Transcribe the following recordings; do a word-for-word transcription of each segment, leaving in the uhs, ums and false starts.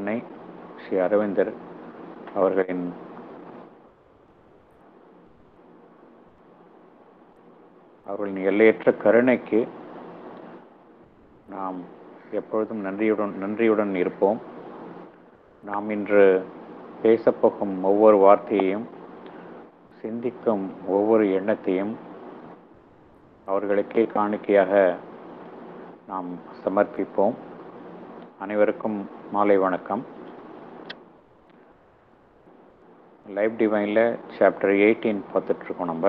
அன்னை ஸ்ரீ அரவிந்தர் அவர்களின் அவர்களின் எல்லையற்ற கருணைக்கு நாம் எப்பொழுதும் நன்றியுடன் நன்றியுடன் இருப்போம். நாம் இன்று பேசப்போகும் ஒவ்வொரு வார்த்தையையும், சிந்திக்கும் ஒவ்வொரு எண்ணத்தையும் அவர்களுக்கே காணிக்கையாக நாம் சமர்ப்பிப்போம். அனைவருக்கும் மாலை வணக்கம். லைஃப் டிவைனில் சாப்டர் எயிட்டீன் பார்த்துட்ருக்கோம். நம்ம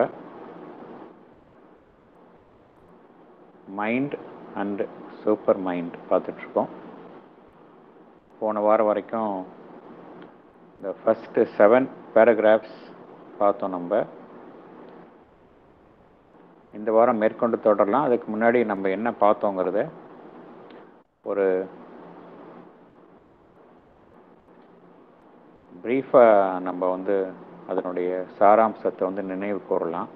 மைண்ட் அண்ட் சூப்பர் மைண்ட் பார்த்துட்ருக்கோம். போன வாரம் வரைக்கும் இந்த ஃபஸ்ட்டு செவன் பேராகிராஃப்ஸ் பார்த்தோம். நம்ம இந்த வாரம் மேற்கொண்டு தொடரலாம். அதுக்கு முன்னாடி நம்ம என்ன பார்த்தோங்கிறத ஒரு ப்ரீஃபாக நம்ம வந்து அதனுடைய சாராம்சத்தை வந்து நினைவு கூறலாம்.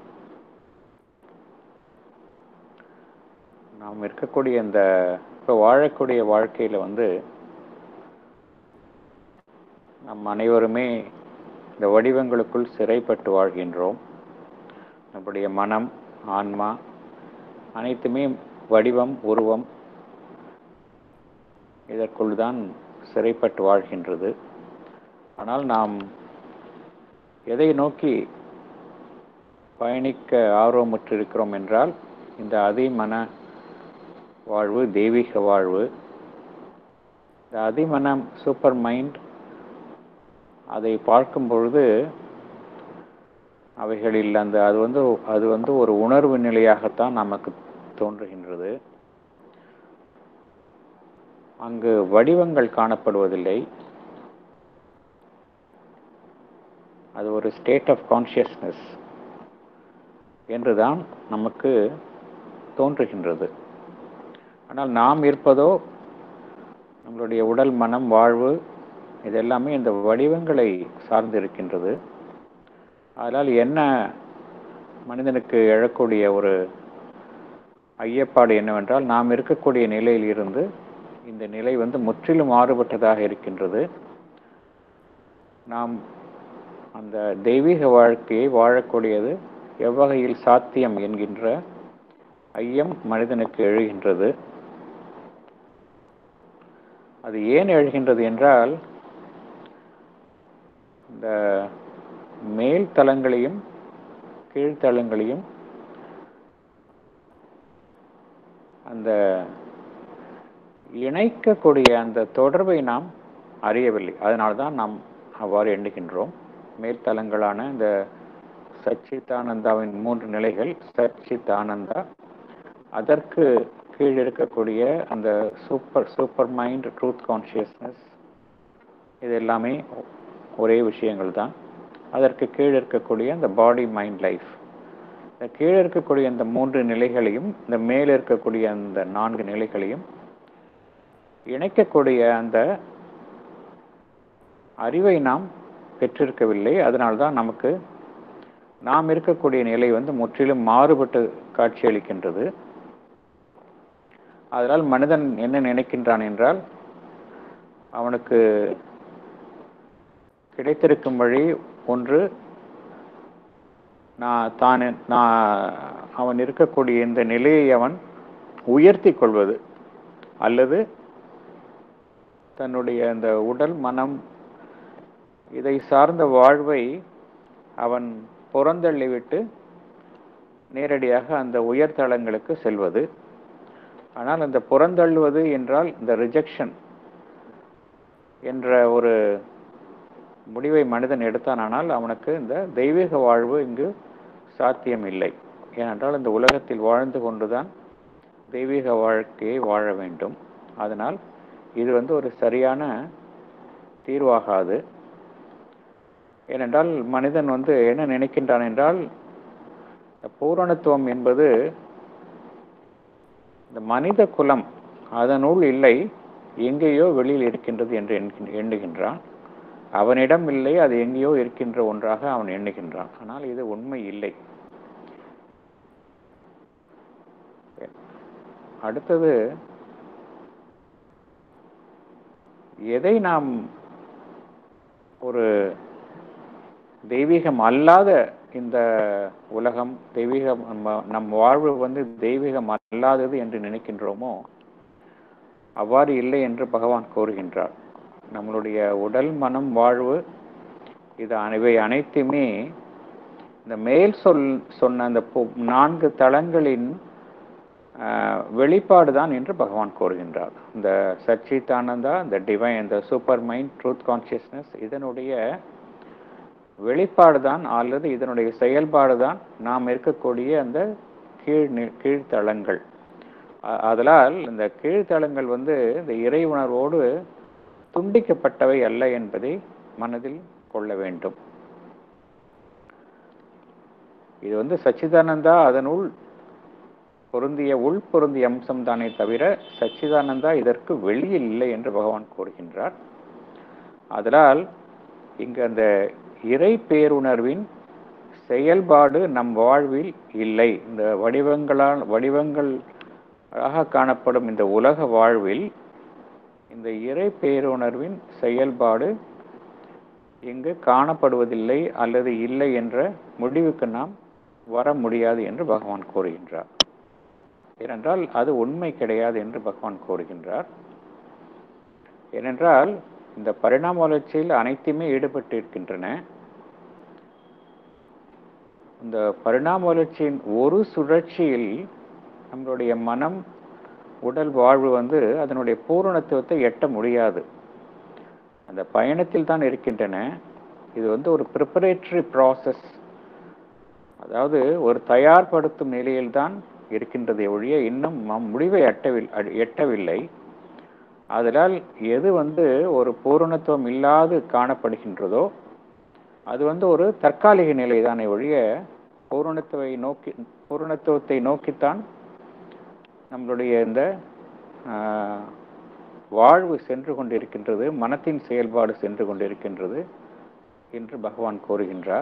நாம் இருக்கக்கூடிய இந்த இப்போ வாழக்கூடிய வாழ்க்கையில் வந்து நம் அனைவருமே இந்த வடிவங்களுக்குள் சிறைப்பட்டு வாழ்கின்றோம். நம்முடைய மனம், ஆன்மா அனைத்துமே வடிவம், உருவம் இதற்குள் தான் சிறைப்பட்டு வாழ்கின்றது. ஆனால் நாம் எதை நோக்கி பயணிக்க ஆர்வமுற்று இருக்கிறோம் என்றால் இந்த அதிமன வாழ்வு, தெய்வீக வாழ்வு. இந்த அதிமனம், சூப்பர் மைண்ட், அதை பார்க்கும் பொழுது அவைகளில் அந்த அது வந்து அது வந்து ஒரு உணர்வு நிலையாகத்தான் நமக்கு தோன்றுகின்றது. அங்கு வடிவங்கள் காணப்படுவதில்லை. அது ஒரு ஸ்டேட் ஆஃப் கான்ஷியஸ்னஸ் என்றுதான் நமக்கு தோன்றுகின்றது. ஆனால் நாம் இருப்பதோ நம்மளுடைய உடல், மனம், வாழ்வு இதெல்லாமே இந்த வடிவங்களை சார்ந்து இருக்கின்றது. அதனால் என்ன மனிதனுக்கு எழக்கூடிய ஒரு ஐயப்பாடு என்னவென்றால், நாம் இருக்கக்கூடிய நிலையில் இருந்து இந்த நிலை வந்து முற்றிலும் மாறுபட்டதாக இருக்கின்றது. நாம் அந்த தெய்வீக வாழ்க்கையை வாழக்கூடியது எவ்வகையில் சாத்தியம் என்கின்ற ஐயம் மனிதனுக்கு எழுகின்றது. அது ஏன் எழுகின்றது என்றால், இந்த மேல் தளங்களையும் கீழ்த்தளங்களையும் அந்த இணைக்கக்கூடிய அந்த தொடர்பை நாம் அறியவில்லை. அதனால்தான் நாம் அவ்வாறு எண்ணுகின்றோம். மேல்தளங்களான இந்த சச்சிதானந்தாவின் மூன்று நிலைகள், சச்சித் ஆனந்தா, அதற்கு கீழ் இருக்கக்கூடிய அந்த super super mind, truth consciousness, இது எல்லாமே ஒரே விஷயங்கள் தான். அதற்கு கீழ் இருக்கக்கூடிய அந்த பாடி, மைண்ட், லைஃப், இந்த கீழே இருக்கக்கூடிய அந்த மூன்று நிலைகளையும் இந்த மேலே இருக்கக்கூடிய அந்த நான்கு நிலைகளையும் இணைக்கக்கூடிய அந்த அறிவை நாம் பெற்றிருக்கவில்லை. அதனால்தான் நமக்கு நாம் இருக்கக்கூடிய நிலை வந்து முற்றிலும் மாறுபட்டு காட்சியளிக்கின்றது. அதனால் மனிதன் என்ன நினைக்கின்றான் என்றால், அவனுக்கு கிடைத்திருக்கும் வழி ஒன்று, நான் தான் நான் அவன் இருக்கக்கூடிய இந்த நிலையை அவன் உயர்த்தி கொள்வது, அல்லது தன்னுடைய அந்த உடல், மனம் இதை சார்ந்த வாழ்வை அவன் புறந்தள்ளிவிட்டு நேரடியாக அந்த உயர்தளங்களுக்கு செல்வது. ஆனால் அந்த புறந்தள்ளுவது என்றால் இந்த ரிஜெக்ஷன் என்ற ஒரு முடிவை மனிதன் எடுத்தானால் அவனுக்கு இந்த தெய்வீக வாழ்வு இங்கு சாத்தியம் இல்லை. ஏனென்றால் இந்த உலகத்தில் வாழ்ந்து கொண்டுதான் தெய்வீக வாழ்க்கையை வாழ வேண்டும். அதனால் இது வந்து ஒரு சரியான தீர்வாகாது. ஏனென்றால் மனிதன் வந்து என்ன நினைக்கின்றான் என்றால், பூரணத்துவம் என்பது இந்த மனித குலம் அதனுள் இல்லை, எங்கேயோ வெளியில் இருக்கின்றது என்று எண்ணுகின்றான். அவனிடம் இல்லை, அது எங்கேயோ இருக்கின்ற ஒன்றாக அவன் எண்ணுகின்றான். ஆனால் இது உண்மை இல்லை. அடுத்தது எதை நாம் ஒரு தெய்வீகம் அல்லாத இந்த உலகம், தெய்வீகம் நம் வாழ்வு வந்து தெய்வீகம் அல்லாதது என்று நினைக்கின்றோமோ அவ்வாறு இல்லை என்று பகவான் கூறுகின்றார். நம்மளுடைய உடல், மனம், வாழ்வு இது இவை அனைத்துமே இந்த மேல் சொல் சொன்ன அந்த நான்கு தளங்களின் வெளிப்பாடு தான் என்று பகவான் கூறுகின்றார். இந்த சச்சிதானந்தா, இந்த டிவைன், இந்த சூப்பர் மைண்ட், ட்ரூத் கான்சியஸ்னஸ், இதனுடைய வெளிப்பாடு தான் அல்லது இதனுடைய செயல்பாடு தான் நாம் இருக்கக்கூடிய அந்த கீழ் கீழ்த்தளங்கள். அதனால் இந்த கீழ்த்தளங்கள் வந்து இந்த இறை உணர்வோடு துண்டிக்கப்பட்டவை அல்ல என்பதை மனதில் கொள்ள வேண்டும். இது வந்து சச்சிதானந்தா அதனுள் பொருந்திய உள் பொருந்திய அம்சம் தானே தவிர சச்சிதானந்தா இதற்கு வெளியில் இல்லை என்று பகவான் கூறுகின்றார். அதனால் இங்கு அந்த இறை பேருணர்வின் செயல்பாடு நம் வாழ்வில் இல்லை. இந்த வடிவங்களால் வடிவங்களாக காணப்படும் இந்த உலக வாழ்வில் இந்த இறை பேருணர்வின் செயல்பாடு இங்கு காணப்படுவதில்லை அல்லது இல்லை என்ற முடிவுக்கு நாம் வர முடியாது என்று பகவான் கூறுகின்றார். ஏனென்றால் அது உண்மை கிடையாது என்று பகவான் கூறுகின்றார். ஏனென்றால் இந்த பரிணாம வளர்ச்சியில் அனைத்துமே ஈடுபட்டிருக்கின்றன. இந்த பரிணாம வளர்ச்சியின் ஒரு சுழற்சியில் நம்மளுடைய மனம், உடல், வாழ்வு வந்து அதனுடைய பூரணத்துவத்தை எட்ட முடியாது. அந்த பயணத்தில் தான் இருக்கின்றன. இது வந்து ஒரு ப்ரிப்பரேட்டரி ப்ராசஸ், அதாவது ஒரு தயார்படுத்தும் நிலையில்தான் இருக்கின்றதை ஒழிய இன்னும் முடிவை எட்டவில்லை எட்டவில்லை அதனால் எது வந்து ஒரு பூரணத்துவம் இல்லாது காணப்படுகின்றதோ அது வந்து ஒரு தற்காலிக நிலைதானே ஒழிய பூரணத்துவை நோக்கி பூரணத்துவத்தை நோக்கித்தான் நம்மளுடைய இந்த வாழ்வு சென்று கொண்டிருக்கின்றது, மனத்தின் செயல்பாடு சென்று கொண்டிருக்கின்றது என்று பகவான் கூறுகின்றார்.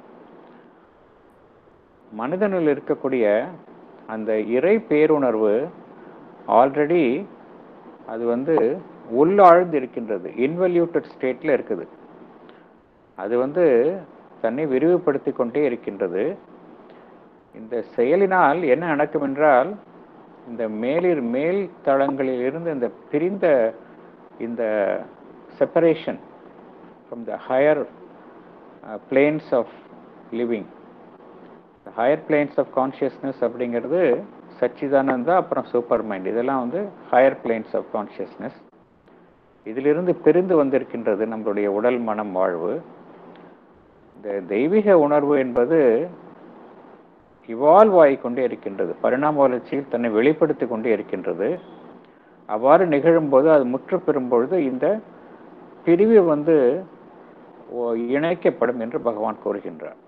மனிதனில் இருக்கக்கூடிய அந்த இறை பேருணர்வு ஆல்ரெடி அது வந்து உள்ளாழ்ந்து இருக்கின்றது, இன்வல்யூட்டட் ஸ்டேட்ல இருக்குது. அது வந்து தன்னை விரிவுபடுத்தி கொண்டே இருக்கின்றது. இந்த செயலினால் என்ன நடக்கும் என்றால் இந்த மேலிர் மேல் தளங்களில் இருந்து இந்த பிரிந்த இந்த separation from the higher uh, planes of living, the higher planes of consciousness அப்படிங்கிறது சச்சிதானந்தா, அப்புறம் சூப்பர் மைண்ட், இதெல்லாம் வந்து ஹையர் பிளேன்ஸ் ஆஃப் கான்ஷியஸ்னஸ். இதிலிருந்து பிரிந்து வந்திருக்கின்றது நம்மளுடைய உடல், மனம், வாழ்வு. இந்த தெய்வீக உணர்வு என்பது இவால்வ் ஆகிக்கொண்டே இருக்கின்றது, பரிணாம வளர்ச்சியில் தன்னை வெளிப்படுத்தி கொண்டே இருக்கின்றது. அவ்வாறு நிகழும்போது, அது முற்று பெறும் பொழுது இந்த பிரிவு வந்து இணைக்கப்படும் என்று பகவான் கூறுகின்றார்.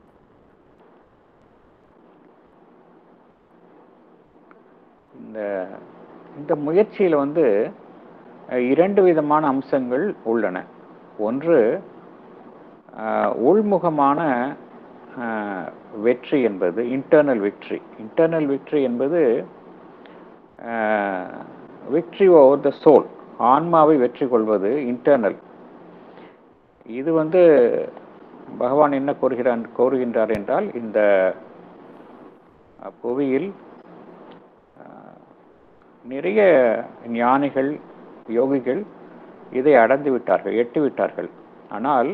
இந்த இந்த முயற்சியில் வந்து இரண்டு விதமான அம்சங்கள் உள்ளன. ஒன்று உள்முகமான வெற்றி என்பது இன்டர்னல் விக்ட்ரி. இன்டர்னல் விக்ட்ரி என்பது விக்ட்ரி ஓவர் த சோல், ஆன்மாவை வெற்றி கொள்வது இன்டர்னல். இது வந்து பகவான் என்ன கூறுகிறான் கூறுகின்றார் என்றால், இந்த புவியில் நிறைய ஞானிகள், யோகிகள் இதை அடைந்து விட்டார்கள், எட்டி விட்டார்கள். ஆனால்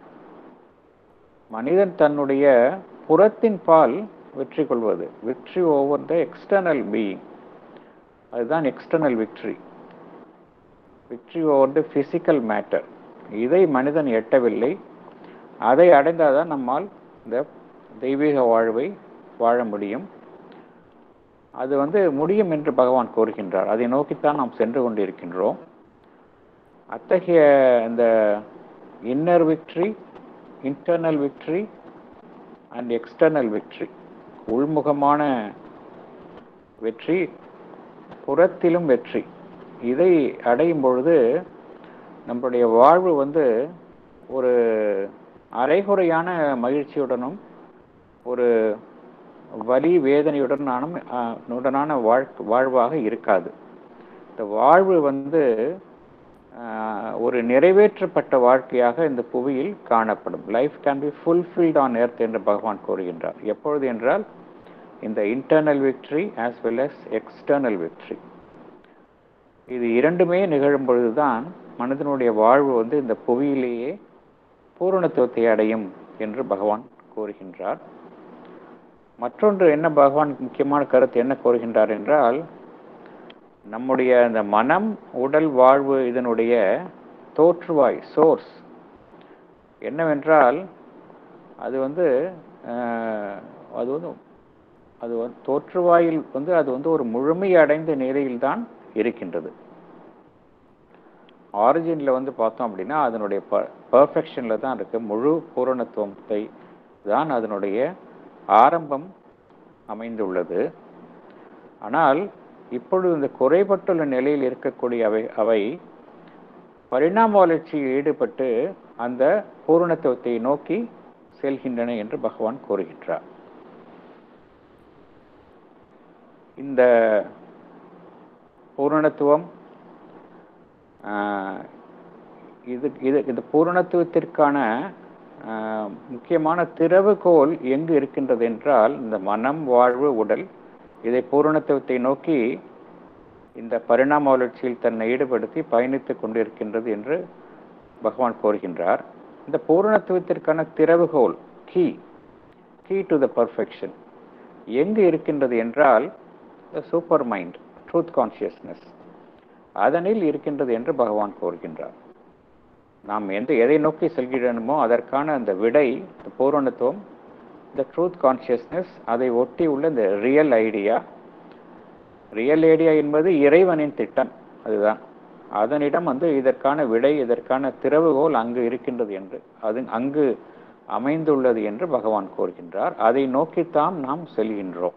மனிதன் தன்னுடைய புறத்தின் பால் வெற்றி கொள்வது, victory over the external being, அதுதான் external victory. Victory over the physical matter, இதை மனிதன் எட்டவில்லை. அதை அடைந்தால்தான் நம்மால் இந்த தெய்வீக வாழ்வை வாழ முடியும். அது வந்து முடியும் என்று பகவான் கூறுகின்றார். அதை நோக்கித்தான் நாம் சென்று கொண்டிருக்கின்றோம். அத்தகைய இந்த inner victory, internal victory and external victory, உள்முகமான வெற்றி, புறத்திலும் வெற்றி, இதை அடையும் பொழுது நம்முடைய வாழ்வு வந்து ஒரு அரைகுறையான மகிழ்ச்சியுடனும் ஒரு வலி வேதனையுடனான உடனான வாழ் வாழ்வாக இருக்காது. இந்த வாழ்வு வந்து ஒரு நிறைவேற்றப்பட்ட வாழ்க்கையாக இந்த புவியில் காணப்படும். Life can be fulfilled on earth என்று பகவான் கூறுகின்றார். எப்பொழுது என்றால் இந்த internal victory as well as external victory, இது இரண்டுமே நிகழும் பொழுதுதான் மனிதனுடைய வாழ்வு வந்து இந்த புவியிலேயே பூரணத்துவத்தை அடையும் என்று பகவான் கூறுகின்றார். மற்றொன்று என்ன பகவான் முக்கியமான கருத்து என்ன கூறுகின்றார் என்றால், நம்முடைய இந்த மனம் உடல் வாழ்வு இதனுடைய தோற்றுவாய் சோர்ஸ் என்னவென்றால் அது வந்து அது வந்து அது வந்து தோற்றுவாயில் வந்து அது வந்து ஒரு முழுமையடைந்த நிலையில்தான் இருக்கின்றது. ஆரிஜினில் வந்து பார்த்தோம் அப்படின்னா அதனுடைய ப பர்ஃபெக்ஷனில் தான் இருக்கு. முழு பூரணத்துவத்தை தான் அதனுடைய ஆரம்பம் அமைந்துள்ளது. ஆனால் இப்பொழுது இந்த குறைபட்டுள்ள நிலையில் இருக்கக்கூடிய அவை அவை பரிணாம வளர்ச்சியில் ஈடுபட்டு அந்த பூரணத்துவத்தை நோக்கி செல்கின்றன என்று பகவான் கூறுகின்றார். இந்த பூரணத்துவம் இது இது இந்த பூரணத்துவத்திற்கான முக்கியமான திறவுகோல் எங்கு இருக்கின்றது என்றால் இந்த மனம் வாழ்வு உடல் இதை பூரணத்துவத்தை நோக்கி இந்த பரிணாம வளர்ச்சியில் தன்னை ஈடுபடுத்தி பயணித்துக் கொண்டிருக்கின்றது என்று பகவான் கூறுகின்றார். இந்த பூரணத்துவத்திற்கான திறவுகோல் key key to the perfection எங்கு இருக்கின்றது என்றால் சூப்பர் மைண்ட் ட்ரூத் கான்சியஸ்னஸ் அதனில் இருக்கின்றது என்று பகவான் கூறுகின்றார். நாம் எந்த எதை நோக்கி செல்கிறோமோ அதற்கான அந்த விடை பூரணத்துவம் இந்த ட்ரூத் கான்சியஸ்னஸ், அதை ஒட்டி உள்ள இந்த ரியல் ஐடியா. ரியல் ஐடியா என்பது இறைவனின் திட்டம், அதுதான். அதனிடம் வந்து இதற்கான விடை இதற்கான திறவுகோல் அங்கு இருக்கின்றது என்று அது அங்கு அமைந்துள்ளது என்று பகவான் கூறுகின்றார். அதை நோக்கித்தான் நாம் செல்கின்றோம்.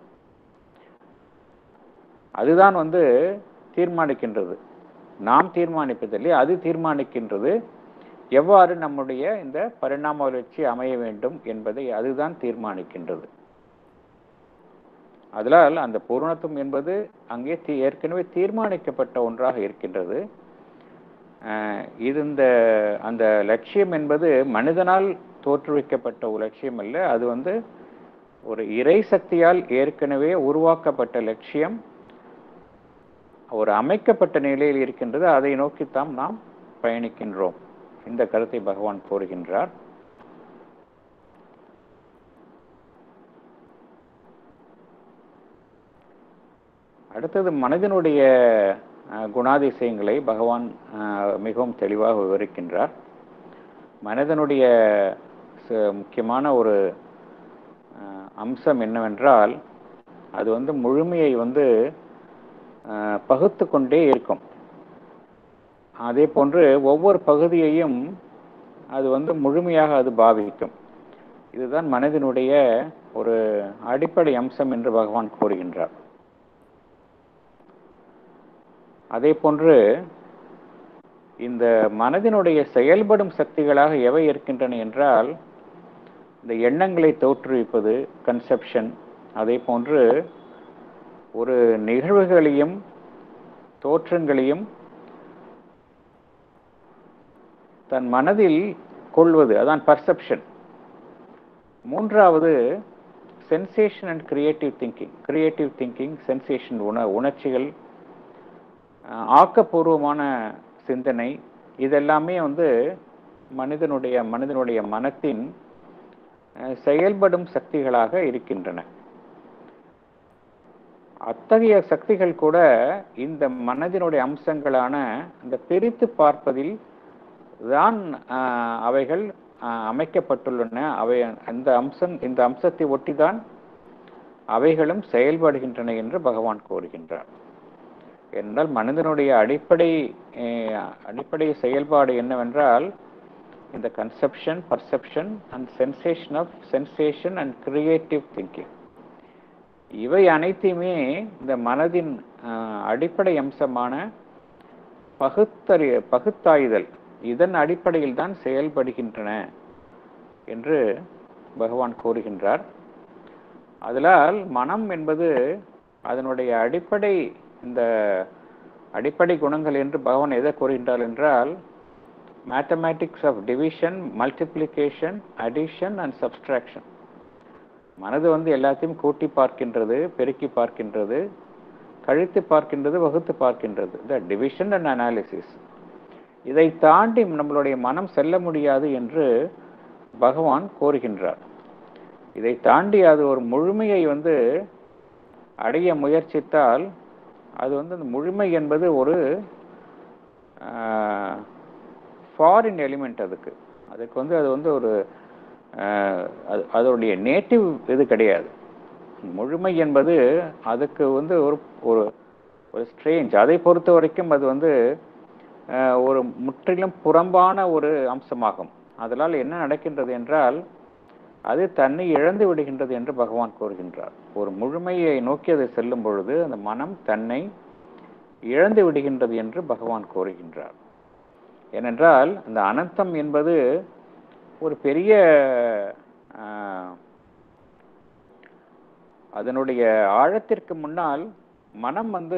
அதுதான் வந்து தீர்மானிக்கின்றது. நாம் தீர்மானிப்பதில்லை, அது தீர்மானிக்கின்றது. எவ்வாறு நம்முடைய இந்த பரிணாம வளர்ச்சி அமைய வேண்டும் என்பதை அதுதான் தீர்மானிக்கின்றது. அதனால் அந்த பூரணத்துவம் என்பது அங்கே ஏற்கனவே தீர்மானிக்கப்பட்ட ஒன்றாக இருக்கின்றது. இது இந்த அந்த லட்சியம் என்பது மனிதனால் தோற்றுவிக்கப்பட்ட ஒரு லட்சியம் அல்ல, அது வந்து ஒரு இறை சக்தியால் ஏற்கனவே உருவாக்கப்பட்ட லட்சியம், ஒரு அமைக்கப்பட்ட நிலையில் இருக்கின்றது. அதை நோக்கித்தான் நாம் பயணிக்கின்றோம். இந்த கருத்தை பகவான் கூறுகின்றார். அடுத்தது மனிதனுடைய குணாதிசயங்களை பகவான் மிகவும் தெளிவாக விவரிக்கின்றார். மனிதனுடைய முக்கியமான ஒரு அம்சம் என்னவென்றால் அது வந்து முழுமையை வந்து பகுத்து கொண்டே இருக்கும். அதே போன்று ஒவ்வொரு பகுதியையும் அது வந்து முழுமையாக அது பாவிக்கும். இதுதான் மனதினுடைய ஒரு அடிப்படை அம்சம் என்று பகவான் கூறுகின்றார். அதே போன்று இந்த மனதினுடைய செயல்படும் சக்திகளாக எவை இருக்கின்றன என்றால் இந்த எண்ணங்களை தோற்றுவிப்பது கன்செப்ஷன், அதே போன்று ஒரு நிகழ்வுகளையும் தோற்றங்களையும் தன் மனதில் கொள்வது, அதான் பர்செப்ஷன். மூன்றாவது sensation and creative thinking. Creative thinking, sensation, உண உணர்ச்சிகள், ஆக்கப்பூர்வமான சிந்தனை, இதெல்லாமே வந்து மனிதனுடைய மனிதனுடைய மனத்தின் செயல்படும் சக்திகளாக இருக்கின்றன. அத்தகைய சக்திகள் கூட இந்த மனதினுடைய அம்சங்களான இந்த பிரித்து பார்ப்பதில் தான் அவைகள் அமைக்கப்பட்டுள்ளன. அவை அந்த அம்சம் இந்த அம்சத்தை ஒட்டிதான் அவைகளும் செயல்படுகின்றன என்று பகவான் கூறுகின்றார். என்றால் மனிதனுடைய அடிப்படை அடிப்படை செயல்பாடு என்னவென்றால் இந்த conception, perception and sensation of sensation and creative thinking, இவை அனைத்தையுமே இந்த மனதின் அடிப்படை அம்சமான பகுத்தறி பகுத்தாய்தல் இதன் அடிப்படையில் தான் செயல்படுகின்றன என்று பகவான் கூறுகின்றார். அதனால் மனம் என்பது அதனுடைய அடிப்படை இந்த அடிப்படை குணங்கள் என்று பகவான் எதை கூறுகின்றார் என்றால், mathematics of division, multiplication, addition and subtraction. மனது வந்து எல்லாத்தையும் கூட்டி பார்க்கின்றது, பெருக்கி பார்க்கின்றது, கழித்து பார்க்கின்றது, வகுத்து பார்க்கின்றது. The division and analysis. இதை தாண்டி நம்மளுடைய மனம் செல்ல முடியாது என்று பகவான் கோருகின்றார். இதை தாண்டி அது ஒரு முழுமையை வந்து அடைய முயற்சித்தால் அது வந்து அந்த முழுமை என்பது ஒரு ஃபாரின் எலிமெண்ட். அதுக்கு அதுக்கு வந்து அது வந்து ஒரு அது அதோடைய நேட்டிவ் இது கிடையாது. முழுமை என்பது அதுக்கு வந்து ஒரு ஒரு ஸ்ட்ரேஞ்ச். அதை பொறுத்த வரைக்கும் அது வந்து ஒரு முற்றிலும் புறம்பான ஒரு அம்சமாகும். அதனால் என்ன நடக்கின்றது என்றால், அது தன்னை இழந்து விடுகின்றது என்று பகவான் கூறுகின்றார். ஒரு முழுமையை நோக்கி அது செல்லும் பொழுது அந்த மனம் தன்னை இழந்து விடுகின்றது என்று பகவான் கூறுகின்றார். ஏனென்றால் அந்த அனந்தம் என்பது ஒரு பெரிய அதனுடைய ஆழத்திற்கு முன்னால் மனம் வந்து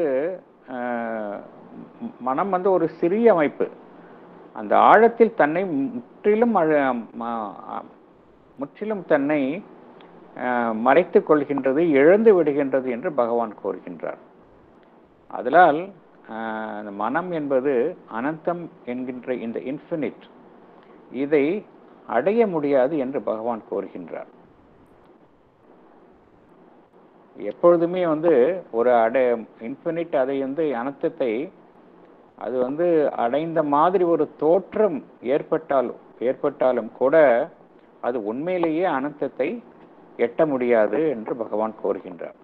மனம் வந்து ஒரு சிறிய அமைப்பு. அந்த ஆழத்தில் தன்னை முற்றிலும் முற்றிலும் தன்னை மறைத்து கொள்கின்றது, இழந்து விடுகின்றது என்று பகவான் கூறுகின்றார். அதனால் மனம் என்பது அனந்தம் என்கின்ற இந்த இன்ஃபினிட், இதை அடைய முடியாது என்று பகவான் கூறுகின்றார். எப்பொழுதுமே வந்து ஒரு அடை இன்ஃபினிட் அதை வந்து அனந்தத்தை அது வந்து அடைந்த மாதிரி ஒரு தோற்றம் ஏற்பட்டாலும் ஏற்பட்டாலும் கூட அது உண்மையிலேயே அனந்தத்தை எட்ட முடியாது என்று பகவான் கூறுகின்றார்.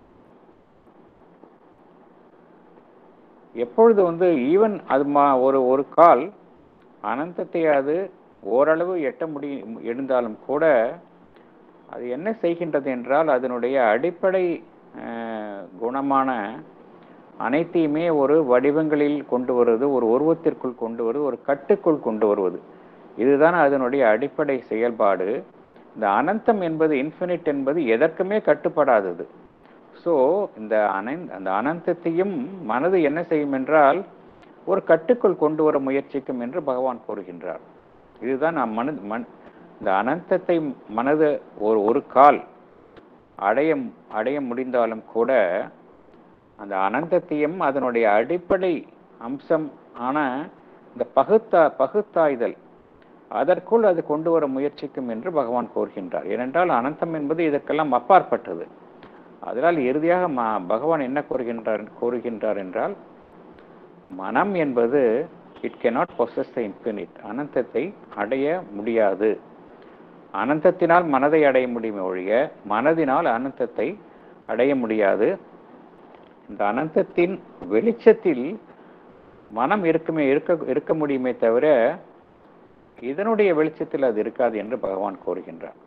எப்பொழுது வந்து ஈவன் அது மா ஒரு ஒரு கால் அனந்தத்தை அது ஓரளவு எட்ட முடியும் இருந்தாலும் கூட அது என்ன செய்கின்றது என்றால், அதனுடைய அடிப்படை குணமான அனைத்தையுமே ஒரு வடிவங்களில் கொண்டு வருவது, ஒரு உருவத்திற்குள் கொண்டு வருவது, ஒரு கட்டுக்குள் கொண்டு வருவது, இதுதான் அதனுடைய அடிப்படை செயல்பாடு. இந்த அனந்தம் என்பது, இன்ஃபினிட் என்பது எதற்குமே கட்டுப்படாதது. ஸோ இந்த அனை அந்த அனந்தத்தையும் மனது என்ன செய்யும் என்றால் ஒரு கட்டுக்குள் கொண்டு வர முயற்சிக்கும் என்று பகவான் கூறுகின்றார். இதுதான் நம் மனது மண் இந்த அனந்தத்தை மனது ஒரு ஒரு கால் அடைய அடைய முடிந்தாலும் கூட அந்த அனந்தத்தையும் அதனுடைய அடிப்படை அம்சம் ஆன இந்த பகுத்தா பகுத்தாய்தல் அதற்குள் அது கொண்டு வர முயற்சிக்கும் என்று பகவான் கூறுகின்றார். ஏனென்றால் அனந்தம் என்பது இதற்கெல்லாம் அப்பாற்பட்டது. அதனால் இறுதியாக பகவான் என்ன கூறுகின்றார் கூறுகின்றார் என்றால், மனம் என்பது it cannot possess the infinite, அனந்தத்தை அடைய முடியாது. அனந்தத்தினால் மனதை அடைய முடியுமே ஒழிய மனதினால் அனந்தத்தை அடைய முடியாது. இந்த அனந்தத்தின் வெளிச்சத்தில் மனம் இருக்குமே இருக்க இருக்க முடியுமே தவிர இதனுடைய வெளிச்சத்தில் அது இருக்காது என்று பகவான் கூறுகின்றார்.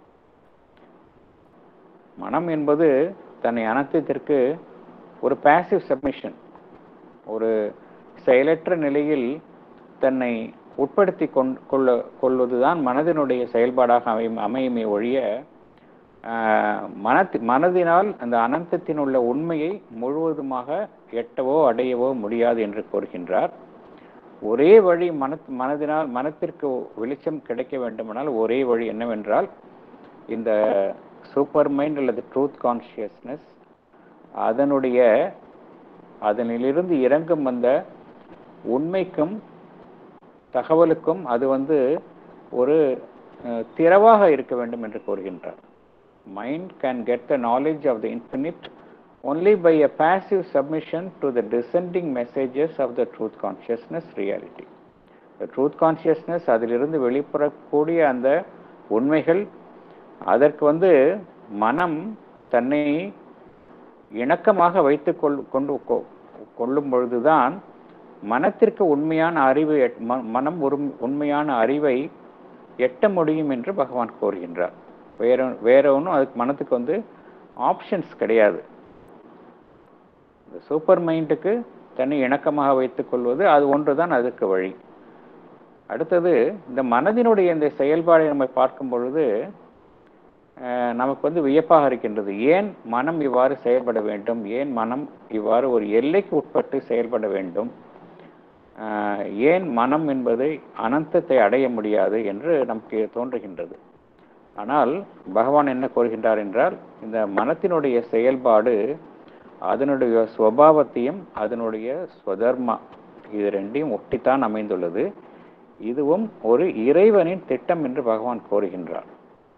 மனம் என்பது தன்னை அனந்தத்திற்கு ஒரு பாசிவ் சப்மிஷன், ஒரு செயலற்ற நிலையில் தன்னை உட்படுத்தி கொள்ள கொள்வதுதான் மனதினுடைய செயல்பாடாக அமையும் அமையுமே ஒழிய மனத்தி மனதினால் அந்த அனந்தத்தின் உள்ள உண்மையை முழுவதுமாக எட்டவோ அடையவோ முடியாது என்று கூறுகின்றார். ஒரே வழி மன மனதினால் மனத்திற்கு வெளிச்சம் கிடைக்க வேண்டுமானால் ஒரே வழி என்னவென்றால், இந்த சூப்பர் மைண்ட் அல்லது ட்ரூத் கான்ஷியஸ்னஸ் அதனுடைய அதனிலிருந்து இறங்கும் அந்த உண்மைக்கும் தகவலுக்கும் அது வந்து ஒரு திறவாக இருக்க வேண்டும் என்று கூறுகின்றார். Mind can get the knowledge of the infinite only by a passive submission to the descending messages of the truth consciousness reality. The truth consciousness அதிலிருந்து வெளிப்படக்கூடிய அந்த உண்மைகள், அதற்கு வந்து மனம் தன்னை இணக்கமாக வைத்து கொண்டு கொள்ளும் பொழுதுதான் மனத்திற்கு உண்மையான அறிவு மனம் ஒரு உண்மையான அறிவை எட்ட முடியும் என்று பகவான் கூறுகின்றார். வேற வேற ஒன்றும் அதுக்கு மனத்துக்கு வந்து ஆப்ஷன்ஸ் கிடையாது. இந்த சூப்பர் மைண்டுக்கு தன்னை இணக்கமாக வைத்துக் கொள்வது அது ஒன்றுதான் அதுக்கு வழி. அடுத்தது இந்த மனதினுடைய இந்த செயல்பாடை நம்ம பார்க்கும் பொழுது நமக்கு வந்து வியப்பாக இருக்கின்றது. ஏன் மனம் இவ்வாறு செயல்பட வேண்டும், ஏன் மனம் இவ்வாறு ஒரு எல்லைக்கு உட்பட்டு செயல்பட வேண்டும், ஏன் மனம் என்பதை அனந்தத்தை அடைய முடியாது என்று நமக்கு தோன்றுகின்றது. ஆனால் பகவான் என்ன கூறுகின்றார் என்றால், இந்த மனத்தினுடைய செயல்பாடு அதனுடைய சுபாவத்தையும் அதனுடைய ஸ்வதர்மா இது ரெண்டையும் ஒட்டித்தான் அமைந்துள்ளது. இதுவும் ஒரு இறைவனின் திட்டம் என்று பகவான் கூறுகின்றார்.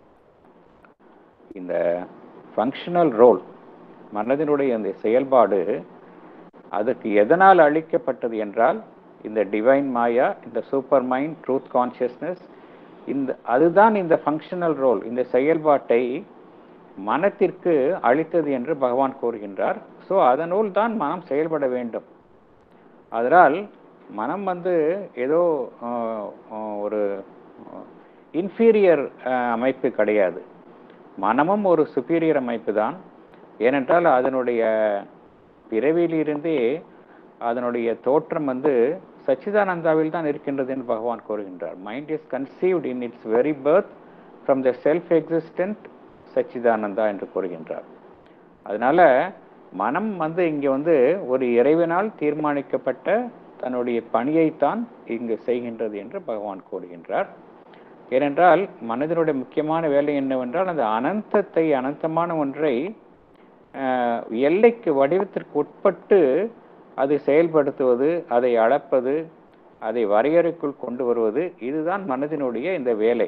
இந்த ஃபங்க்ஷனல் ரோல், மனதினுடைய அந்த செயல்பாடு அதுக்கு எதனால் அளிக்கப்பட்டது என்றால், இந்த டிவைன் மாயா, இந்த சூப்பர் மைண்ட், ட்ரூத் கான்சியஸ்னஸ், இந்த அதுதான் இந்த ஃபங்க்ஷனல் ரோல், இந்த செயல்பாட்டை மனத்திற்கு அளித்தது என்று பகவான் கூறுகின்றார். ஸோ அதனுள் தான் மனம் செயல்பட வேண்டும். அதனால் மனம் வந்து ஏதோ ஒரு இன்ஃபீரியர் அமைப்பு கிடையாது. மனமும் ஒரு சுப்பீரியர் அமைப்பு தான். ஏனென்றால் அதனுடைய பிறவியிலிருந்தே அதனுடைய தோற்றம் வந்து சச்சிதானந்தாவில் தான் இருக்கின்றது என்று பகவான் கூறுகின்றார். Mind is conceived in its very birth from the self existent Sachchidananda என்று கூறுகின்றார். அதனால மனம் வந்து இங்கே வந்து ஒரு இறைவனால் தீர்மானிக்கப்பட்ட தன்னுடைய பணியைத்தான் இங்கு செய்கின்றது என்று பகவான் கூறுகின்றார். ஏனென்றால் மனதினுடைய முக்கியமான வேலை என்னவென்றால், அந்த அனந்தத்தை, அனந்தமான ஒன்றை எல்லைக்கு வடிவத்திற்கு உட்பட்டு அதை செயல்படுத்துவது, அதை அளப்பது, அதை வரையறைக்குள் கொண்டு வருவது, இதுதான் மனதினுடைய இந்த வேலை.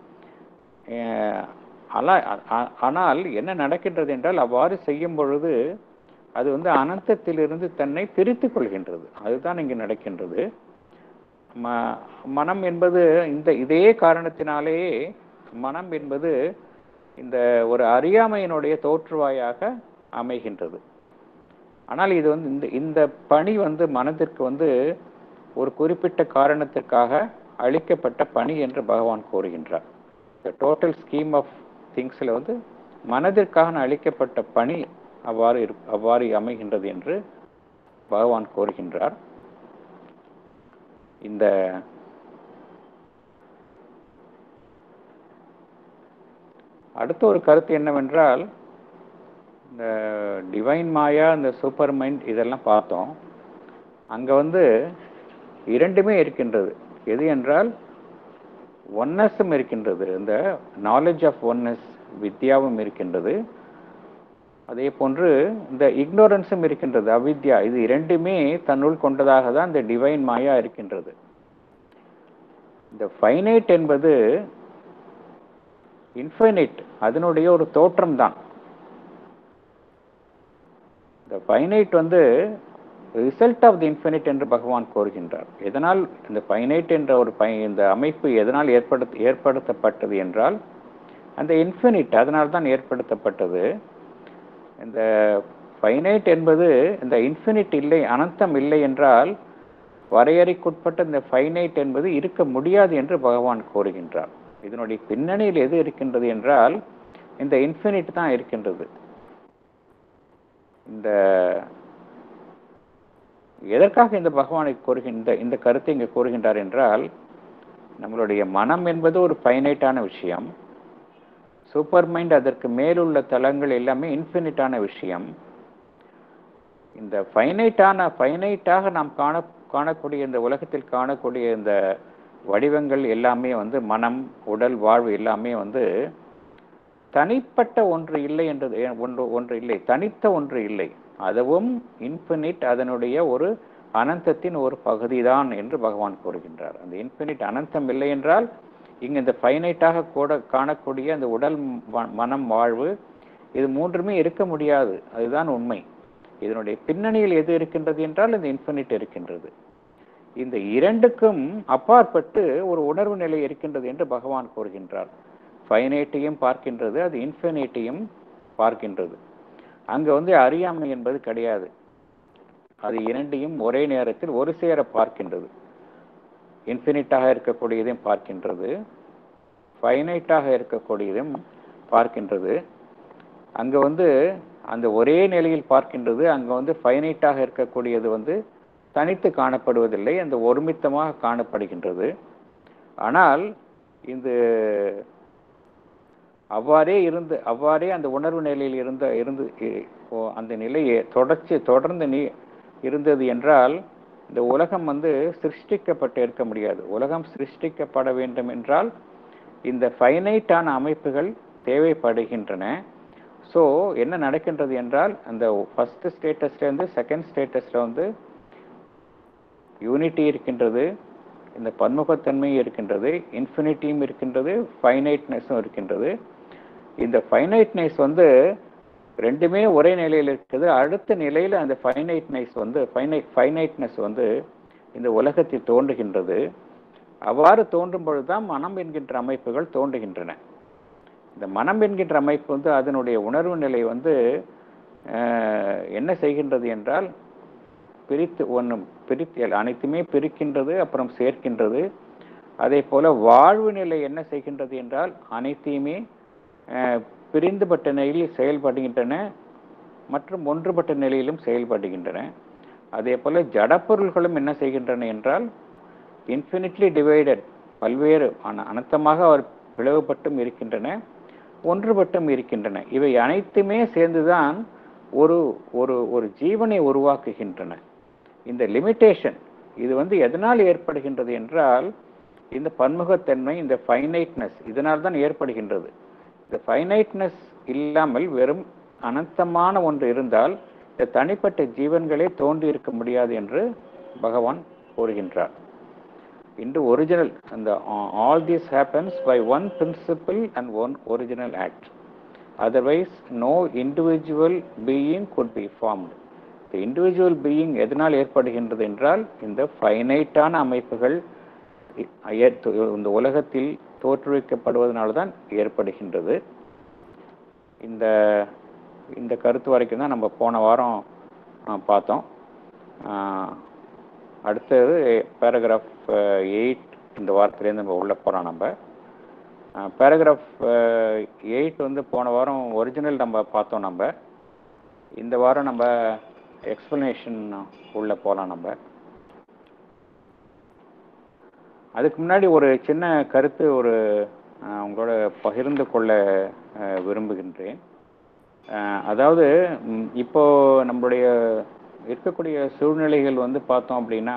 ஆனால் என்ன நடக்கின்றது என்றால், அவ்வாறு செய்யும் பொழுது அது வந்து அனந்தத்திலிருந்து தன்னை பிரித்து கொள்கின்றது. அதுதான் இங்கு நடக்கின்றது. ம மனம் என்பது இந்த இதே காரணத்தினாலேயே மனம் என்பது இந்த ஒரு அறியாமையினுடைய தோற்றுவாயாக அமைகின்றது. ஆனால் இது வந்து இந்த இந்த பணி வந்து மனதிற்கு வந்து ஒரு குறிப்பிட்ட காரணத்திற்காக அளிக்கப்பட்ட பணி என்று பகவான் கூறுகின்றார். த டோட்டல் ஸ்கீம் ஆஃப் திங்ஸில் வந்து மனதிற்காக அளிக்கப்பட்ட பணி அவ்வாறு அவ்வாறு அமைகின்றது என்று பகவான் கூறுகின்றார். இந்த அடுத்த ஒரு கருத்து என்னவென்றால், இந்த டிவைன் மாயா, இந்த சூப்பர் மைண்ட் இதெல்லாம் பார்த்தோம். அங்கே வந்து இரண்டுமே இருக்கின்றது. எது என்றால் ஒன்னஸும் இருக்கின்றது. இந்த நாலேஜ் ஆஃப் ஒன்னஸ் வித்யாவும் இருக்கின்றது. அதே போன்று இந்த இக்னோரன்ஸும் இருக்கின்றது, அவித்யா. இது இரண்டுமே தன்னுள் கொண்டதாக தான் இந்த டிவைன் மாயா இருக்கின்றது. இந்த ஃபைனைட் என்பது இன்ஃபைனைட், அதனுடைய ஒரு தோற்றம் தான். இந்த ஃபைனைட் வந்து ரிசல்ட் ஆஃப் தி இன்ஃபைனைட் என்று பகவான் கூறுகின்றார். எதனால் இந்த ஃபைனைட் என்ற ஒரு இந்த அமைப்பு எதனால் ஏற்படுத்த ஏற்படுத்தப்பட்டது என்றால், அந்த இன்ஃபினிட் அதனால் தான் ஏற்படுத்தப்பட்டது. இந்த ஃபைனைட் என்பது இந்த இன்ஃபினிட் இல்லை, அனந்தம் இல்லை என்றால் வரையறைக்குட்பட்ட இந்த ஃபைனைட் என்பது இருக்க முடியாது என்று பகவான் கூறுகின்றார். இதனுடைய பின்னணியில் எது இருக்கின்றது என்றால், இந்த இன்ஃபினிட் தான் இருக்கின்றது. இந்த எதற்காக இந்த பகவானை கூறுகின்ற இந்த கருத்தை இங்கே கூறுகின்றார் என்றால், நம்மளுடைய மனம் என்பது ஒரு ஃபைனைட்டான விஷயம். சூப்பர் மைண்ட், அதற்கு மேலுள்ள தளங்கள் எல்லாமே இன்ஃபினிட்டான விஷயம். இந்த ஃபைனைட்டான ஃபைனைட்டாக நாம் காண காணக்கூடிய இந்த உலகத்தில் காணக்கூடிய இந்த வடிவங்கள் எல்லாமே வந்து மனம், உடல், வாழ்வு எல்லாமே வந்து தனிப்பட்ட ஒன்று இல்லை என்றது ஒன்று ஒன்று இல்லை தனித்த ஒன்று இல்லை. அதுவும் இன்ஃபினிட், அதனுடைய ஒரு அனந்தத்தின் ஒரு பகுதி தான் என்று பகவான் கூறுகின்றார். அந்த இன்ஃபினிட் அனந்தம் இல்லை என்றால் இங்கு இந்த ஃபைனைட்டாக கூட காணக்கூடிய அந்த உடல், மனம், வாழ்வு இது மூன்றுமே இருக்க முடியாது. அதுதான் உண்மை. இதனுடைய பின்னணியில் எது இருக்கின்றது என்றால் இந்த இன்ஃபினிட் இருக்கின்றது. இந்த இரண்டுக்கும் அப்பாற்பட்டு ஒரு உணர்வு நிலை இருக்கின்றது என்று பகவான் கூறுகின்றார். ஃபைனைட்டையும் பார்க்கின்றது, அது இன்ஃபினிட்டையும் பார்க்கின்றது. அங்கே வந்து அறியாமை என்பது கிடையாது. அது இரண்டையும் ஒரே நேரத்தில் ஒரு சேர பார்க்கின்றது. இன்ஃபினிட்டாக இருக்கக்கூடியதையும் பார்க்கின்றது, ஃபைனைட்டாக இருக்கக்கூடியதையும் பார்க்கின்றது. அங்கே வந்து அந்த ஒரே நிலையில் பார்க்கின்றது. அங்கே வந்து ஃபைனைட்டாக இருக்கக்கூடியது வந்து தனித்து காணப்படுவதில்லை, அந்த ஒருமித்தமாக காணப்படுகின்றது. ஆனால் இந்த அவ்வாறே இருந்து அவ்வாறே அந்த உணர்வு நிலையில் இருந்த இருந்து அந்த நிலையை தொடர்ச்சி தொடர்ந்து நீ இருந்தது என்றால் இந்த உலகம் வந்து சிருஷ்டிக்கப்பட்டு இருக்க முடியாது. உலகம் சிருஷ்டிக்கப்பட வேண்டும் என்றால் இந்த ஃபைனைட்டான அமைப்புகள் தேவைப்படுகின்றன. ஸோ என்ன நடக்கின்றது என்றால் அந்த ஃபர்ஸ்ட் ஸ்டேட்டஸ்லேருந்து செகண்ட் ஸ்டேட்டஸில் வந்து யூனிட்டி இருக்கின்றது, இந்த பன்முகத்தன்மை இருக்கின்றது, இன்ஃபினிட்டியும் இருக்கின்றது, ஃபைனைட்னஸும் இருக்கின்றது. இந்த ஃபைனைட்னஸ் வந்து ரெண்டுமே ஒரே நிலையில் இருக்குது. அடுத்த நிலையில் அந்த ஃபைனைட்னஸ் வந்து ஃபைனைட் ஃபைனைட்னஸ் வந்து இந்த உலகத்தில் தோன்றுகின்றது. அவ்வாறு தோன்றும் பொழுதுதான் மனம் என்கின்ற அமைப்புகள் தோன்றுகின்றன. இந்த மனம் என்கின்ற அமைப்பு வந்து அதனுடைய உணர்வு நிலை வந்து என்ன செய்கின்றது என்றால் பிரித்து ஒன்றும் பிரித்து அனைத்துமே பிரிக்கின்றது, அப்புறம் சேர்க்கின்றது. அதே போல வாழ்வு நிலை என்ன செய்கின்றது என்றால் அனைத்தையுமே பிரிந்துபட்ட நிலையில் செயல்படுகின்றன மற்றும் ஒன்றுபட்ட நிலையிலும் செயல்படுகின்றன. அதே போல ஜடப்பொருள்களும் என்ன செய்கின்றன என்றால் இன்ஃபினிட்லி டிவைடட் பல்வேறு அனந்தமாக அவர் பிளவுபட்டும் இருக்கின்றன, ஒன்றுபட்டும் இருக்கின்றன. இவை அனைத்துமே சேர்ந்துதான் ஒரு ஒரு ஒரு ஜீவனை உருவாக்குகின்றன. இந்த லிமிட்டேஷன் இது வந்து எதனால் ஏற்படுகின்றது என்றால் இந்த பன்முகத்தன்மை, இந்த ஃபைனைட்னஸ் இதனால் தான் ஏற்படுகின்றது. இந்த ஃபைனைட்னஸ் இல்லாமல் வெறும் அனந்தமான ஒன்று இருந்தால் இந்த தனிப்பட்ட ஜீவன்களே தோன்றி இருக்க முடியாது என்று பகவான் கூறுகின்றார். இன்று ஒரிஜினல் அந்த all this happens by one principle and one original act, otherwise no individual being could be formed. இந்த இண்டிவிஜுவல் பீயிங் எதனால் ஏற்படுகின்றது என்றால் இந்த ஃபைனைட்டான அமைப்புகள் இந்த உலகத்தில் தோற்றுவிக்கப்படுவதனால தான் ஏற்படுகின்றது. இந்த இந்த கருத்து வரைக்கும் தான் நம்ம போன வாரம் பார்த்தோம். அடுத்தது பேராகிராஃப் எயிட் இந்த வாரத்திலேருந்து நம்ம உள்ள போகிறோம். நம்ம பேராகிராஃப் எயிட் வந்து போன வாரம் ஒரிஜினல் நம்ம பார்த்தோம். நம்ம இந்த வாரம் நம்ம எக்ஸ்பிளனேஷன் உள்ள போகலாம். நம்ம அதுக்கு முன்னாடி ஒரு சின்ன கருத்து ஒரு உங்களோட பகிர்ந்து கொள்ள விரும்புகின்றேன். அதாவது இப்போ நம்மளுடைய இருக்கக்கூடிய சூழ்நிலைகள் வந்து பார்த்தோம் அப்படின்னா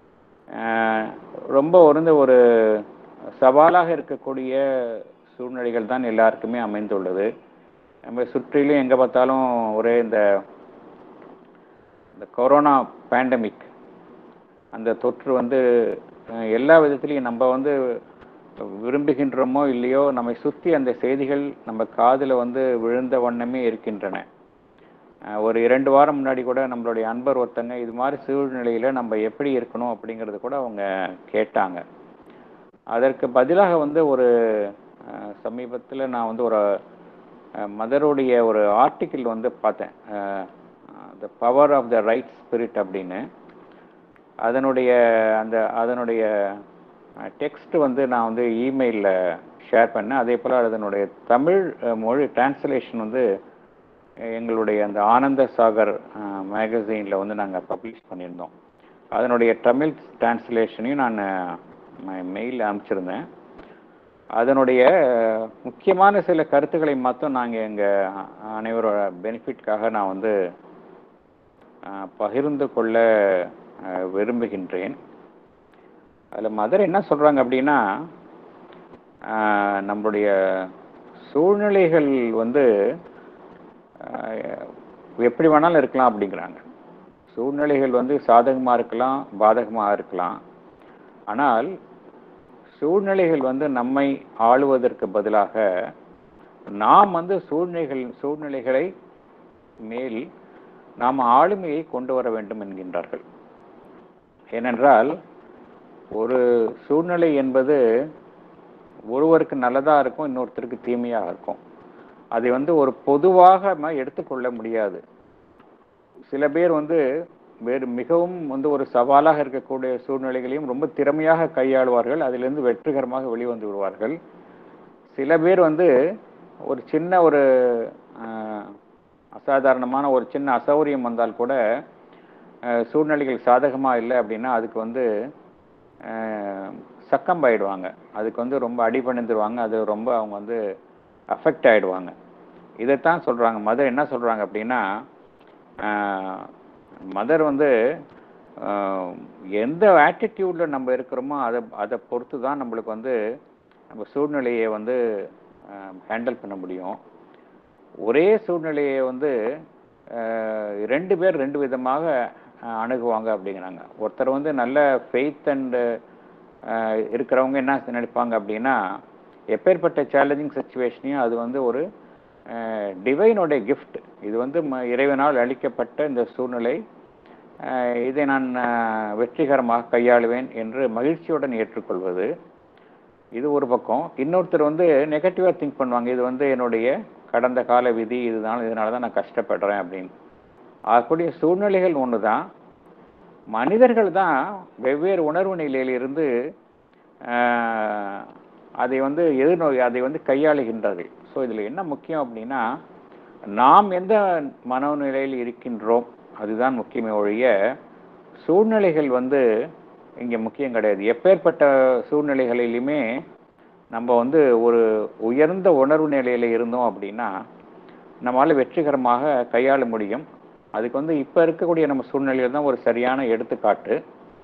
ரொம்ப வந்து ஒரு சவாலாக இருக்கக்கூடிய சூழ்நிலைகள் தான் எல்லாருக்குமே அமைந்துள்ளது. நம்ம சுற்றிலும் எங்கே பார்த்தாலும் ஒரே இந்த இந்த கொரோனா பேண்டமிக் அந்த தொற்று வந்து எல்லா விதத்திலையும் நம்ம வந்து விரும்புகின்றோமோ இல்லையோ நம்மை சுற்றி அந்த செய்திகள் நம்ம காதில் வந்து விழுந்த வண்ணமே இருக்கின்றன. ஒரு இரண்டு வாரம் முன்னாடி கூட நம்மளுடைய அன்பர் ஒருத்தங்க இது மாதிரி சூழ்நிலையில் நம்ம எப்படி இருக்கணும் அப்படிங்கிறது கூட அவங்க கேட்டாங்க. அதற்கு பதிலாக வந்து ஒரு சமீபத்தில் நான் வந்து ஒரு மதருடைய ஒரு ஆர்டிக்கிள் வந்து பார்த்தேன், the power of the right spirit அப்படின்னு. அதனுடைய அந்த அதனுடைய டெக்ஸ்ட் வந்து நான் வந்து இமெயிலில் ஷேர் பண்ணேன். அதே போல் அதனுடைய தமிழ் மொழி டிரான்ஸ்லேஷன் வந்து எங்களுடைய அந்த ஆனந்த சாகர் மேகசீனில் வந்து நாங்கள் பப்ளிஷ் பண்ணியிருந்தோம். அதனுடைய தமிழ் டிரான்ஸ்லேஷனையும் நான் மெயிலில் அனுப்பிச்சிருந்தேன். அதனுடைய முக்கியமான சில கருத்துக்களை மட்டும் நாங்கள் எங்கள் அனைவரோட பெனிஃபிட்காக நான் வந்து பகிர்ந்து கொள்ள விரும்புகின்றேன். அதில் மதர் என்ன சொல்கிறாங்க அப்படின்னா, நம்மளுடைய சூழ்நிலைகள் வந்து எப்படி வேணாலும் இருக்கலாம் அப்படிங்கிறாங்க. சூழ்நிலைகள் வந்து சாதகமாக இருக்கலாம், பாதகமாக இருக்கலாம். ஆனால் சூழ்நிலைகள் வந்து நம்மை ஆளுவதற்கு பதிலாக நாம் வந்து சூழ்நிலைகள் சூழ்நிலைகளை மேல் நாம் ஆளுமையை கொண்டு வர வேண்டும் என்கின்றார்கள். ஏனென்றால் ஒரு சூழ்நிலை என்பது ஒருவருக்கு நல்லதாக இருக்கும், இன்னொருத்தருக்கு தீமையாக இருக்கும். அதை வந்து ஒரு பொதுவாக எடுத்துக்கொள்ள முடியாது. சில பேர் வந்து வேறு மிகவும் வந்து ஒரு சவாலாக இருக்கக்கூடிய சூழ்நிலைகளையும் ரொம்ப திறமையாக கையாளுவார்கள், அதிலிருந்து வெற்றிகரமாக வெளிவந்து விடுவார்கள். சில பேர் வந்து ஒரு சின்ன ஒரு அசாதாரணமான ஒரு சின்ன அசௌகரியம் வந்தால் கூட சூழ்நிலைகள் சாதகமாக இல்லை அப்படின்னா அதுக்கு வந்து சக்கம் ஆயிடுவாங்க, அதுக்கு வந்து ரொம்ப அடிபணிந்துருவாங்க, அது ரொம்ப அவங்க வந்து அஃபெக்ட் ஆகிடுவாங்க. இதைத்தான் சொல்கிறாங்க. மதர் என்ன சொல்கிறாங்க அப்படின்னா, மதர் வந்து எந்த ஆட்டிடியூடில் நம்ம இருக்கிறோமோ அதை அதை பொறுத்து தான் நம்மளுக்கு வந்து நம்ம சூழ்நிலையை வந்து ஹேண்டில் பண்ண முடியும். ஒரே சூழ்நிலையை வந்து ரெண்டு பேர் ரெண்டு விதமாக அணுகுவாங்க அப்படிங்கிறாங்க. ஒருத்தர் வந்து நல்ல ஃபெய்த் அண்டு இருக்கிறவங்க என்ன நினைப்பாங்க அப்படின்னா, எப்பேற்பட்ட சேலஞ்சிங் சுச்சுவேஷனையும் அது வந்து ஒரு டிவைனோட கிஃப்ட், இது வந்து இறைவனால் அளிக்கப்பட்ட இந்த சூழ்நிலை, இதை நான் வெற்றிகரமாக கையாளுவேன் என்று மகிழ்ச்சியுடன் ஏற்றுக்கொள்வது இது ஒரு பக்கம். இன்னொருத்தர் வந்து நெகட்டிவாக திங்க் பண்ணுவாங்க, இது வந்து என்னுடைய கடந்த கால விதி, இதுதான், இதனால தான் நான் கஷ்டப்படுறேன் அப்படின்னு. அதற்குரிய சூழ்நிலைகள் ஒன்று தான். மனிதர்கள் தான் வெவ்வேறு உணர்வு நிலையிலிருந்து அதை வந்து எதிர்நோக்கி அதை வந்து கையாளுகின்றார்கள். ஸோ இதில் என்ன முக்கியம் அப்படின்னா, நாம் எந்த மனநிலையில் இருக்கின்றோம் அதுதான் முக்கியமே ஒழிய சூழ்நிலைகள் வந்து இங்கே முக்கியம் கிடையாது. எப்பேற்பட்ட சூழ்நிலைகளிலுமே நம்ம வந்து ஒரு உயர்ந்த உணர்வு நிலையில் இருந்தோம் அப்படின்னா நம்மளால் வெற்றிகரமாக கையாள முடியும். அதுக்கு வந்து இப்போ இருக்கக்கூடிய நம்ம சூழ்நிலையில் தான் ஒரு சரியான எடுத்துக்காட்டு.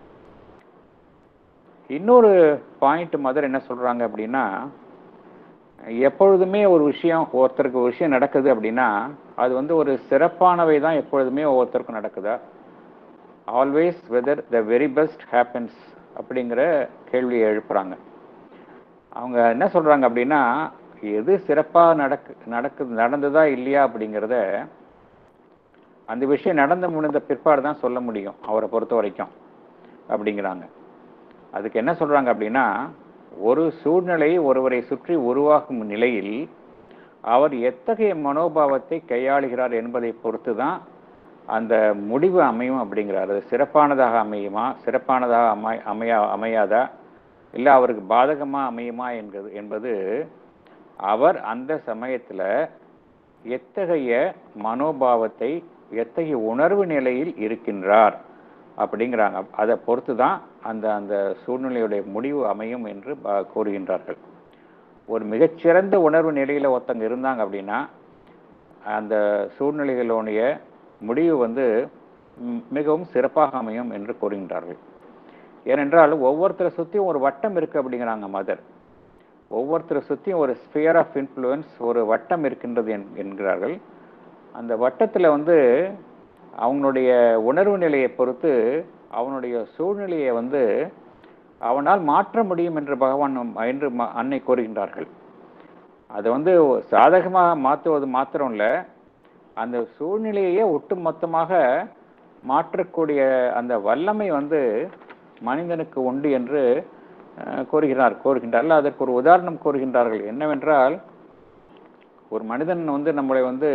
இன்னொரு பாயிண்ட் மதர் என்ன சொல்கிறாங்க அப்படின்னா, எப்பொழுதுமே ஒரு விஷயம் ஒருத்தருக்கு ஒரு விஷயம் நடக்குது அப்படின்னா அது வந்து ஒரு சிறப்பானவை தான் எப்பொழுதுமே ஒவ்வொருத்தருக்கும் நடக்குதா, always whether the very best happens அப்படிங்கிற கேள்வியை எழுப்புறாங்க. அவங்க என்ன சொல்கிறாங்க அப்படின்னா, எது சிறப்பாக நடக்கு நடக்குது நடந்ததா இல்லையா அப்படிங்கிறத அந்த விஷயம் நடந்து முடிந்த பிற்பாடு தான் சொல்ல முடியும் அவரை பொறுத்த வரைக்கும் அப்படிங்கிறாங்க. அதுக்கு என்ன சொல்கிறாங்க அப்படின்னா, ஒரு சூழ்நிலை ஒருவரை சுற்றி உருவாகும் நிலையில் அவர் எத்தகைய மனோபாவத்தை கையாளுகிறார் என்பதை பொறுத்து தான் அந்த முடிவு அமையும் அப்படிங்கிறார். அது சிறப்பானதாக அமையுமா, சிறப்பானதாக அமை அமையா அமையாதா, இல்லை அவருக்கு பாதகமாக அமையுமா என்கிறது என்பது அவர் அந்த சமயத்தில் எத்தகைய மனோபாவத்தை எத்தகைய உணர்வு நிலையில் இருக்கின்றார் அப்படிங்கிறாங்க. அதை பொறுத்து தான் அந்த அந்த சூழ்நிலையுடைய முடிவு அமையும் என்று கூறுகின்றார்கள். ஒரு மிகச்சிறந்த உணர்வு நிலையில் ஒருத்தங்க இருந்தாங்க அப்படின்னா அந்த சூழ்நிலைகளுடைய முடிவு வந்து மிகவும் சிறப்பாக அமையும் என்று கூறுகின்றார்கள். ஏனென்றால் ஒவ்வொருத்தரை சுற்றியும் ஒரு வட்டம் இருக்குது அப்படிங்கிறாங்க மதர். ஒவ்வொருத்தரை சுற்றியும் ஒரு ஸ்பியர் ஆஃப் இன்ஃப்ளூயன்ஸ், ஒரு வட்டம் இருக்கின்றது என்கிறார்கள். அந்த வட்டத்தில் வந்து அவனுடைய உணர்வு நிலையை பொறுத்து அவனுடைய சூழ்நிலையை வந்து அவனால் மாற்ற முடியும் என்று பகவான் என்று அன்னை கூறுகின்றார்கள். அதை வந்து சாதகமாக மாற்றுவது மாத்திரம் இல்லை, அந்த சூழ்நிலையே ஒட்டுமொத்தமாக மாற்றக்கூடிய அந்த வல்லமை வந்து மனிதனுக்கு உண்டு என்று கூறுகிறார் கூறுகின்றார்கள் அதற்கு ஒரு உதாரணம் கூறுகின்றார்கள். என்னவென்றால், ஒரு மனிதன் வந்து நம்மளை வந்து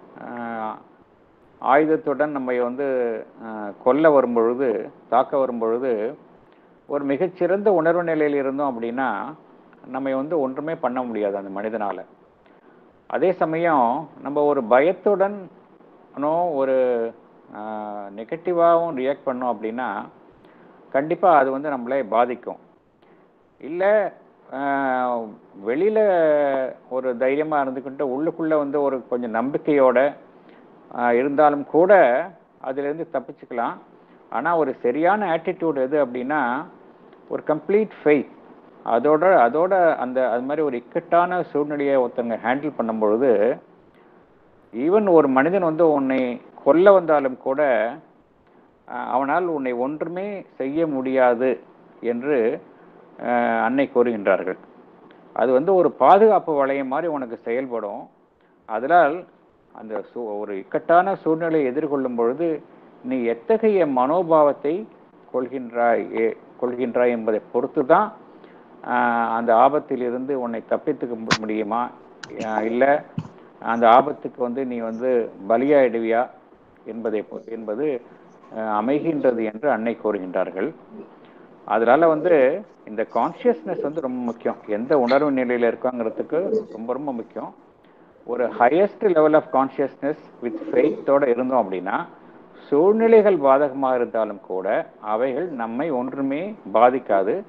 ஆயுதத்துடன் நம்மை வந்து கொல்ல வரும்பொழுது, தாக்க வரும்பொழுது ஒரு மிகச்சிறந்த உணர்வு நிலையில் இருந்தோம் அப்படின்னா நம்ம வந்து ஒன்றுமே பண்ண முடியாது அந்த மனிதனால். அதே சமயம் நம்ம ஒரு பயத்துடன் ஒரு நெகட்டிவாகவும் ரியாக்ட் பண்ணோம் அப்படின்னா கண்டிப்பாக அது வந்து நம்மளை பாதிக்கும். இல்லை வெளியில் ஒரு தைரியமாக இருந்துக்கிட்டு உள்ளுக்குள்ளே வந்து ஒரு கொஞ்சம் நம்பிக்கையோட இருந்தாலும் கூட அதிலிருந்து தப்பிச்சுக்கலாம். ஆனால் ஒரு சரியான ஆட்டிடியூட் எது அப்படின்னா ஒரு கம்ப்ளீட் ஃபெய்த், அதோட அதோட அந்த அது மாதிரி ஒரு இக்கட்டான சூழ்நிலையை ஒருத்தங்க ஹேண்டில் பண்ணும்பொழுது ஈவன் ஒரு மனிதன் வந்து உன்னை கொல்ல வந்தாலும் கூட அவனால் உன்னை ஒன்றுமே செய்ய முடியாது என்று அன்னை கூறுகின்றார்கள். அது வந்து ஒரு பாதுகாப்பு வளையம் மாதிரி உனக்கு செயல்படும். அதனால் அந்த சூ ஒரு இக்கட்டான சூழ்நிலையை எதிர்கொள்ளும் பொழுது நீ எத்தகைய மனோபாவத்தை கொள்கின்றாய் கொள்கின்றாய் என்பதை பொறுத்து தான் அந்த ஆபத்திலிருந்து உன்னை தப்பித்துக்க முடியுமா, இல்லை அந்த ஆபத்துக்கு வந்து நீ வந்து பலியாயிடுவியா என்பதை என்பது அமைகின்றது என்று அன்னை கூறுகின்றார்கள். அதனால வந்து இந்த கான்ஷியஸ்னஸ் வந்து ரொம்ப முக்கியம். எந்த உணர்வு நிலையில் இருக்காங்கிறதுக்கு ரொம்ப ரொம்ப முக்கியம். ஒரு highest level of consciousness with ஃபெய்த்தோடு இருந்தோம் அப்படின்னா சூழ்நிலைகள் பாதகமாக இருந்தாலும் கூட அவைகள் நம்மை ஒன்றுமே பாதிக்காது.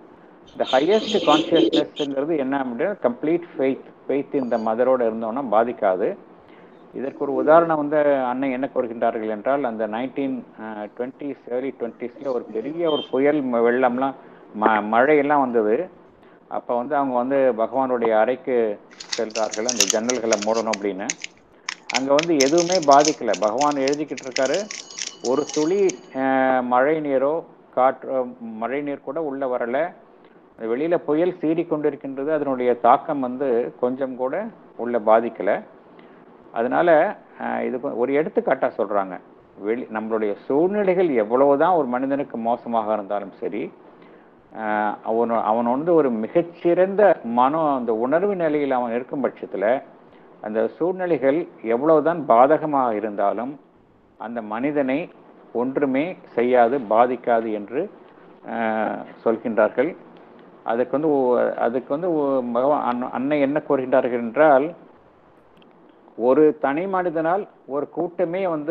இந்த ஹையஸ்ட் கான்சியஸ்னஸ்ங்கிறது என்ன அப்படின்னா கம்ப்ளீட் ஃபெய்த் ஃபெய்த் இந்த மதரோட இருந்தோம்னா பாதிக்காது. இதற்கு ஒரு உதாரணம் வந்து அன்னை என்ன கூறுகின்றார்கள் என்றால், அந்த நைன்டீன் டுவெண்ட்டிஸ் ஏர்லி டுவெண்ட்டிஸில் ஒரு பெரிய ஒரு புயல் வெள்ளம்லாம் ம மழையெல்லாம் வந்தது. அப்போ வந்து அவங்க வந்து பகவானுடைய அறைக்கு செல்றார்கள், அந்த ஜன்னல்களை மூடணும் அப்படின்னு. அங்கே வந்து எதுவுமே பாதிக்கலை. பகவான் எழுதிக்கிட்டு இருக்காரு, ஒரு துளி மழை நீரோ காற்று மழை நீர் கூட உள்ள வரலை. வெளியில புயல் சீறி கொண்டிருக்கின்றது, அதனுடைய தாக்கம் வந்து கொஞ்சம் கூட உள்ள பாதிக்கலை. அதனால இது ஒரு எடுத்துக்காட்டாக சொல்றாங்க. வெளி நம்மளுடைய சூழ்நிலைகள் எவ்வளவுதான் ஒரு மனிதனுக்கு மோசமாக இருந்தாலும் சரி, அவன் அவன் வந்து ஒரு மிகச்சிறந்த மனோ அந்த உணர்வு நிலையில் அவன் இருக்கும் பட்சத்தில் அந்த சூழ்நிலைகள் எவ்வளவுதான் பாதகமாக இருந்தாலும் அந்த மனிதனை ஒன்றுமே செய்யாது, பாதிக்காது என்று சொல்கின்றார்கள். அதுக்கு வந்து அதுக்கு வந்து அன்னை என்ன கூறுகின்றார்கள் என்றால், ஒரு தனி மனிதனால் ஒரு கூட்டமே வந்து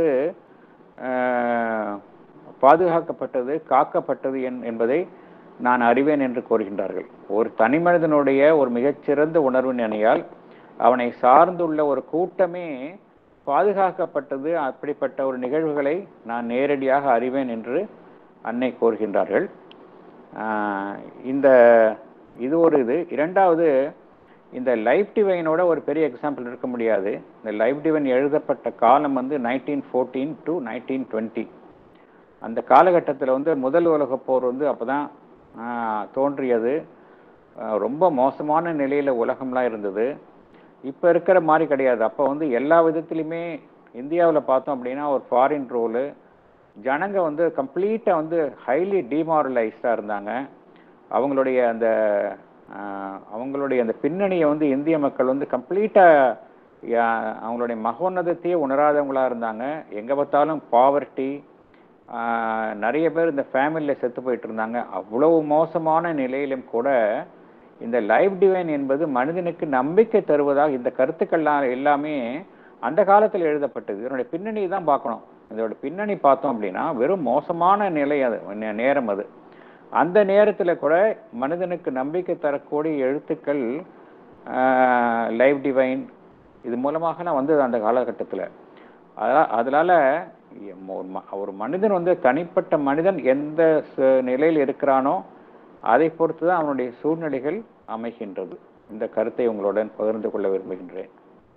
பாதுகாக்கப்பட்டது, காக்கப்பட்டது என்பதை நான் அறிவேன் என்று கூறுகின்றார்கள். ஒரு தனி மனிதனுடைய ஒரு மிகச்சிறந்த உணர்வு நினையால் அவனை சார்ந்துள்ள ஒரு கூட்டமே பாதுகாக்கப்பட்டது. அப்படிப்பட்ட ஒரு நிகழ்வுகளை நான் நேரடியாக அறிவேன் என்று அன்னை கூறுகின்றார்கள். இந்த இது ஒரு இது. இரண்டாவது, இந்த லைஃப் டிவைனோட ஒரு பெரிய எக்ஸாம்பிள் இருக்க முடியாது. இந்த லைஃப் டிவைன் எழுதப்பட்ட காலம் வந்து nineteen fourteen to nineteen twenty. அந்த காலகட்டத்தில் வந்து முதல் உலக போர் வந்து அப்போதான் தோன்றியது. ரொம்ப மோசமான நிலையில் உலகம்லாம் இருந்தது. இப்போ இருக்கிற மாதிரி கிடையாது. அப்போ வந்து எல்லா விதத்துலையுமே இந்தியாவில் பார்த்தோம் அப்படின்னா ஒரு ஃபாரின் ரூலு, ஜனங்க வந்து கம்ப்ளீட்டாக வந்து ஹைலி டிமாரலைஸ்டாக இருந்தாங்க. அவங்களுடைய அந்த அவங்களுடைய அந்த பின்னணியை வந்து இந்திய மக்கள் வந்து கம்ப்ளீட்டாக அவங்களுடைய மகோன்னதத்தையே உணராதவங்களாக இருந்தாங்க. எங்கே பார்த்தாலும் பாவர்ட்டி, நிறைய பேர் இந்த ஃபேமிலியில் செத்து போயிட்டு இருந்தாங்க. அவ்வளவு மோசமான நிலையிலும் கூட இந்த லைஃப் டிவைன் என்பது மனிதனுக்கு நம்பிக்கை தருவதாக இந்த கருத்துக்கள்லாம் எல்லாமே அந்த காலத்தில் எழுதப்பட்டது. இதனுடைய பின்னணி தான் பார்க்கணும். இதோட பின்னணி பார்த்தோம் அப்படின்னா வெறும் மோசமான நிலை, அது நேரம். அது அந்த நேரத்தில் கூட மனிதனுக்கு நம்பிக்கை தரக்கூடிய எழுத்துக்கள் லைஃப் டிவைன் இது மூலமாக வந்தது அந்த காலகட்டத்தில். அதனால் அதனால ஒரு மனிதன் வந்து தனிப்பட்ட மனிதன் எந்த நிலையில் இருக்கிறானோ அதை பொறுத்து தான் அவனுடைய சூழ்நிலைகள் அமைகின்றது. இந்த கருத்தை உங்களுடன் பகிர்ந்து கொள்ள விரும்புகின்றேன்.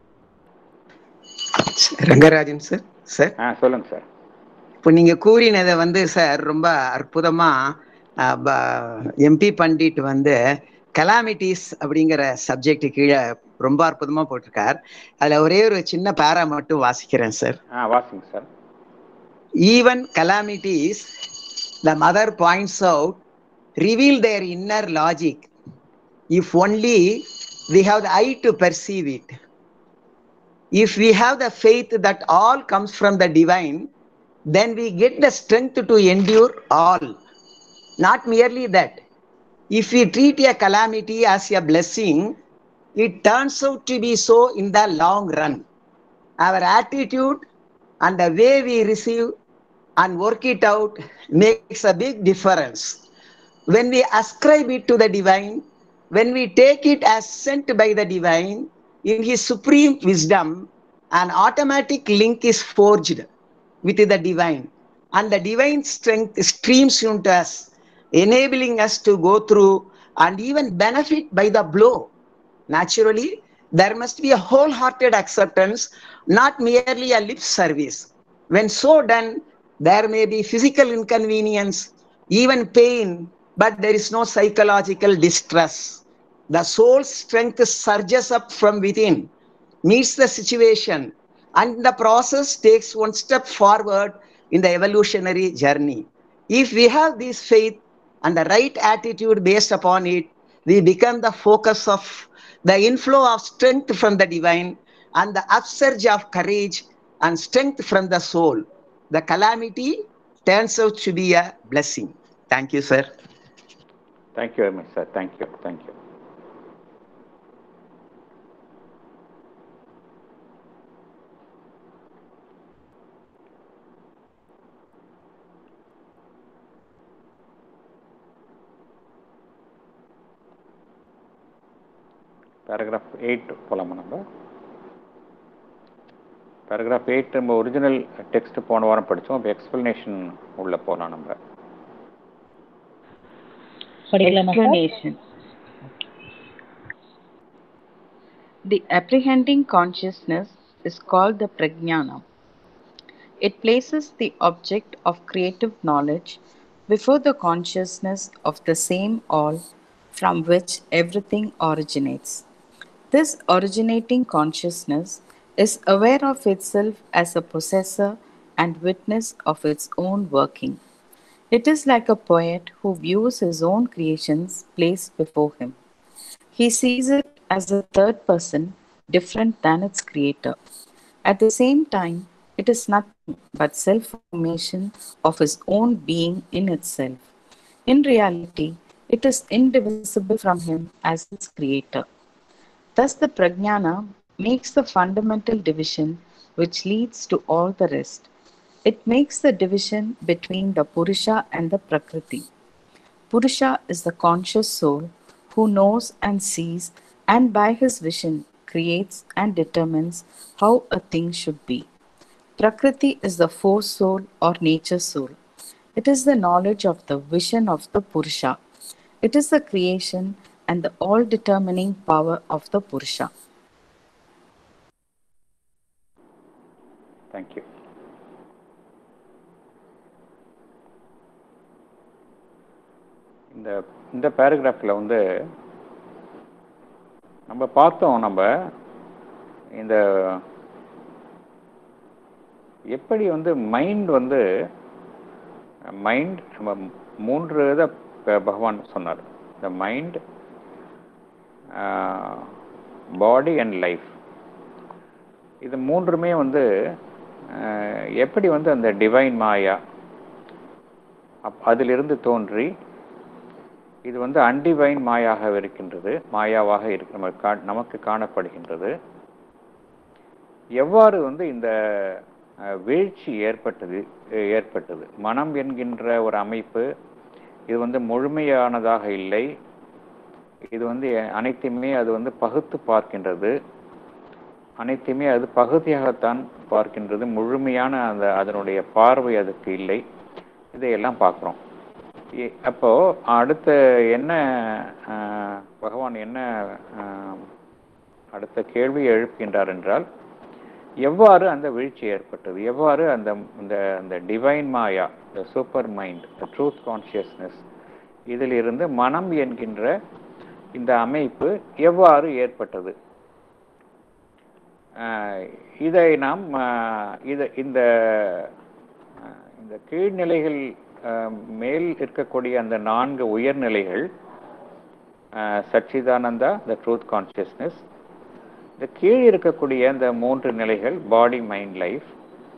ரங்கராஜன் சார் சார் ஆ சொல்லுங்க சார். இப்போ நீங்க கூறினதை வந்து சார் ரொம்ப அற்புதமா எம்பி பண்டிட் வந்து கலாமிட்டிஸ் அப்படிங்கிற சப்ஜெக்ட் கீழே ரொம்ப அற்புதமா போட்டிருக்கார். அதுல ஒரே ஒரு சின்ன பேரா மட்டும் வாசிக்கிறேன் சார். ஆ வாசிங்க sir. Even calamities the mother points out reveal their inner logic if only we have the eye to perceive it. If we have the faith that all comes from the divine, then we get the strength to endure all. Not merely that, if we treat a calamity as a blessing, it turns out to be so in the long run. Our attitude and the way we receive and work it out makes a big difference. When we ascribe it to the divine, when we take it as sent by the divine, in his supreme wisdom, an automatic link is forged with the divine, and the divine strength streams into us, enabling us to go through and even benefit by the blow. Naturally, there must be a wholehearted acceptance, not merely a lip service. When so done, there may be physical inconvenience, even pain, but there is no psychological distress. The soul's strength surges up from within, meets the situation, and the process takes one step forward in the evolutionary journey. If we have this faith and the right attitude based upon it, we become the focus of the inflow of strength from the divine and the upsurge of courage and strength from the soul. The calamity turns out to be a blessing. Thank you, sir. Thank you very much, sir. Thank you. Thank you. Paragraph eight போகலாமா நம்ம? Paragraph eight நம்ம original text போன வாரம் படித்தோம். இப்போ explanation உள்ள போகலாம் நம்ம. Explanation. The apprehending consciousness is called the prajnana. It places the object of creative knowledge before the consciousness of the same all from which everything originates. This originating consciousness is aware of itself as a possessor and witness of its own working. It is like a poet who views his own creations placed before him. He sees it as a third person, different than its creator. At the same time, it is nothing but self-formation of his own being in itself. In reality, it is indivisible from him as its creator. Thus, the prajnana makes the fundamental division which leads to all the rest. It makes the division between the Purusha and the Prakriti. Purusha is the conscious soul who knows and sees, and by his vision creates and determines how a thing should be. Prakriti is the force soul or nature soul. It is the knowledge of the vision of the Purusha. It is the creation and the all-determining power of the Purusha. Thank you. இந்த இந்த பேராகிராஃபில் வந்து நம்ம பார்த்தோம், நம்ம இந்த எப்படி வந்து mind வந்து மைண்ட் நம்ம மூன்று இதை பகவான் சொன்னார். இந்த மைண்ட், பாடி அண்ட் லைஃப், இது மூன்றுமே வந்து எப்படி வந்து அந்த டிவைன் மாயா அப் அதிலிருந்து தோன்றி இது வந்து அன்டிவைன் மாயாக இருக்கின்றது, மாயாவாக இருக்கு நம்ம கா நமக்கு காணப்படுகின்றது. எவ்வாறு வந்து இந்த வீழ்ச்சி ஏற்பட்டது ஏற்பட்டது மனம் என்கின்ற ஒரு அமைப்பு இது வந்து முழுமையானதாக இல்லை. இது வந்து அனைத்தையுமே அது வந்து பகுத்து பார்க்கின்றது, அனைத்தையுமே அது பகுதியாகத்தான் பார்க்கின்றது, முழுமையான அந்த அதனுடைய பார்வை அதுக்கு இல்லை. இதையெல்லாம் பார்க்குறோம். அப்போ அடுத்த என்ன பகவான் என்ன அடுத்த கேள்வி எழுப்புகின்றார் என்றால், எவ்வாறு அந்த வீழ்ச்சி ஏற்பட்டது, எவ்வாறு அந்த இந்த அந்த divine maya, the super mind, the truth consciousness, இதிலிருந்து மனம் என்கின்ற இந்த அமைப்பு எவ்வாறு ஏற்பட்டது, இதை நாம் இதை இந்த இந்த கீழ்நிலைகள் மேல் இருக்கக்கூடிய அந்த நான்கு உயர்நிலைகள், சச்சிதானந்தா, த ட்ரூத் கான்ஷியஸ்னஸ், இந்த கீழ் இருக்கக்கூடிய அந்த மூன்று நிலைகள் பாடி, மைண்ட், லைஃப்,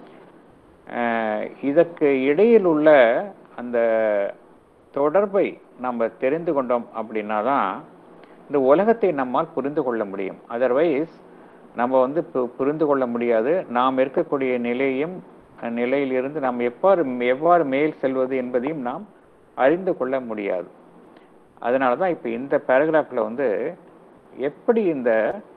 இதற்கு இடையில் உள்ள அந்த தொடர்பை நம்ம தெரிந்து கொண்டோம் அப்படின்னா தான் இந்த உலகத்தை நம்மால் புரிந்து கொள்ள முடியும். அதர்வைஸ் நம்ம வந்து புரிந்து கொள்ள முடியாது. நாம் இருக்கக்கூடிய நிலையும் நிலையிலிருந்து நாம் எவ்வாறு எவ்வாறு மேல் செல்வது என்பதையும் நாம் அறிந்து கொள்ள முடியாது. அதனால தான் இப்போ இந்த பேராகிராஃபில் வந்து எப்படி இந்த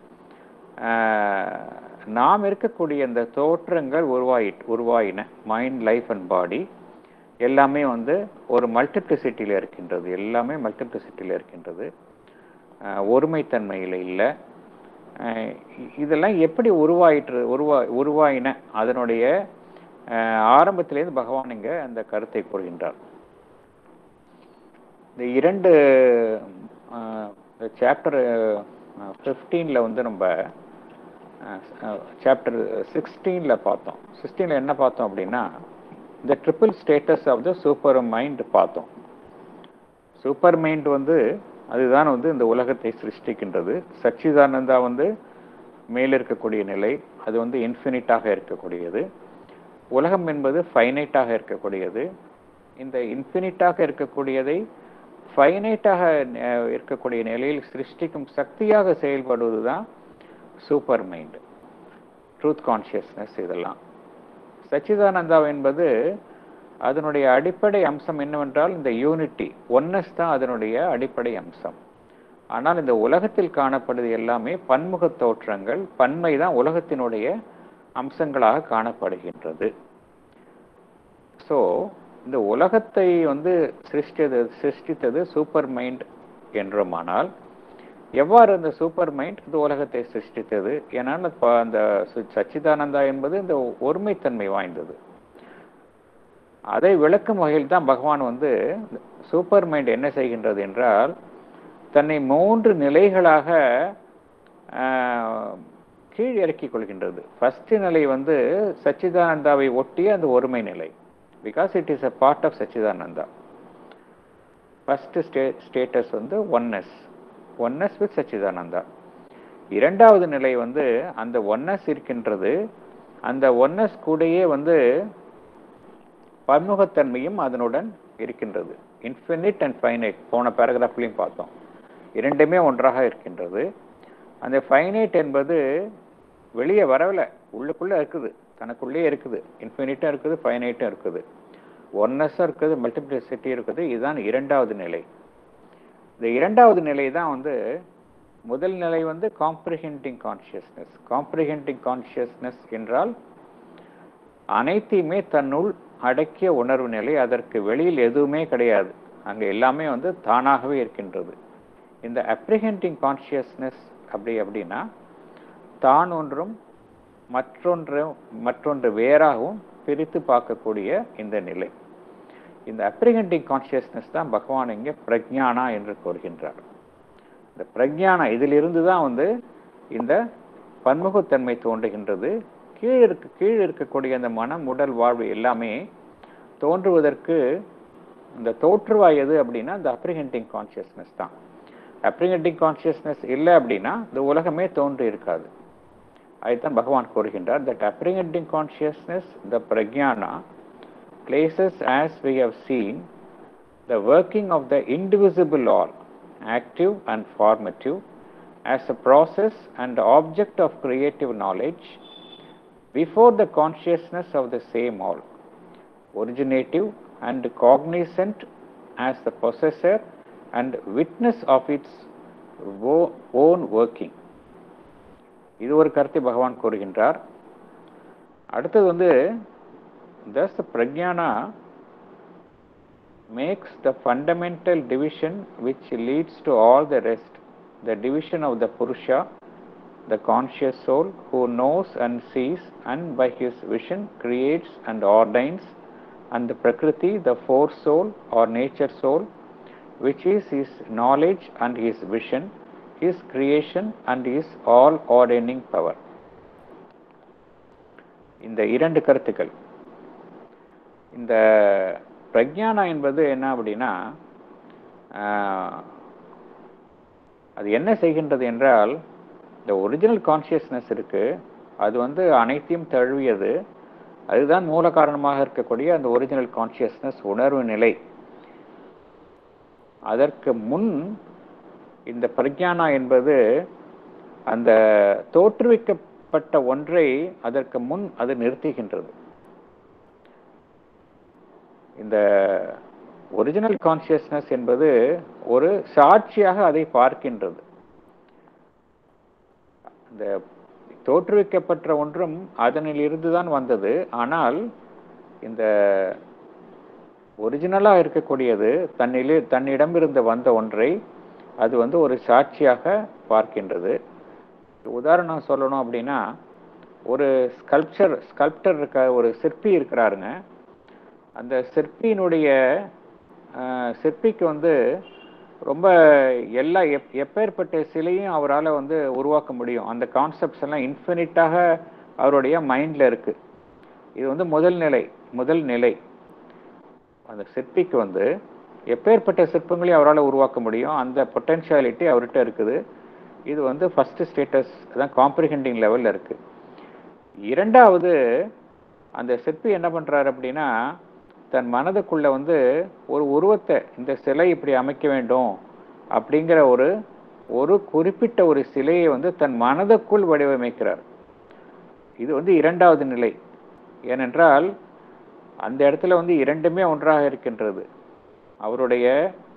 நாம் இருக்கக்கூடிய இந்த தோற்றங்கள் உருவாயி உருவாயின மைண்ட், லைஃப் அண்ட் பாடி எல்லாமே வந்து ஒரு மல்டிப்ளிசிட்டியில் இருக்கின்றது, எல்லாமே மல்டிப்ளிசிட்டியில் இருக்கின்றது, ஒருமைத்தன்மையில் இல்லை. இதெல்லாம் எப்படி உருவாயிற்று உருவா உருவாயின அதனுடைய ஆரம்பத்திலேருந்து பகவான் இங்கே அந்த கருத்தை கூறுகின்றார். இந்த இரண்டு சாப்டர் ஃபிஃப்டீனில் வந்து நம்ம சாப்டர் சிக்ஸ்டீனில் பார்த்தோம். சிக்ஸ்டீனில் என்ன பார்த்தோம் அப்படின்னா, இந்த triple status of the super mind பார்த்தோம். சூப்பர் மைண்ட் வந்து அதுதான் வந்து இந்த உலகத்தை சிருஷ்டிக்கின்றது. சச்சிதானந்தா வந்து மேல் இருக்கக்கூடிய நிலை, அது வந்து இன்ஃபினிட்டாக இருக்கக்கூடியது. உலகம் என்பது ஃபைனைட்டாக இருக்கக்கூடியது. இந்த இன்ஃபினிட்டாக இருக்கக்கூடியதை ஃபைனைட்டாக இருக்கக்கூடிய நிலையில் சிருஷ்டிக்கும் சக்தியாக செயல்படுவது தான் சூப்பர் மைண்ட், ட்ரூத் கான்ஷியஸ்னஸ். இதெல்லாம் சச்சிதானந்தா என்பது அதனுடைய அடிப்படை அம்சம் என்னவென்றால் இந்த யூனிட்டி, ஒன்னஸ் தான் அதனுடைய அடிப்படை அம்சம். ஆனால் இந்த உலகத்தில் காணப்படுவது எல்லாமே பன்முக தோற்றங்கள், பன்மை தான் உலகத்தினுடைய அம்சங்களாக காணப்படுகின்றது. ஸோ இந்த உலகத்தை வந்து சிருஷ்டித்தது சிருஷ்டித்தது சூப்பர் மைண்ட் என்றுமானால், எவ்வாறு அந்த சூப்பர் மைண்ட் இந்த உலகத்தை சிருஷ்டித்தது? ஏன்னால் அந்த சச்சிதானந்தா என்பது இந்த ஒருமைத்தன்மை வாய்ந்தது. அதை விளக்கும் வகையில் தான் பகவான் வந்து சூப்பர் மைண்ட் என்ன செய்கின்றது என்றால், தன்னை மூன்று நிலைகளாக கீழ் இறக்கிக் கொள்கின்றது. ஃபர்ஸ்ட் நிலை வந்து சச்சிதானந்தாவை ஒட்டிய அந்த ஒருமை நிலை, because it is a part of Sachchidananda. First stay status வந்து ஒன்னஸ், ஒன்னஸ் வித் சச்சிதானந்தா. இரண்டாவது நிலை வந்து அந்த ஒன்னஸ் இருக்கின்றது, அந்த ஒன்னஸ் கூடயே வந்து பன்முகத்தன்மையும் அதனுடன் இருக்கின்றது. இன்ஃபினிட் அண்ட் ஃபைனைட் போன பேராகிராஃப்லையும் பார்த்தோம், இரண்டுமே ஒன்றாக இருக்கின்றது. அந்த ஃபைனைட் என்பது வெளியே வரவில்லை, உள்ளுக்குள்ளே இருக்குது, தனக்குள்ளே இருக்குது. இன்ஃபினிட்டும் இருக்குது, ஃபைனைட்டும் இருக்குது, ஒன்னஸும் இருக்குது, மல்டிப்ளிசிட்டி இருக்குது. இதுதான் இரண்டாவது நிலை. இந்த இரண்டாவது நிலை தான் வந்து முதல் நிலை வந்து காம்ப்ரிஹெண்டிங் கான்ஷியஸ்னஸ். காம்ப்ரிஹெண்டிங் கான்ஷியஸ்னஸ் என்றால் அனைத்தையுமே தன்னுள் அடக்கிய உணர்வு நிலை. அதற்கு வெளியில் எதுவுமே கிடையாது, அங்கே எல்லாமே வந்து தானாகவே இருக்கின்றது. இந்த அப்ரிஹெண்டிங் கான்ஷியஸ்னஸ் அப்படி அப்படின்னா தான் ஒன்றும் மற்றொன்று மற்றொன்று வேறாகவும் பிரித்து பார்க்கக்கூடிய இந்த நிலை. இந்த அப்ரிஹெண்டிங் கான்ஷியஸ்னஸ் தான் பகவான் இங்கே பிரக்ஞானா என்று கூறுகின்றார். இந்த பிரக்ஞானா இதிலிருந்து தான் வந்து இந்த பன்முகத்தன்மை தோன்றுகின்றது. கீழ் இருக்க கீழ் இருக்கக்கூடிய அந்த மனம், உடல், வாழ்வு எல்லாமே தோன்றுவதற்கு இந்த தோற்றுவாய் எது அப்படின்னா இந்த அப்ரிஹெண்டிங் கான்ஷியஸ்னஸ் தான். அப்ரிஹெண்டிங் கான்ஷியஸ்னஸ் இல்லை அப்படின்னா இந்த உலகமே தோன்றி இருக்காது. அதுதான் பகவான் கூறுகின்றார். That apprehending consciousness, the Prajnana, places as we have seen the working of the indivisible all, active and formative, as a process and object of creative knowledge before the consciousness of the same all, originative and cognizant as the possessor and witness of its own working. இது ஒரு கருத்தை பகவான் கூறுகின்றார். அடுத்தது வந்து thus the prajnana makes the fundamental division which leads to all the rest, the division of the Purusha, the conscious soul who knows and sees and by his vision creates and ordains, and the Prakriti, the force soul or nature soul, which is his knowledge and his vision, his creation and his all ordaining power. இந்த இரண்டு கருத்துக்கள். இந்த பிரக்ஞானா என்பது என்ன அப்படின்னா, அது என்ன செய்கின்றது என்றால், இந்த ஒரிஜினல் கான்சியஸ்னஸ் இருக்கு, அது வந்து அனைத்தையும் தழுவியது. அதுதான் மூல காரணமாக இருக்கக்கூடிய அந்த ஒரிஜினல் கான்சியஸ்னஸ் உணர்வு நிலை. அதற்கு முன் இந்த பிரக்ஞானா என்பது அந்த தோற்றுவிக்கப்பட்ட ஒன்றை அதற்கு முன் அது நிறுத்துகின்றது. இந்த ஒரிஜினல் கான்சியஸ்னஸ் என்பது ஒரு சாட்சியாக அதை பார்க்கின்றது. இந்த தோற்றுவிக்கப்பட்ட ஒன்றும் அதனில் இருந்துதான் வந்தது. ஆனால் இந்த ஒரிஜினலாக இருக்கக்கூடியது தன்னிலே தன்னிடமிருந்து வந்த ஒன்றை அது வந்து ஒரு சாட்சியாக பார்க்கின்றது. உதாரணம் சொல்லணும் அப்படின்னா, ஒரு ஸ்கல்ப்சர் ஸ்கல்ப்டர் இருக்க ஒரு சிற்பி இருக்கிறாருங்க. அந்த சிற்பியினுடைய சிற்பிக்கு வந்து ரொம்ப எல்லா எப் எப்பேற்பட்ட சிலையும் அவரால் வந்து உருவாக்க முடியும். அந்த கான்செப்ட்ஸ் எல்லாம் இன்ஃபினிட்டாக அவருடைய மைண்டில் இருக்குது. இது வந்து முதல் நிலை முதல் நிலை அந்த சிற்பிக்கு வந்து எப்பேற்பட்ட சிற்பங்களையும் அவரால் உருவாக்க முடியும். அந்த பொட்டென்ஷியாலிட்டி அவர்கிட்ட இருக்குது. இது வந்து ஃபஸ்ட்டு ஸ்டேட்டஸ் தான், காம்ப்ரிஹெண்டிங் லெவலில் இருக்குது. இரண்டாவது, அந்த சிற்பி என்ன பண்ணுறாரு அப்படின்னா, தன் மனதுக்குள்ளே வந்து ஒரு உருவத்தை, இந்த சிலை இப்படி அமைக்க வேண்டும் அப்படிங்கிற ஒரு ஒரு குறிப்பிட்ட ஒரு சிலையை வந்து தன் மனதுக்குள் வடிவமைக்கிறார். இது வந்து இரண்டாவது நிலை. ஏனென்றால் அந்த இடத்துல வந்து இரண்டுமே ஒன்றாக இருக்கின்றது. அவருடைய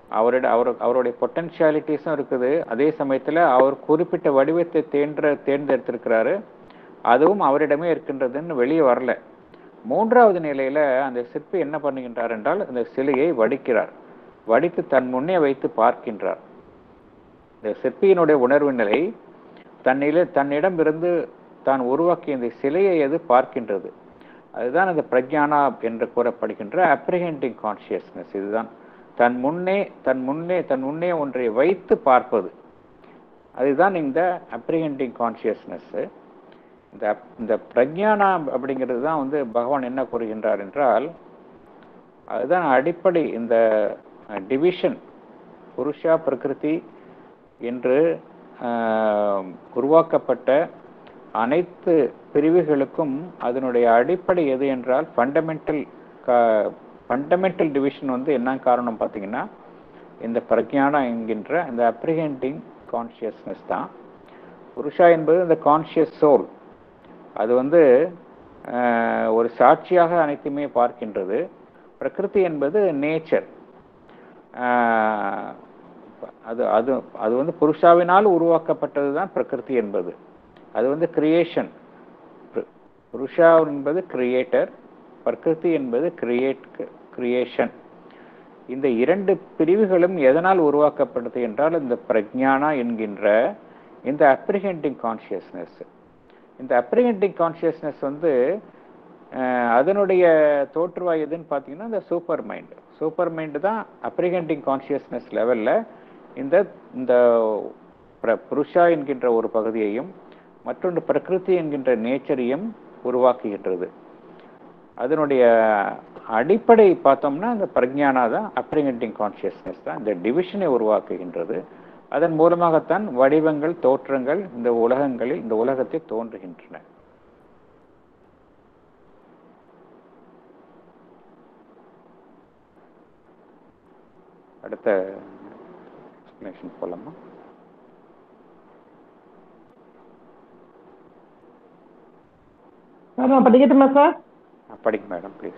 அவரோட அவர் அவருடைய பொட்டன்ஷியாலிட்டிஸும் இருக்குது, அதே சமயத்தில் அவர் குறிப்பிட்ட வடிவத்தை தேர்ந்த தேர்ந்தெடுத்திருக்கிறாரு, அதுவும் அவரிடமே இருக்கின்றதுன்னு வெளியே வரல. மூன்றாவது நிலையில அந்த சிற்பி என்ன பண்ணுகின்றார் என்றால் அந்த சிலையை வடிக்கிறார், வடித்து தன் முன்னே வைத்து பார்க்கின்றார். இந்த சிற்பியினுடைய உணர்வு நிலை தன்னில தன்னிடம் இருந்து தான் உருவாக்கிய இந்த சிலையை அது பார்க்கின்றது. அதுதான் அந்த பிரக்ஞானா என்று கூறப்படுகின்ற அப்ரிஹெண்டிங் கான்சியஸ்னஸ். இதுதான் தன் முன்னே தன் முன்னே தன் முன்னே ஒன்றை வைத்து பார்ப்பது. அதுதான் இந்த அப்ரிஹெண்டிங் கான்சியஸ்னஸ். இந்த இந்த பிரக்ஞானா அப்படிங்கிறது தான் வந்து பகவான் என்ன கூறுகின்றார் என்றால், அதுதான் அடிப்படை. இந்த டிவிஷன் புருஷா பிரகிருதி என்று உருவாக்கப்பட்ட அனைத்து பிரிவுகளுக்கும் அதனுடைய அடிப்படை எது என்றால் ஃபண்டமெண்டல் ஃபண்டமெண்டல் டிவிஷன் வந்து என்ன காரணம் பார்த்தீங்கன்னா, இந்த பிரக்ஞானா என்கின்ற இந்த அப்ரிஹெண்டிங் கான்சியஸ்னஸ் தான். புருஷா என்பது இந்த கான்சியஸ் சோல், அது வந்து ஒரு சாட்சியாக அனைத்துமே பார்க்கின்றது. பிரகிருதி என்பது நேச்சர், அது அது அது வந்து புருஷாவினால் உருவாக்கப்பட்டது தான் பிரகிருதி என்பது. அது வந்து கிரியேஷன். புருஷா என்பது கிரியேட்டர், பிரகிருதி என்பது கிரியேட் கிரியேஷன். இந்த இரண்டு பிரிவுகளும் எதனால் உருவாக்கப்பட்டது என்றால் இந்த பிரக்ஞானா என்கின்ற இந்த அப்ரிஹெண்டிங் கான்சியஸ்னஸ். இந்த அப்ரிஹெண்டிங் கான்சியஸ்னஸ் வந்து அதனுடைய தோற்றுவாய் எதுன்னு பார்த்தீங்கன்னா இந்த சூப்பர் மைண்ட். சூப்பர் மைண்டு தான் அப்ரிஹெண்டிங் கான்சியஸ்னஸ் லெவலில் இந்த இந்த புருஷா என்கின்ற ஒரு பகுதியையும் மற்றொன்று பிரகிருதி என்கின்ற நேச்சரையும் உருவாக்குகின்றது. அதனுடைய அடிப்படை பார்த்தோம்னா இந்த பிரக்ஞானா தான், அப்ரிஹெண்டிங் கான்சியஸ்னஸ் தான் இந்த டிவிஷனை உருவாக்குகின்றது. அதன் மூலமாகத்தான் வடிவங்கள் தோற்றங்கள் இந்த உலகங்களில் இந்த உலகத்தை தோன்றுகின்றன. அடுத்த எக்ஸ்பிளனேஷன் போலாமா? படிக்கட்டுமா சார்? படிங்க madam please.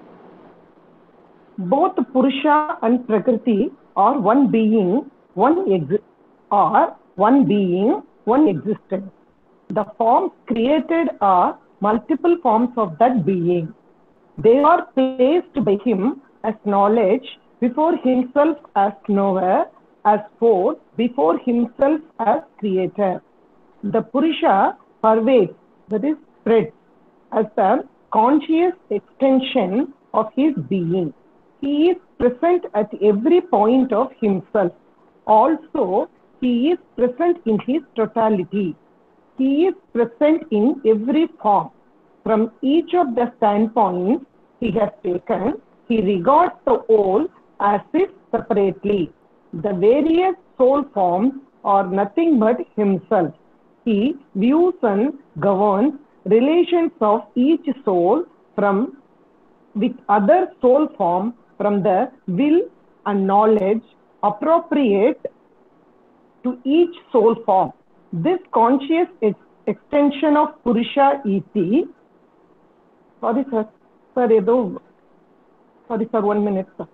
Both Purusha and Prakriti are one being, one exi- are one being, one existence. The forms created are multiple forms of that being. They are placed by him as knowledge before himself as knower, as force before himself as creator. The Purusha pervades, that is spreads, as a conscious extension of his being. He is present at every point of himself. Also, he is present in his totality. He is present in every form. From each of the standpoints he has taken, he regards the whole as if separately. The various soul forms are nothing but himself. He views and governs relations of each soul from with other soul form from the will and knowledge appropriate to each soul form. This conscious ex- extension of Purusha is the sorry sir sir edo sorry sir one minute sir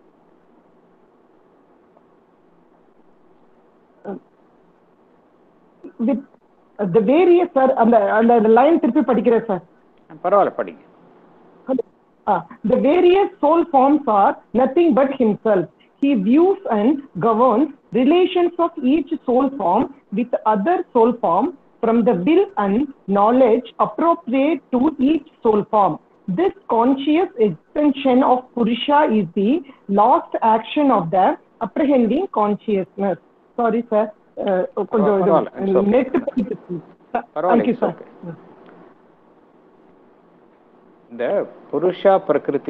uh, with uh, the various sir and the, and the line திருப்பி படிக்கிறேன் sir. பரவாயில்ல படிங்க. Uh, the various soul forms are nothing but himself. He views and governs relations of each soul form with other soul form from the will and knowledge appropriate to each soul form. This conscious extension of Purusha is the last action of the apprehending consciousness. Sorry sir. Uh, net Thank you sir. இந்த புருஷா பிரகிருதி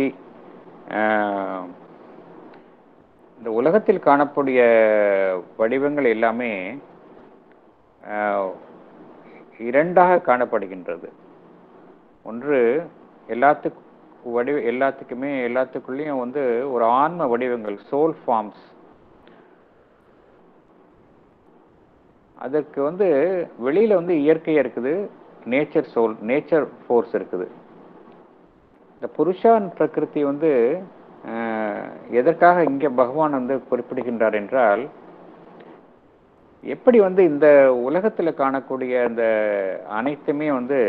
இந்த உலகத்தில் காணக்கூடிய வடிவங்கள் எல்லாமே இரண்டாக காணப்படுகின்றது. ஒன்று எல்லாத்துக்கு வடிவ எல்லாத்துக்குமே எல்லாத்துக்குள்ளேயும் வந்து ஒரு ஆன்ம வடிவங்கள், சோல் ஃபார்ம்ஸ். அதற்கு வந்து வெளியில வந்து இயற்கையா இருக்குது, நேச்சர் சோல் நேச்சர் ஃபோர்ஸ் இருக்குது. இந்த புருஷா பிரகிருதி வந்து எதற்காக இங்கே பகவான் வந்து குறிப்பிடுகின்றார் என்றால், எப்படி வந்து இந்த உலகத்தில் காணக்கூடிய அந்த அனைத்துமே வந்து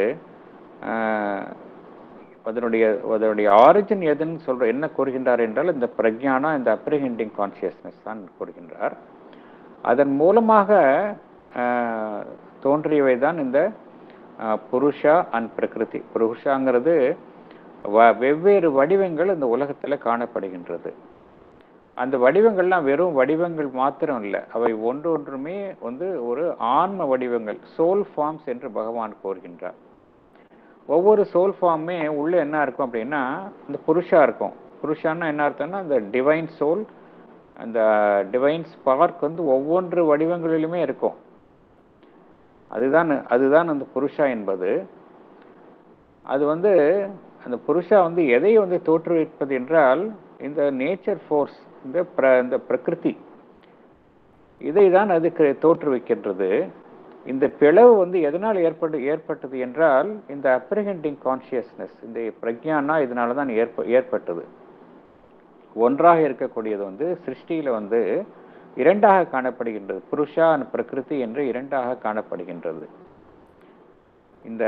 அதனுடைய அதனுடைய ஆரிஜின் எதுன்னு சொல்ற என்ன கூறுகின்றார் என்றால், இந்த பிரக்ஞானா, இந்த அப்ரிஹெண்டிங் கான்சியஸ்னஸ் தான் கூறுகின்றார். அதன் மூலமாக தோன்றியவை தான் இந்த புருஷா அண்ட் பிரகிருதி. புருஷாங்கிறது வெவ்வேறு வடிவங்கள் இந்த உலகத்தில் காணப்படுகின்றது. அந்த வடிவங்கள்லாம் வெறும் வடிவங்கள் மாத்திரம் இல்லை, அவை ஒன்று ஒன்றுமே வந்து ஒரு ஆன்ம வடிவங்கள், சோல் ஃபார்ம்ஸ் என்று பகவான் கூறுகின்றார். ஒவ்வொரு சோல் ஃபார்மே உள்ள என்ன இருக்கும் அப்படின்னா இந்த புருஷா இருக்கும். புருஷான்னா என்ன அர்த்தம்னா அந்த டிவைன் சோல், அந்த டிவைன் ஸ்பார்க் வந்து ஒவ்வொன்று வடிவங்களிலுமே இருக்கும். அதுதான் அதுதான் அந்த புருஷா என்பது. அது வந்து அந்த புருஷா வந்து எதை வந்து தோற்றுவிப்பது என்றால், இந்த நேச்சர் ஃபோர்ஸ், இந்த பிர இந்த பிரகிருதி, இதை தான் அதுக்கு தோற்றுவிக்கின்றது. இந்த பிளவு வந்து எதனால் ஏற்பட்டு ஏற்பட்டது என்றால், இந்த அப்ரிஹெண்டிங் கான்சியஸ்னஸ், இந்த பிரக்ஞானா இதனால தான் ஏற்ப ஏற்பட்டது. ஒன்றாக இருக்கக்கூடியது வந்து சிருஷ்டியில வந்து இரண்டாக காணப்படுகின்றது. புருஷா அண்ட் பிரகிருதி என்று இரண்டாக காணப்படுகின்றது. இந்த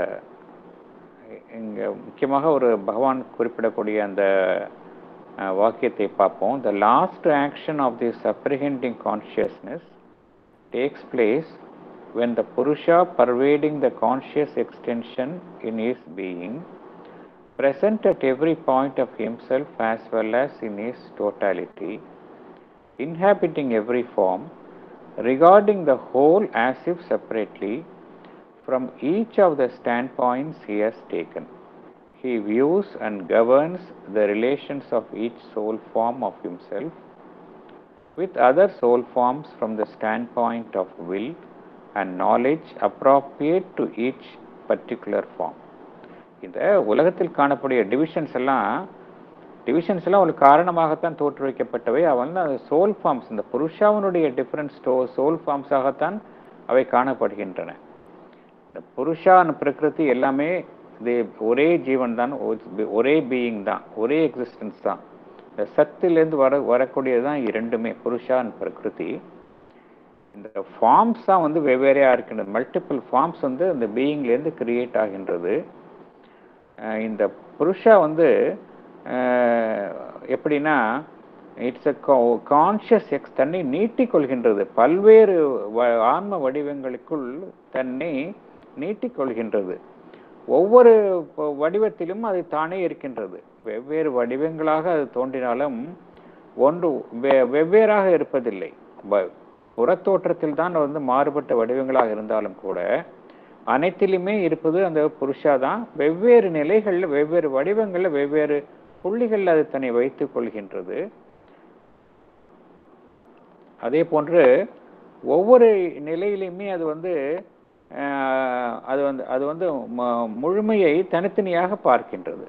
இங்க முக்கியமாக ஒரு பகவான் குறிப்பிடக்கூடிய அந்த வாக்கியத்தை பார்ப்போம். The last action of this apprehending consciousness takes place when the Purusha pervading the conscious extension in his being, present at every point of himself as well as in his totality, inhabiting every form, regarding the whole as if separately from each of the standpoints he has taken. He views and governs the relations of each soul form of himself with other soul forms from the standpoint of will and knowledge appropriate to each particular form. இந்த உலகத்தில் காணக்கூடிய divisions எல்லாம் divisions எல்லாம் ஒரு காரணமாகத்தான் தோற்றுவிக்கப்பட்டவை. அவன் அந்த soul forms, இந்த புருஷாவனுடைய டிஃபரன்ஸ் சோல் ஃபார்ம்ஸாகத்தான் அவை காணப்படுகின்றன. இந்த புருஷா பிரகிருதி எல்லாமே இது ஒரே ஜீவன் தான், ஒரே பீயிங் தான், ஒரே எக்ஸிஸ்டன்ஸ் தான். இந்த சத்திலிருந்து வர வரக்கூடியது தான் இரண்டுமே, புருஷா அண்ட் பிரகிருதி. இந்த ஃபார்ம்ஸ் தான் வந்து வெவ்வேறையாக இருக்கின்றது. மல்டிபிள் ஃபார்ம்ஸ் வந்து இந்த பீயிங்லேருந்து கிரியேட் ஆகின்றது. இந்த புருஷா வந்து எப்படின்னா, இட்ஸ் அ கான்ஷியஸ் எக்ஸ், தன்னை நீட்டிக்கொள்கின்றது. பல்வேறு ஆன்ம வடிவங்களுக்குள் தன்னை நீட்டிக்கொள்கின்றது. ஒவ்வொரு வடிவத்திலும் அது தானே இருக்கின்றது. வெவ்வேறு வடிவங்களாக அது தோன்றினாலும் ஒன்று வெவ்வேறாக இருப்பதில்லை. புறத்தோற்றத்தில் தான் வந்து மாறுபட்ட வடிவங்களாக இருந்தாலும் கூட அனைத்திலுமே இருப்பது அந்த புருஷா தான். வெவ்வேறு நிலைகளில், வெவ்வேறு வடிவங்களில், வெவ்வேறு புள்ளிகளில் அது தன்னை வைத்துக் கொள்கின்றது. அதே போன்று ஒவ்வொரு நிலையிலுமே அது வந்து அது வந்து அது வந்து முழுமையை தனித்தனியாக பார்க்கின்றது.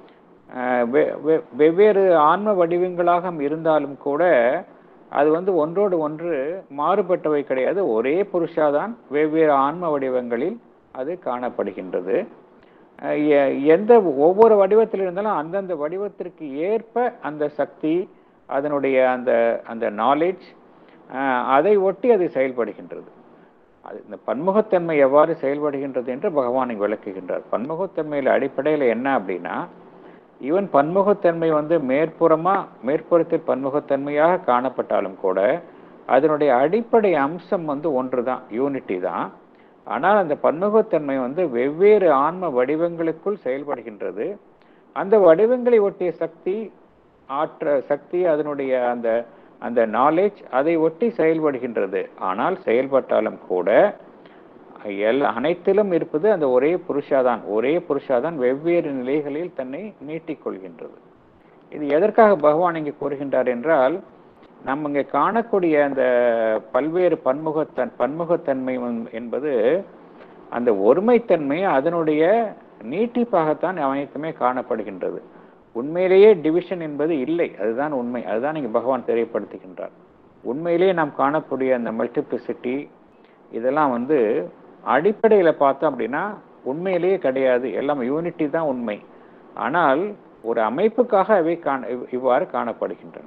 வெவ்வேறு ஆன்ம வடிவங்களாக இருந்தாலும் கூட அது வந்து ஒன்றோடு ஒன்று மாறுபட்டவை கிடையாது. ஒரே புருஷாதான் வெவ்வேறு ஆன்ம வடிவங்களில் அது காணப்படுகின்றது. எந்த ஒவ்வொரு வடிவத்தில் இருந்தாலும் அந்தந்த வடிவத்திற்கு ஏற்ப அந்த சக்தி, அதனுடைய அந்த அந்த நாலேஜ், அதை ஒட்டி அது செயல்படுகின்றது. அது இந்த பன்முகத்தன்மை எவ்வாறு செயல்படுகின்றது என்று பகவானை விளக்குகின்றார். பன்முகத்தன்மையில் அடிப்படையில் என்ன அப்படின்னா, ஈவன் பன்முகத்தன்மை வந்து மேற்புறமா மேற்புறத்தில் பன்முகத்தன்மையாக காணப்பட்டாலும் கூட அதனுடைய அடிப்படை அம்சம் வந்து ஒன்று தான், யூனிட்டி தான். ஆனால் அந்த பன்முகத்தன்மை வந்து வெவ்வேறு ஆன்ம வடிவங்களுக்குள் செயல்படுகின்றது. அந்த வடிவங்களை ஒட்டிய சக்தி, ஆற்ற சக்தி, அதனுடைய அந்த அந்த நாலேஜ் அதை ஒட்டி செயல்படுகின்றது. ஆனால் செயல்பட்டாலும் கூட எல் அனைத்திலும் இருப்பது அந்த ஒரே புருஷாதான். ஒரே புருஷாதான் வெவ்வேறு நிலைகளில் தன்னை நீட்டிக்கொள்கின்றது. இது எதற்காக பகவான் இங்கே கூறுகின்றார் என்றால், நம்ம இங்கே காணக்கூடிய அந்த பல்வேறு பன்முகத்தன் பன்முகத்தன்மை என்பது அந்த ஒருமைத்தன்மை அதனுடைய நீட்டிப்பாகத்தான் அனைத்துமே காணப்படுகின்றது. உண்மையிலேயே டிவிஷன் என்பது இல்லை, அதுதான் உண்மை. அதுதான் இங்கே பகவான் தெரியப்படுத்துகின்றார். உண்மையிலேயே நாம் காணக்கூடிய அந்த மல்டிப்ளிசிட்டி இதெல்லாம் வந்து அடிப்படையில் பார்த்தோம் அப்படின்னா உண்மையிலேயே கிடையாது. எல்லாம் யூனிட்டி தான் உண்மை. ஆனால் ஒரு அமைப்புக்காக அவை காண இவ்வாறு காணப்படுகின்றன.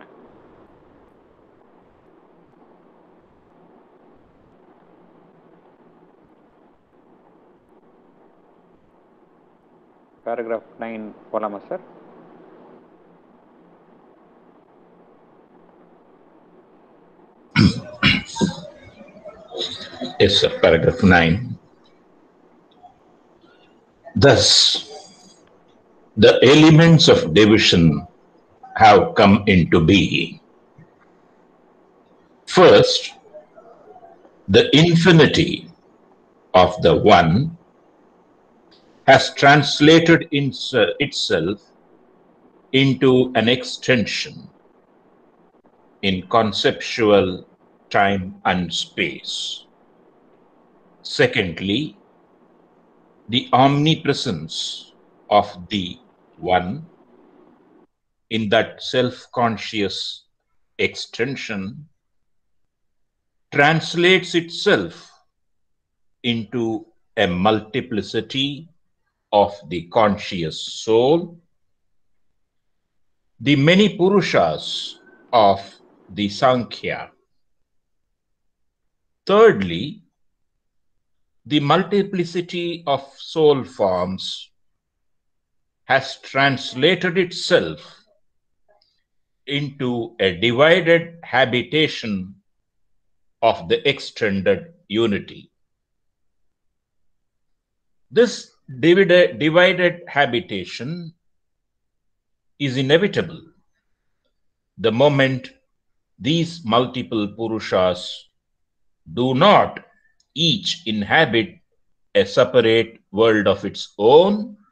பேராகிராஃப் நைன் போலாமா sir? Yes, sir. Paragraph nine. Thus, the elements of division have come into being. First, the infinity of the one has translated in itself into an extension in conceptual time and space. Secondly, the omnipresence of the one in that self-conscious extension translates itself into a multiplicity of the conscious soul, the many Purushas of the Sankhya. Thirdly, the multiplicity of soul forms has translated itself into a divided habitation of the extended unity. This divided, divided habitation is inevitable the moment these multiple Purushas do not each inhabit a separate world of its own,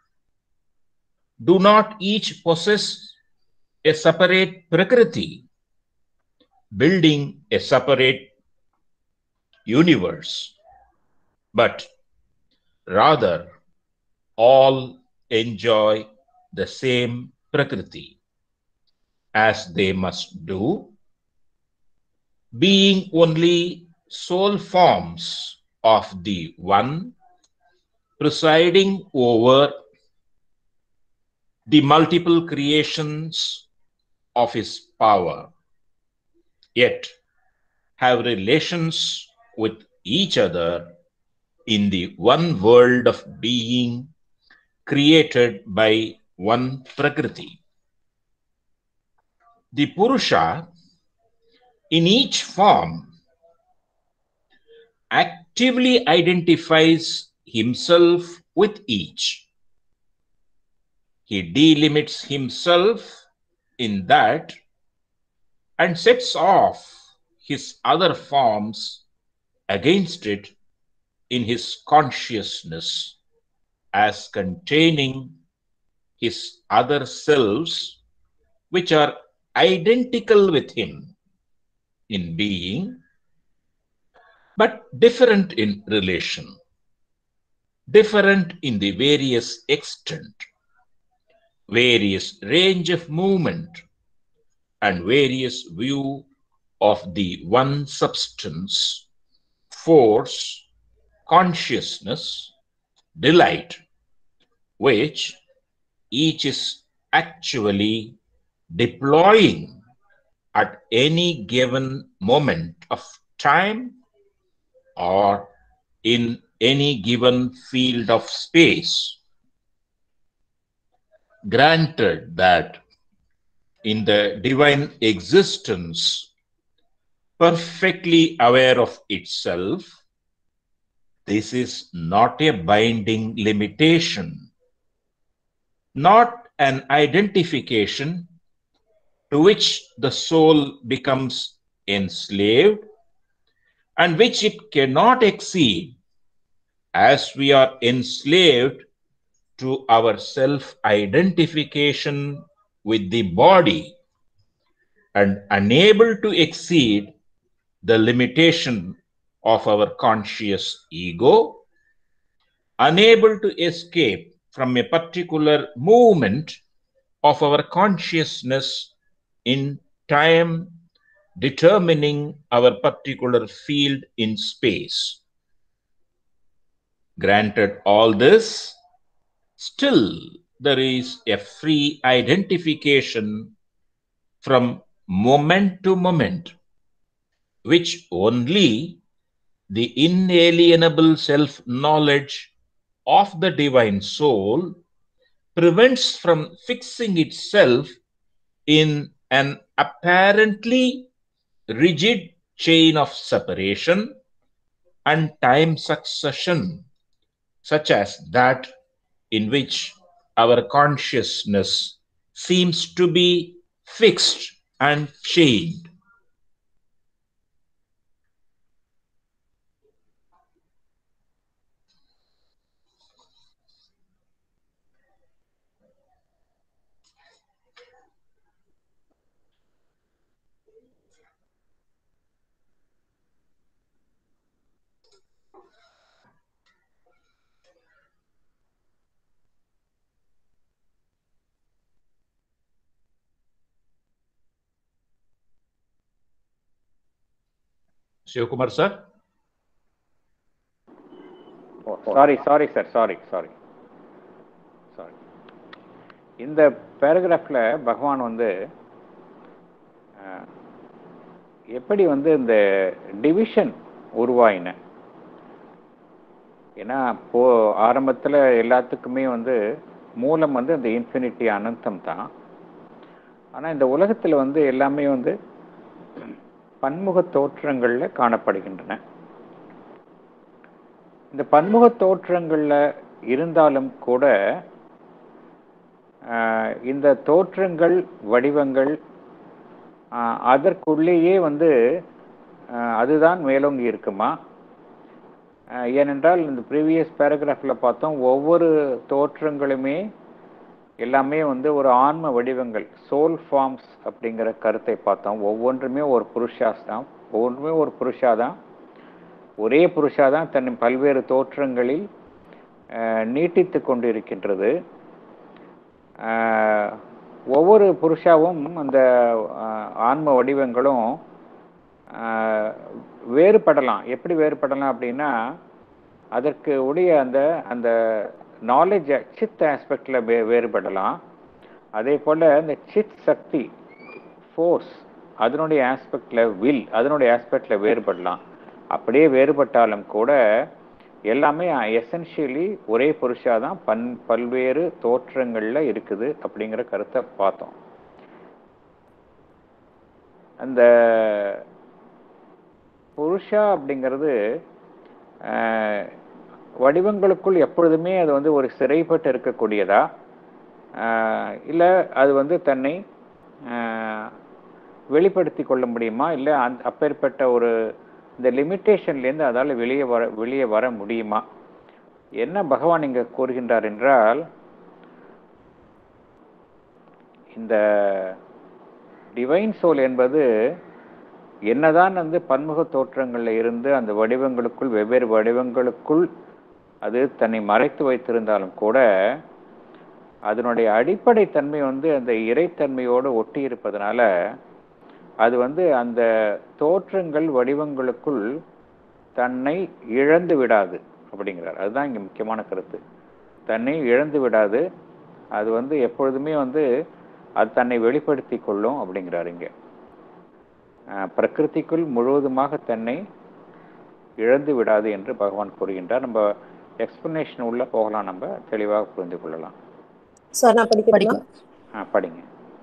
do not each possess a separate Prakriti, building a separate universe, but rather all enjoy the same Prakriti, as they must do, being only soul forms of the one presiding over the multiple creations of his power, yet have relations with each other in the one world of being created by one Prakriti. The Purusha in each form actively identifies himself with each. He delimits himself in that and sets off his other forms against it in his consciousness as containing his other selves, which are identical with him in being, but different in relation, different in the various extent, various range of movement, and various view of the one substance, force, consciousness, delight, which each is actually deploying at any given moment of time or in any given field of space. Granted that in the divine existence, perfectly aware of itself, this is not a binding limitation, not an identification to which the soul becomes enslaved and which it cannot exceed, as we are enslaved to our self-identification with the body and unable to exceed the limitation of our conscious ego, unable to escape from a particular movement of our consciousness in time, determining our particular field in space. Granted all this, still there is a free identification from moment to moment, which only the inalienable self-knowledge of the divine soul prevents from fixing itself in an apparently rigid chain of separation and time succession, such as that in which our consciousness seems to be fixed and chained. Shivakumar sir? Oh, sorry, sorry sir, sorry, sorry. Sorry. இந்த பேராகிராஃப்ல பகவான் வந்து எப்படி வந்து இந்த division உருவாயின, ஏன்னா இப்போ ஆரம்பத்தில் எல்லாத்துக்குமே வந்து மூலம் வந்து இந்த இன்ஃபினிட்டி அனந்தம் தான். ஆனால் இந்த உலகத்தில் வந்து எல்லாமே வந்து பன்முக தோற்றங்களில் காணப்படுகின்றன. இந்த பன்முக தோற்றங்களில் இருந்தாலும் கூட இந்த தோற்றங்கள் வடிவங்கள் அதற்குள்ளேயே வந்து அதுதான் மேலோங்கி இருக்குமா? ஏனென்றால் இந்த ப்ரீவியஸ் பேராகிராஃபில் பார்த்தோம், ஒவ்வொரு தோற்றங்களுமே எல்லாமே வந்து ஒரு ஆன்ம வடிவங்கள், சோல் ஃபார்ம்ஸ் அப்படிங்கிற கருத்தை பார்த்தோம். ஒவ்வொன்றுமே ஒரு புருஷாஸ் தான், ஒவ்வொன்றுமே ஒரு புருஷா தான், ஒரே புருஷா தான் தன் பல்வேறு தோற்றங்களில் நீட்டித்து கொண்டு இருக்கின்றது. ஒவ்வொரு புருஷாவும் அந்த ஆன்ம வடிவங்களும் வேறுபடலாம். எப்படி வேறுபடலாம் அப்படின்னா, அதற்கு உடைய அந்த அந்த நாலேஜ் சித் ஆஸ்பெக்டில் வே வேறுபடலாம். அதே போல் இந்த சித் சக்தி ஃபோர்ஸ் அதனுடைய ஆஸ்பெக்டில், வில் அதனுடைய ஆஸ்பெக்டில் வேறுபடலாம். அப்படியே வேறுபட்டாலும் கூட எல்லாமே எசென்ஷியலி ஒரே புருஷா தான் பன் பல்வேறு தோற்றங்களில் இருக்குது அப்படிங்கிற கருத்தை பார்த்தோம். அந்த புருஷா அப்படிங்கிறது வடிவங்களுக்குள் எப்பொழுதுமே அது வந்து ஒரு சிறைப்பட்டு இருக்கக்கூடியதா, இல்லை அது வந்து தன்னை வெளிப்படுத்தி கொள்ள முடியுமா, இல்லை அந் அப்பேற்பட்ட ஒரு இந்த லிமிட்டேஷன்லேருந்து அதால் வெளியே வர வெளியே வர முடியுமா? என்ன பகவான் இங்கே கூறுகின்றார் என்றால், இந்த டிவைன் சோல் என்பது என்னதான் வந்து பன்முக தோற்றங்களில் இருந்து அந்த வடிவங்களுக்குள் வெவ்வேறு வடிவங்களுக்குள் அது தன்னை மறைத்து வைத்திருந்தாலும் கூட அதனுடைய அடிப்படை தன்மை வந்து அந்த இறைத்தன்மையோடு ஒட்டி இருப்பதனால அது வந்து அந்த தோற்றங்கள் வடிவங்களுக்குள் தன்னை இழந்து விடாது அப்படிங்கிறார். அதுதான் இங்கே முக்கியமான கருத்து. தன்னை இழந்து விடாது, அது வந்து எப்பொழுதுமே வந்து அது தன்னை வெளிப்படுத்தி கொள்ளும் அப்படிங்கிறார். இங்கே பிரகிருதிக்குள் முழுவதுமாக தன்னை இழந்து விடாது என்று பகவான் கூறுகின்றார். நம்ம எக்ஸ்பிளனேஷன் உள்ள போகலாம், நம்ம தெளிவாக புரிந்து கொள்ளலாம். சார் நான் படிக்கிறேன். ஆ படிங்க.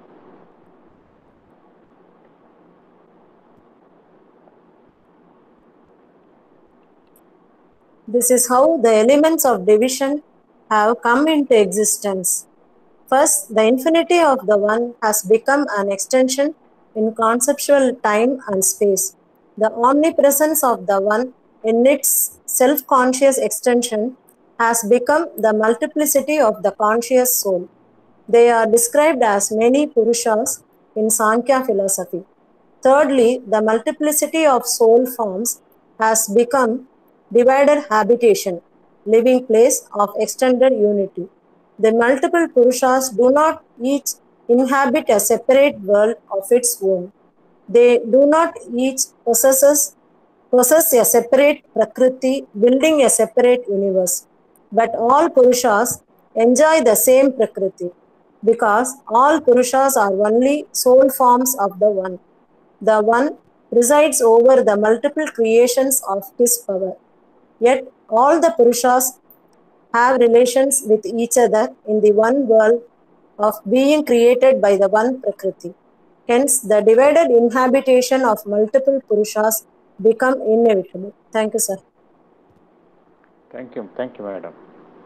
This is how the elements of division have come into existence. First, the infinity of the one has become an extension in conceptual time and space. The omnipresence of the one in its self-conscious extension has become the multiplicity of the conscious soul. They are described as many Purushas in Sankhya philosophy. Thirdly, the multiplicity of soul forms has become divided habitation, living place of extended unity. The multiple Purushas do not each inhabit a separate world of its own. They do not each possesses, possess a separate Prakriti, building a separate universe. But all Purushas enjoy the same Prakriti, because all Purushas are only soul forms of the One. The One presides over the multiple creations of his power. Yet all the Purushas have relations with each other in the one world of being created by the one Prakriti. Hence, the divided inhabitation of multiple Purushas become inevitable. Thank you, sir. Thank you. Thank you, madam.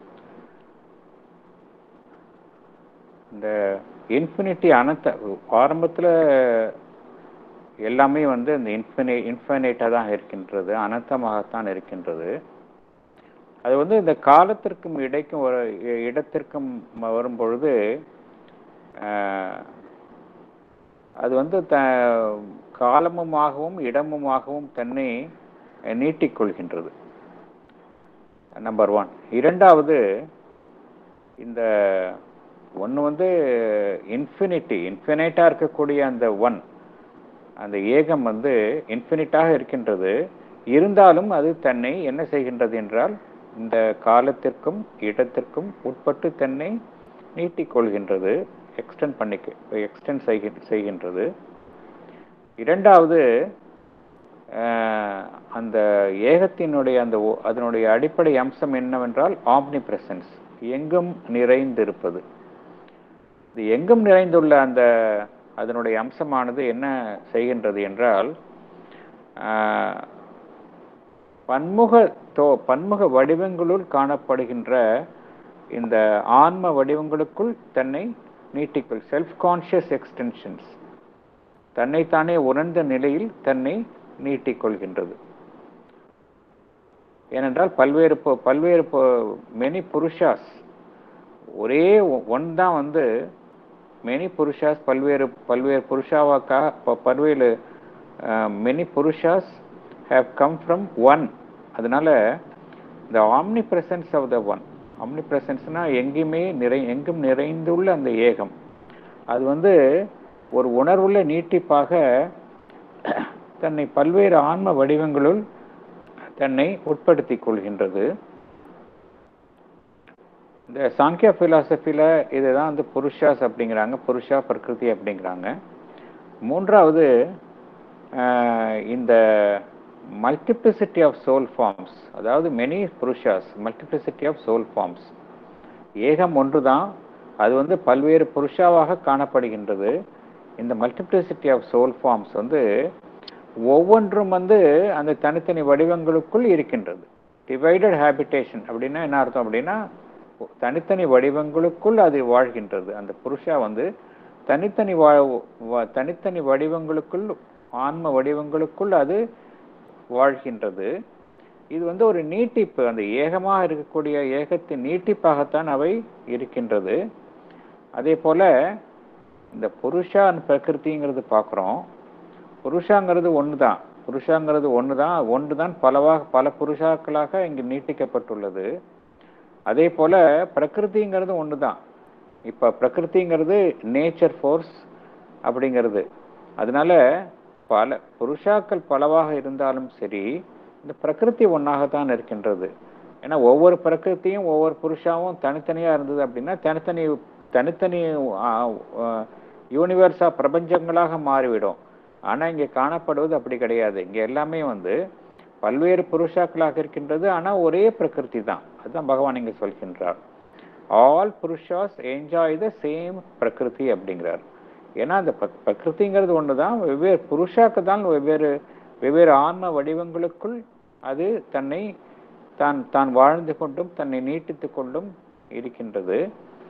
இந்த infinity அனந்த ஆரம்பத்தில் எல்லாமே வந்து இந்த இன்ஃபினி இன்ஃபைனைட்டாக தான் இருக்கின்றது, அனந்தமாகத்தான் இருக்கின்றது. அது வந்து இந்த காலத்திற்கும் இடைக்கும் ஒரு இடத்திற்கும் வரும்பொழுது அது வந்து த காலமுமாகவும் இடமுமாகவும் தன்னை நீட்டிக்கொள்கின்றது. Number one. இரண்டாவது, இந்த ஒன்று வந்து இன்ஃபினிட்டி இன்ஃபினைட்டாக இருக்கக்கூடிய அந்த ஒன், அந்த ஏகம் வந்து இன்ஃபினிட்டாக இருக்கின்றது. இருந்தாலும் அது தன்னை என்ன செய்கின்றது என்றால் இந்த காலத்திற்கும் இடத்திற்கும் உட்பட்டு தன்னை நீட்டிக்கொள்கின்றது, எக்ஸ்டெண்ட் பண்ணி எக்ஸ்டெண்ட் செய்கின்றது. இரண்டாவது, அந்த ஏகத்தினுடைய அந்த அதனுடைய அடிப்படை அம்சம் என்னவென்றால் ஆம்னி பிரசன்ஸ், எங்கும் நிறைந்திருப்பது. இது எங்கும் நிறைந்துள்ள அந்த அதனுடைய அம்சமானது என்ன செய்கின்றது என்றால் பன்முக தோ பன்முக வடிவங்களுள் காணப்படுகின்ற இந்த ஆன்ம வடிவங்களுக்குள் தன்னை நீட்டிக்கொள் செல்ஃப் கான்ஷியஸ் எக்ஸ்டென்ஷன்ஸ், தன்னைத்தானே உணர்ந்த நிலையில் தன்னை நீட்டிக்கொள்கின்றது. ஏனென்றால் பல்வேறு பல்வேறு மெனி புருஷாஸ், ஒரே ஒன் தான் வந்து மெனி புருஷாஸ் பல்வேறு பல்வேறு புருஷாவாக்காக பல்வேறு many Purushas have come from one. அதனால the omnipresence of the one, omnipresenceனா எங்குமே நிறை எங்கும் நிறைந்துள்ள அந்த ஏகம், அது வந்து ஒரு உணர்வுள்ள நீட்டிப்பாக தன்னை பல்வேறு ஆன்ம வடிவங்களுள் தன்னை உட்படுத்திக் கொள்கின்றது. இந்த சாங்கியா பிலாசபில இதுதான் வந்து புருஷாஸ் அப்படிங்கிறாங்க, புருஷா பிரகிருதி அப்படிங்கிறாங்க. மூன்றாவது, இந்த மல்டிப்ளிசிட்டி ஆஃப் சோல் ஃபார்ம்ஸ், அதாவது many Purushas, multiplicity of soul forms. ஏகம் ஒன்று தான், அது வந்து பல்வேறு புருஷாவாக காணப்படுகின்றது. இந்த மல்டிப்ளிசிட்டி ஆஃப் சோல் ஃபார்ம்ஸ் வந்து ஒவ்வொன்றும் வந்து அந்த தனித்தனி வடிவங்களுக்குள் இருக்கின்றது. டிவைடட் ஹேபிடேஷன் அப்படின்னா என்ன அர்த்தம் அப்படின்னா தனித்தனி வடிவங்களுக்குள் அது வாழ்கின்றது. அந்த புருஷா வந்து தனித்தனி வா தனித்தனி வடிவங்களுக்குள் ஆன்ம வடிவங்களுக்குள் அது வாழ்கின்றது. இது வந்து ஒரு நீட்டிப்பு, அந்த ஏகமாக இருக்கக்கூடிய ஏகத்தின் நீட்டிப்பாகத்தான் அவை இருக்கின்றது. அதே போல இந்த புருஷா பிரகிருதிங்கிறது பார்க்குறோம். புருஷாங்கிறது ஒன்று தான், புருஷாங்கிறது ஒன்று தான் ஒன்று தான் பலவாக பல புருஷாக்களாக இங்கு நீட்டிக்கப்பட்டுள்ளது. அதே போல பிரகிருதிங்கிறது ஒன்று தான். இப்போ பிரகிருதிங்கிறது நேச்சர் ஃபோர்ஸ் அப்படிங்கிறது. அதனால பல புருஷாக்கள் பலவாக இருந்தாலும் சரி, இந்த பிரகிருதி ஒன்றாகத்தான் இருக்கின்றது. ஏன்னா ஒவ்வொரு பிரகிருத்தியும் ஒவ்வொரு புருஷாவும் தனித்தனியாக இருந்தது அப்படின்னா தனித்தனி தனித்தனி யூனிவர்ஸாக பிரபஞ்சங்களாக மாறிவிடும். ஆனால் இங்கே காணப்படுவது அப்படி கிடையாது. இங்கே எல்லாமே வந்து பல்வேறு புருஷாக்களாக இருக்கின்றது, ஆனால் ஒரே பிரகிருதி தான். அதுதான் பகவான் இங்கே சொல்கின்றார். All Purushas enjoy the same Prakriti அப்படிங்கிறார். ஏன்னா அந்த பிரகிருதிங்கிறது ஒன்று தான், வெவ்வேறு புருஷாக்கு தான் வெவ்வேறு வெவ்வேறு ஆன்ம வடிவங்களுக்குள் அது தன்னை தான் தான் வாழ்ந்து கொண்டும் தன்னை நீட்டித்து கொண்டும் இருக்கின்றது.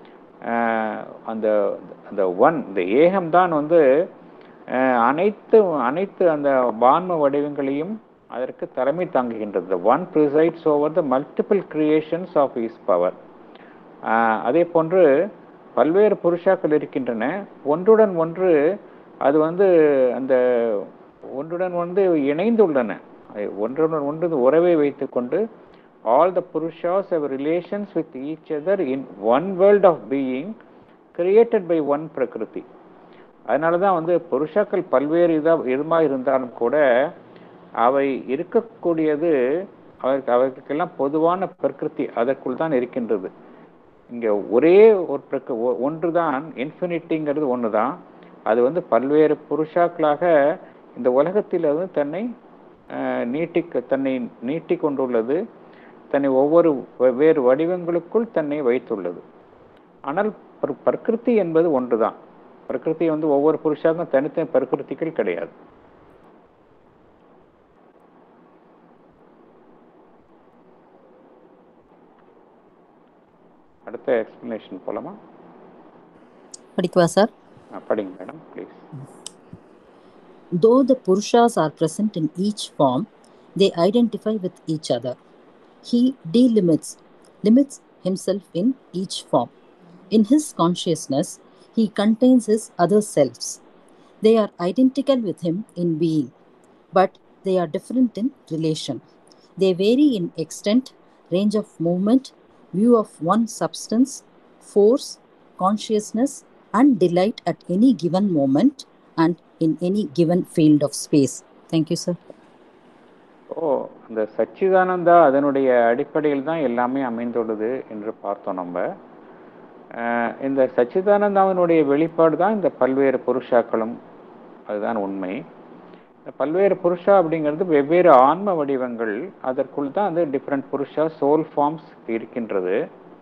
அந்த அந்த ஒன், இந்த ஏகம்தான் வந்து அனைத்து அனைத்து அந்த ஆன்ம வடிவங்களையும் அதற்கு தலைமை தாங்குகின்றது. One presides over the multiple creations of his power. அதே போன்று பல்வேறு புருஷாக்கள் இருக்கின்றன. ஒன்றுடன் ஒன்று அது வந்து அந்த ஒன்றுடன் ஒன்று இணைந்துள்ளன. ஒன்றுடன் ஒன்று உறவை வைத்துக் கொண்டு all the purushas have relations with each other in one world of being created by one prakriti. அதனால தான் வந்து புருஷாக்கள் பல்வேறு இதாக இதுமாக இருந்தாலும் கூட அவை இருக்கக்கூடியது அவருக்கு அவர்களுக்கெல்லாம் பொதுவான பிரகிருதி அதற்குள் தான் இருக்கின்றது. இங்கே ஒரே ஒரு பிரக்க ஒன்று தான், இன்ஃபினிட்டிங்கிறது ஒன்று தான். அது வந்து பல்வேறு புருஷாக்களாக இந்த உலகத்தில் வந்து தன்னை நீட்டிக்க தன்னை நீட்டி கொண்டுள்ளது, தன்னை ஒவ்வொரு வெவ்வேறு வடிவங்களுக்குள் தன்னை வைத்துள்ளது. ஆனால் பிரகிருதி என்பது ஒன்று தான். பிரகிருதி வந்து ஒவ்வொரு புருஷாக்கும் தனித்தனி பிரகிருதிகள் கிடையாது. அடுத்த எக்ஸ்பிளனேஷன் போலாமா? படிக்கவா சார்? படிங்க madam please. Though the Purushas are present in each form, they identify with each other. He delimits, limits himself in each form. In his consciousness, he contains his other selves. They are identical with him in being, but they are different in relation. They vary in extent, range of movement, view of one substance, force, consciousness, and delight at any given moment and in any given field of space. Thank you, sir. ஓ, இந்த சச்சிதானந்தா அதனுடைய அடிப்படையில் தான் எல்லாமே அமைந்துள்ளது என்று பார்த்தோம் நம்ம. இந்த சச்சிதானந்தாவினுடைய வெளிப்பாடு தான் இந்த பல்வேறு புருஷாக்களும். அதுதான் உண்மை. பல்வேறு புருஷா அப்படிங்கிறது வெவ்வேறு ஆன்ம வடிவங்கள். அதற்குள் தான் அந்த டிஃப்ரெண்ட் புருஷா சோல் ஃபார்ம்ஸ் இருக்கின்றது.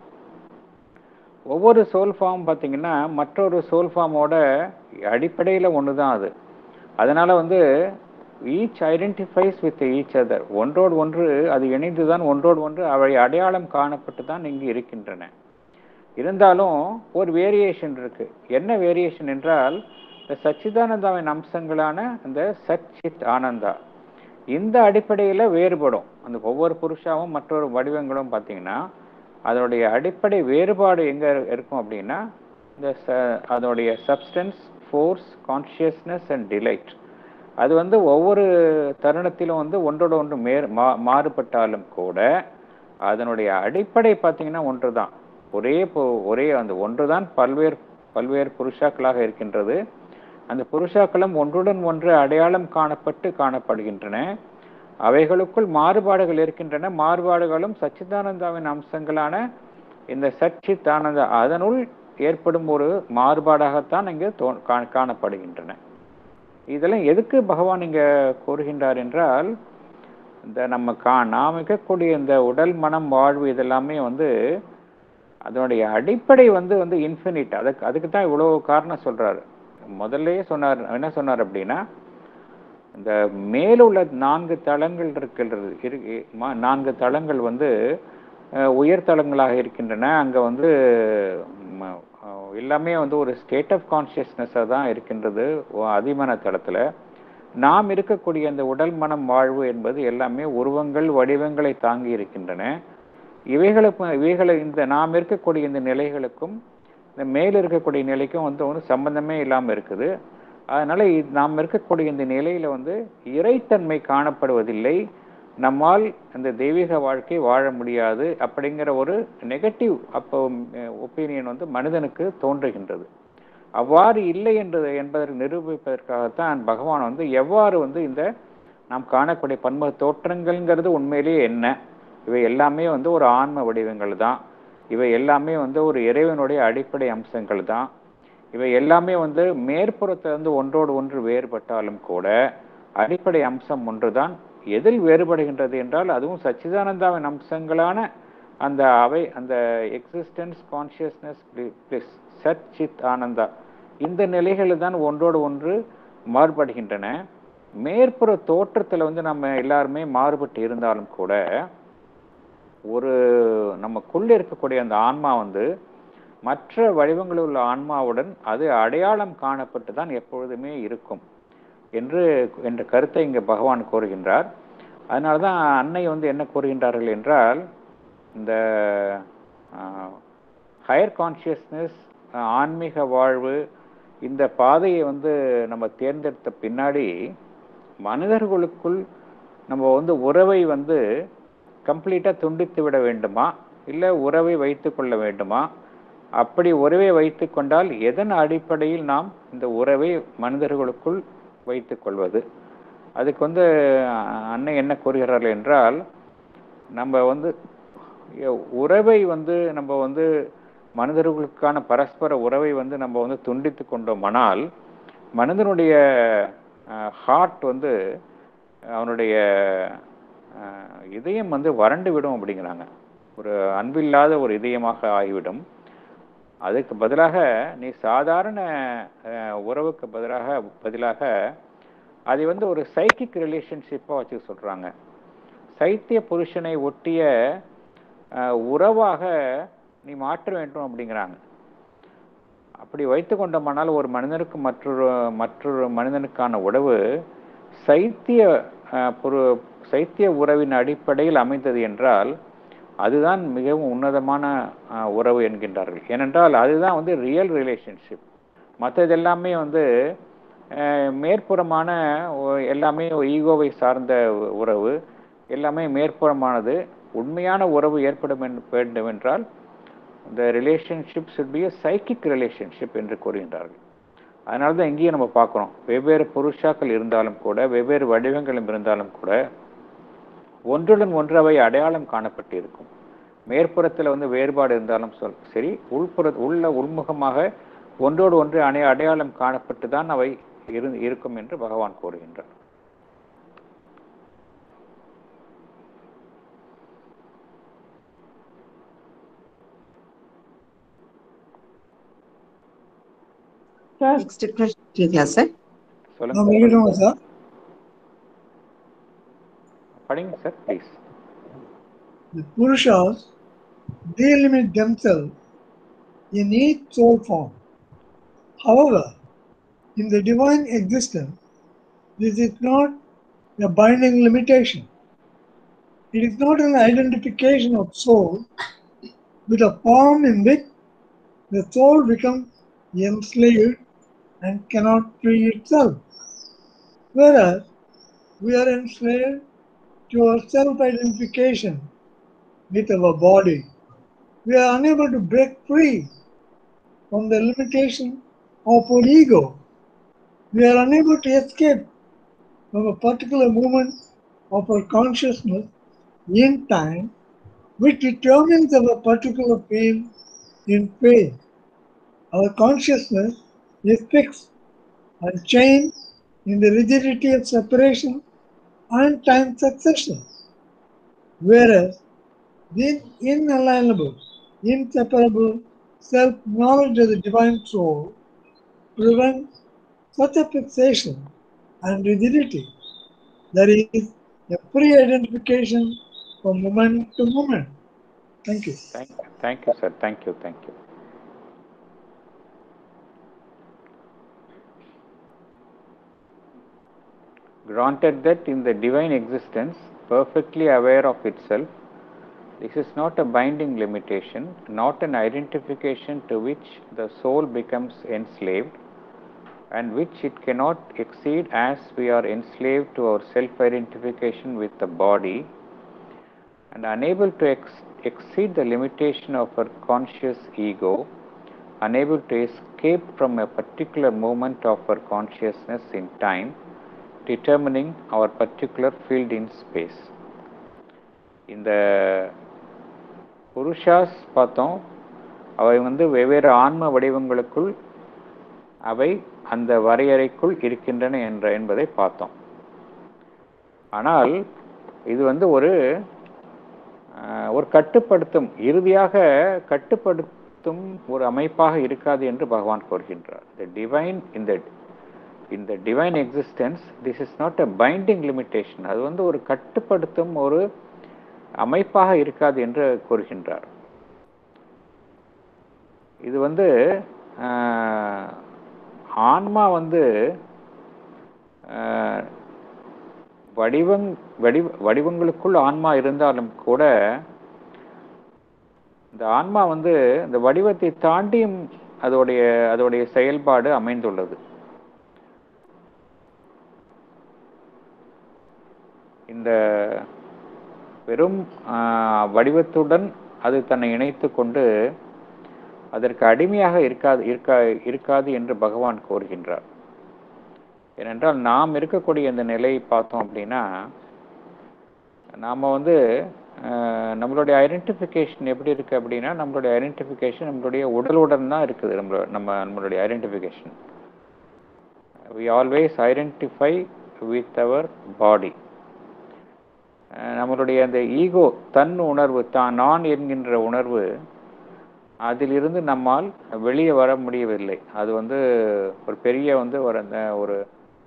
ஒவ்வொரு சோல் ஃபார்ம் பார்த்தீங்கன்னா மற்றொரு சோல் ஃபார்மோட அடிப்படையில் ஒன்று தான் அது. அதனால வந்து each identifies with each other, ஒன்றோடு ஒன்று அது இணைந்து தான் ஒன்றோடு ஒன்று அவை அடையாளம் காணப்பட்டு தான் இங்கு இருக்கின்றன. இருந்தாலும் ஒரு வேரியேஷன் இருக்கு. என்ன வேரியேஷன் என்றால், இந்த சச்சிதானந்தாவின் அம்சங்களான அந்த சச்சித் ஆனந்தா இந்த அடிப்படையில் வேறுபடும். அந்த ஒவ்வொரு புருஷாவும் மற்றொரு வடிவங்களும் பார்த்தீங்கன்னா அதனுடைய அடிப்படை வேறுபாடு எங்கே இருக்கும் அப்படின்னா, இந்த ச அதனுடைய substance, force, consciousness and delight அது வந்து ஒவ்வொரு தருணத்திலும் வந்து ஒன்றோட ஒன்று மேற் மா மாறுபட்டாலும் கூட அதனுடைய அடிப்படை பார்த்தீங்கன்னா ஒன்று தான். ஒரே ஒரே அந்த ஒன்று தான் பல்வேறு பல்வேறு புருஷாக்களாக இருக்கின்றது. அந்த புருஷாக்களும் ஒன்றுடன் ஒன்று அடையாளம் காணப்பட்டு காணப்படுகின்றன. அவைகளுக்குள் மாறுபாடுகள் இருக்கின்றன. மாறுபாடுகளும் சச்சிதானந்தாவின் அம்சங்களான இந்த சச்சித் ஆனந்தா அதனுள் ஏற்படும் ஒரு மாறுபாடாகத்தான் இங்கு தோ காணப்படுகின்றன. இதெல்லாம் எதுக்கு பகவான் இங்க கூறுகின்றார் என்றால், இந்த நம்ம கா நாம் இருக்கக்கூடிய இந்த உடல் மனம் வாழ்வு இதெல்லாமே வந்து அதனுடைய அடிப்படை வந்து வந்து இன்ஃபினிட். அதுக்கு அதுக்கு தான் இவ்வளோ காரணம் சொல்றாரு. முதல்ல சொன்னார், என்ன சொன்னார் அப்படின்னா, இந்த மேலுள்ள நான்கு தளங்கள் இருக்கின்றது இருக்கு நான்கு தளங்கள் வந்து உயர் தளங்களாக இருக்கின்றன. அங்கே வந்து எல்லாமே வந்து ஒரு ஸ்டேட் ஆஃப் கான்சியஸ்னஸாக தான் இருக்கின்றது அதிமன தளத்தில். நாம் இருக்கக்கூடிய அந்த உடல் மனம் வாழ்வு என்பது எல்லாமே உருவங்கள் வடிவங்களை தாங்கி இருக்கின்றன. இவைகளுக்கும் இவைகளை இந்த நாம் இருக்கக்கூடிய இந்த நிலைகளுக்கும் இந்த மேல் இருக்கக்கூடிய நிலைக்கும் வந்து ஒன்றும் சம்பந்தமே இல்லாமல் இருக்குது. அதனால நாம் இருக்கக்கூடிய இந்த நிலையில வந்து இறைத்தன்மை காணப்படுவதில்லை. நம்மால் அந்த தெய்வீக வாழ்க்கை வாழ முடியாது அப்படிங்கிற ஒரு நெகட்டிவ் அப்போ ஒப்பீனியன் வந்து மனிதனுக்கு தோன்றுகின்றது. அவ்வாறு இல்லை என்று என்பதற்கு நிரூபிப்பதற்காகத்தான் பகவான் வந்து எவ்வாறு வந்து இந்த நாம் காணக்கூடிய பன்முக தோற்றங்கள்ங்கிறது உண்மையிலேயே என்ன, இவை எல்லாமே வந்து ஒரு ஆன்ம வடிவங்கள் தான். இவை எல்லாமே வந்து ஒரு இறைவனுடைய அடிப்படை அம்சங்கள் தான். இவை எல்லாமே வந்து மேற்புறத்திலிருந்து ஒன்றோடு ஒன்று வேறுபட்டாலும் கூட அடிப்படை அம்சம் ஒன்றுதான். எதில் வேறுபடுகின்றது என்றால், அதுவும் சச்சிதானந்தாவின் அம்சங்களான அந்த அவை அந்த existence, consciousness, bliss, Sachchidananda இந்த நிலைகளில் தான் ஒன்றோடு ஒன்று மாறுபடுகின்றன. மேற்புற தோற்றத்தில் வந்து நம்ம எல்லாருமே மாறுபட்டு இருந்தாலும் கூட ஒரு நமக்குள்ள இருக்கக்கூடிய அந்த ஆன்மா வந்து மற்ற வடிவங்களில் உள்ள ஆன்மாவுடன் அது அடையாளம் காணப்பட்டு தான் எப்பொழுதுமே இருக்கும் என்று என்ற கருத்தை இங்கே பகவான் கூறுகின்றார். அதனால தான் அன்னை வந்து என்ன கூறுகின்றார்கள் என்றால், இந்த ஹையர் கான்சியஸ்னஸ், ஆன்மீக வாழ்வு, இந்த பாதையை வந்து நம்ம தேர்ந்தெடுத்த பின்னாடி மனிதர்களுக்குள் நம்ம வந்து உறவை வந்து கம்ப்ளீட்டாக துண்டித்து விட வேண்டுமா, இல்லை உறவை வைத்து கொள்ள வேண்டுமா? அப்படி உறவை வைத்து கொண்டால் எதன் அடிப்படையில் நாம் இந்த உறவை மனிதர்களுக்குள் வைத்து கொள்வது? அதுக்கு வந்து அன்னை என்ன கூறுகிறார்கள் என்றால், நம்ம வந்து உறவை வந்து நம்ம வந்து மனிதர்களுக்கான பரஸ்பர உறவை வந்து நம்ம வந்து துண்டித்து கொண்டோமானால் மனிதனுடைய ஹார்ட் வந்து அவனுடைய இதயம் வந்து வறண்டு விடும் அப்படிங்கிறாங்க. ஒரு அன்பில்லாத ஒரு இதயமாக ஆகிவிடும். அதுக்கு பதிலாக நீ சாதாரண உறவுக்கு பதிலாக பதிலாக அதை வந்து ஒரு சைக்கிக் ரிலேஷன்ஷிப்பாக வச்சு சொல்கிறாங்க. சைத்திய புருஷனை ஒட்டிய உறவாக நீ மாற்ற வேண்டும் அப்படிங்கிறாங்க. அப்படி வைத்து கொண்டோமானால் ஒரு மனிதனுக்கு மற்றொரு மற்றொரு மனிதனுக்கான உறவு சைத்திய பொரு சைத்திய உறவின் அடிப்படையில் அமைந்தது என்றால் அதுதான் மிகவும் உன்னதமான உறவு என்கின்றார்கள். ஏனென்றால் அதுதான் வந்து ரியல் ரிலேஷன்ஷிப். மற்றது எல்லாமே வந்து மேற்புறமான எல்லாமே ஈகோவை சார்ந்த உறவு, எல்லாமே மேற்புறமானது. உண்மையான உறவு ஏற்பட வேண்டும் என்றால் இந்த relationship should be a psychic relationship என்று கூறுகின்றார்கள். அதனால தான் இங்கேயும் நம்ம பார்க்குறோம், வெவ்வேறு புருஷாக்கள் இருந்தாலும் கூட வெவ்வேறு வடிவங்களும் இருந்தாலும் கூட ஒன்றுடன் ஒன்று அவை அடையாளம் காணப்பட்டு இருக்கும். மேற்புறத்தில் வந்து வேறுபாடு இருந்தாலும் சொல் சரி, உள்புற உள்ள உள்முகமாக ஒன்றோடு ஒன்று அணை அடையாளம் காணப்பட்டு தான் அவை இரு இருக்கும் என்று பகவான் கூறுகின்றார். Next question, sir. சொல்லுங்க சார். படிங்க sir please. The Purushas delimit themselves in each soul form. However, in the divine existence, this is not a binding limitation. It is not an identification of soul with a form in which the soul becomes enslaved and cannot free itself. Whereas we are enslaved to our self-identification with our body. We are unable to break free from the limitation of our ego. We are unable to escape from a particular moment of our consciousness in time, which determines our particular pain in pain. Our consciousness is fixed and chained in the rigidity of separation and time succession, whereas the inalienable, inseparable self-knowledge of the divine soul prevents such a fixation and rigidity. There is a free identification from moment to moment. Thank you. Thank you, thank you, sir. Thank you, thank you. Granted that in the divine existence, perfectly aware of itself, this is not a binding limitation, not an identification to which the soul becomes enslaved, and which it cannot exceed as we are enslaved to our self-identification with the body, and unable to ex exceed the limitation of our conscious ego, unable to escape from a particular moment of our consciousness in time, determining our particular field in space. இந்த புருஷாஸ் பார்த்தோம், அவை வந்து வெவ்வேறு ஆன்ம வடிவங்களுக்குள் அவை அந்த வரையறைக்குள் இருக்கின்றன என்ற என்பதை பார்த்தோம். ஆனால் இது வந்து ஒரு ஒரு கட்டுப்படுத்தும், இறுதியாக கட்டுப்படுத்தும் ஒரு அமைப்பாக இருக்காது என்று பகவான் கூறுகின்றார். The divine in the in the divine existence, this is not a binding limitation. அது வந்து ஒரு கட்டுப்படுத்தும் ஒரு அமைப்பாக இருக்காது என்று கூறுகின்றார். இது வந்து ஆன்மா வந்து வடிவங் வடிவ வடிவங்களுக்குள் ஆன்மா இருந்தாலும் கூட இந்த ஆன்மா வந்து இந்த வடிவத்தை தாண்டியும் அதோடைய அதோடைய செயல்பாடு அமைந்துள்ளது. இந்த வெறும் வடிவத்துடன் அது தன்னை இணைத்து கொண்டு அதற்கு அடிமையாக இருக்காது இருக்கா இருக்காது என்று பகவான் கூறுகின்றார். ஏனென்றால் நாம் இருக்கக்கூடிய இந்த நிலையை பார்த்தோம் அப்படின்னா, நாம் வந்து நம்மளுடைய ஐடென்டிஃபிகேஷன் எப்படி இருக்குது அப்படின்னா, நம்மளுடைய ஐடென்டிஃபிகேஷன் நம்மளுடைய உடலுடன் தான் இருக்குது. நம்ம நம்ம நம்மளுடைய identification we always identify with our body. நம்மளுடைய அந்த ஈகோ, தன் உணர்வு, தான் நான் என்கின்ற உணர்வு, அதிலிருந்து நம்மால் வெளியே வர முடியவில்லை. அது வந்து ஒரு பெரிய வந்து ஒரு ஒரு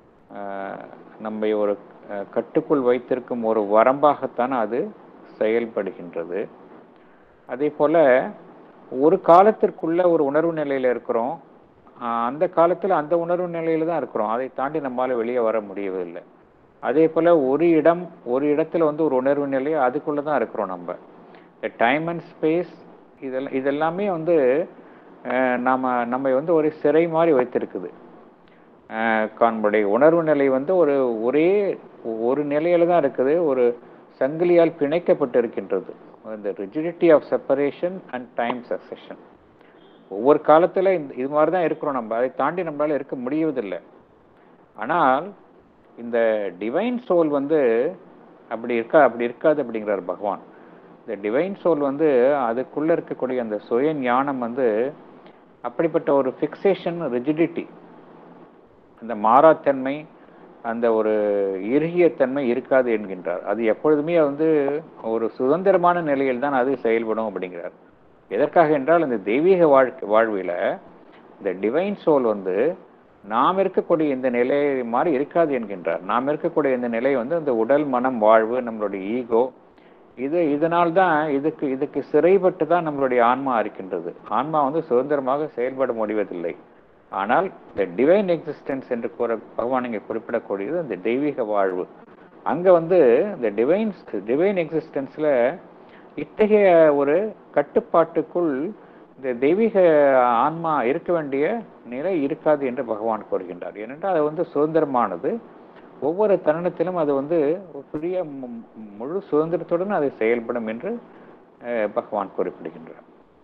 நம்மை ஒரு கட்டுக்குள் வைத்திருக்கும் ஒரு வரம்பாகத்தான் அது செயல்படுகின்றது. அதே போல் ஒரு காலத்திற்குள்ள ஒரு உணர்வு நிலையில் இருக்கிறோம். அந்த காலத்தில் அந்த உணர்வு நிலையில் தான் இருக்கிறோம். அதை தாண்டி நம்மளால் வெளியே வர முடியவில்லை. அதே போல் ஒரு இடம் ஒரு இடத்துல வந்து ஒரு உணர்வு நிலை, அதுக்குள்ளே தான் இருக்கிறோம் நம்ம. இந்த டைம் அண்ட் ஸ்பேஸ் இதெல்லாம் இதெல்லாமே வந்து நாம் நம்ம வந்து ஒரு சிறை மாதிரி வைத்திருக்குது. நம்முடைய உணர்வு நிலை வந்து ஒரு ஒரே ஒரு நிலையில தான் இருக்குது, ஒரு சங்கிலியால் பிணைக்கப்பட்டு இருக்கின்றது. இந்த rigidity of separation and time succession. ஒவ்வொரு காலத்தில் இந்த இது மாதிரி தான் இருக்கிறோம் நம்ம. அதை தாண்டி நம்மளால் இருக்க முடியவதில்லை. ஆனால் இந்த டிவைன் சோல் வந்து அப்படி இருக்கா அப்படி இருக்காது அப்படிங்கிறார் பகவான். இந்த டிவைன் சோல் வந்து அதுக்குள்ளே இருக்கக்கூடிய அந்த சுய ஞானம் வந்து அப்படிப்பட்ட ஒரு ஃபிக்சேஷன், ரிஜிடிட்டி, அந்த மாறாத்தன்மை, அந்த ஒரு இறுகிய தன்மை இருக்காது என்கின்றார். அது எப்பொழுதுமே வந்து ஒரு சுதந்திரமான நிலையில் தான் அது செயல்படும் அப்படிங்கிறார். எதற்காக என்றால், இந்த தெய்வீக வாழ்க்கை வாழ்வில் இந்த டிவைன் சோல் வந்து நாம் இருக்கக்கூடிய இந்த நிலை மாதிரி இருக்காது என்கின்றார். நாம் இருக்கக்கூடிய இந்த நிலை வந்து அந்த உடல், மனம், வாழ்வு, நம்மளுடைய ஈகோ, இது இதனால் தான் இதுக்கு இதுக்கு சிறைப்பட்டு தான் நம்மளுடைய ஆன்மா இருக்கின்றது. ஆன்மா வந்து சுதந்திரமாக செயல்பட முடிவதில்லை. ஆனால் இந்த டிவைன் எக்ஸிஸ்டன்ஸ் என்று கூற பகவான் இங்கே குறிப்பிடக்கூடியது அந்த தெய்வீக வாழ்வு. அங்கே வந்து இந்த டிவைன் டிவைன் எக்ஸிஸ்டன்ஸில் இத்தகைய ஒரு கட்டுப்பாட்டுக்குள் இந்த தெய்வீக ஆன்மா இருக்க வேண்டிய நிலை இருக்காது என்று பகவான் கூறுகின்றார். ஏனென்றால் அது வந்து சுதந்திரமானது. ஒவ்வொரு தருணத்திலும் அது வந்து புதிய முழு சுதந்திரத்துடன் அது செயல்படும் என்று பகவான் குறிப்பிடுகின்றார்.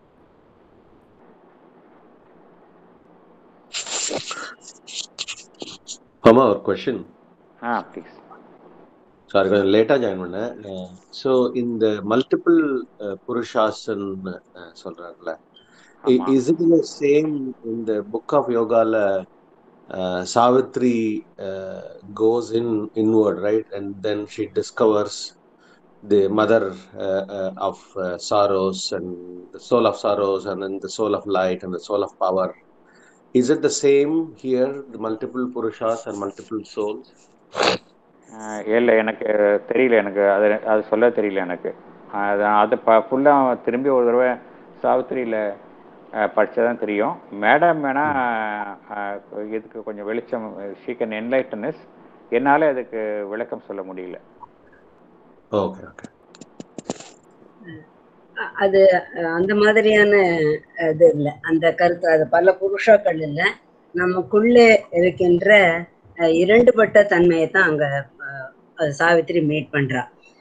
ஆமா, ஒரு கொஸ்டின். Ah please. சாரி, கொஞ்சம் லேட்டாக ஜாயின் பண்ணேன். ஸோ இந்த மல்டிபிள் புருஷாசன் சொல்றாங்கல்ல, இஸ் இட் தி சேம் இந்த புக் ஆஃப் யோகால Savitri goes in inward, right, and then she discovers the mother of sorrows and the soul of sorrows and then the soul of light and the soul of power. Is it the same here, the multiple purushas and multiple souls? இல்லை, எனக்கு தெரியல. எனக்கு அது அது சொல்ல தெரியல எனக்கு. அது அது ப ஃபுல்லாக திரும்பி ஒரு தடவை சாவித்திரியில் படித்ததான் தெரியும். மேடம் வேணால் இதுக்கு கொஞ்சம் வெளிச்சம், ஷீ கேன் என்லைட்டன் அஸ். என்னால் அதுக்கு விளக்கம் சொல்ல முடியல. Okay okay. அது அந்த மாதிரியான இது இல்லை, அந்த கருத்து. அது பல புருஷாக்கள் இல்லை, நமக்குள்ளே இருக்கின்ற இரண்டுபட்ட தன்மையை தான் அங்க சாவித்திரி மீட் பண்றா.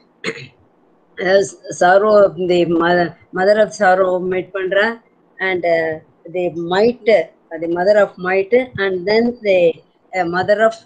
Sorrow the mother of sorrow meet பண்றா, and the might, the mother of might, and then the mother of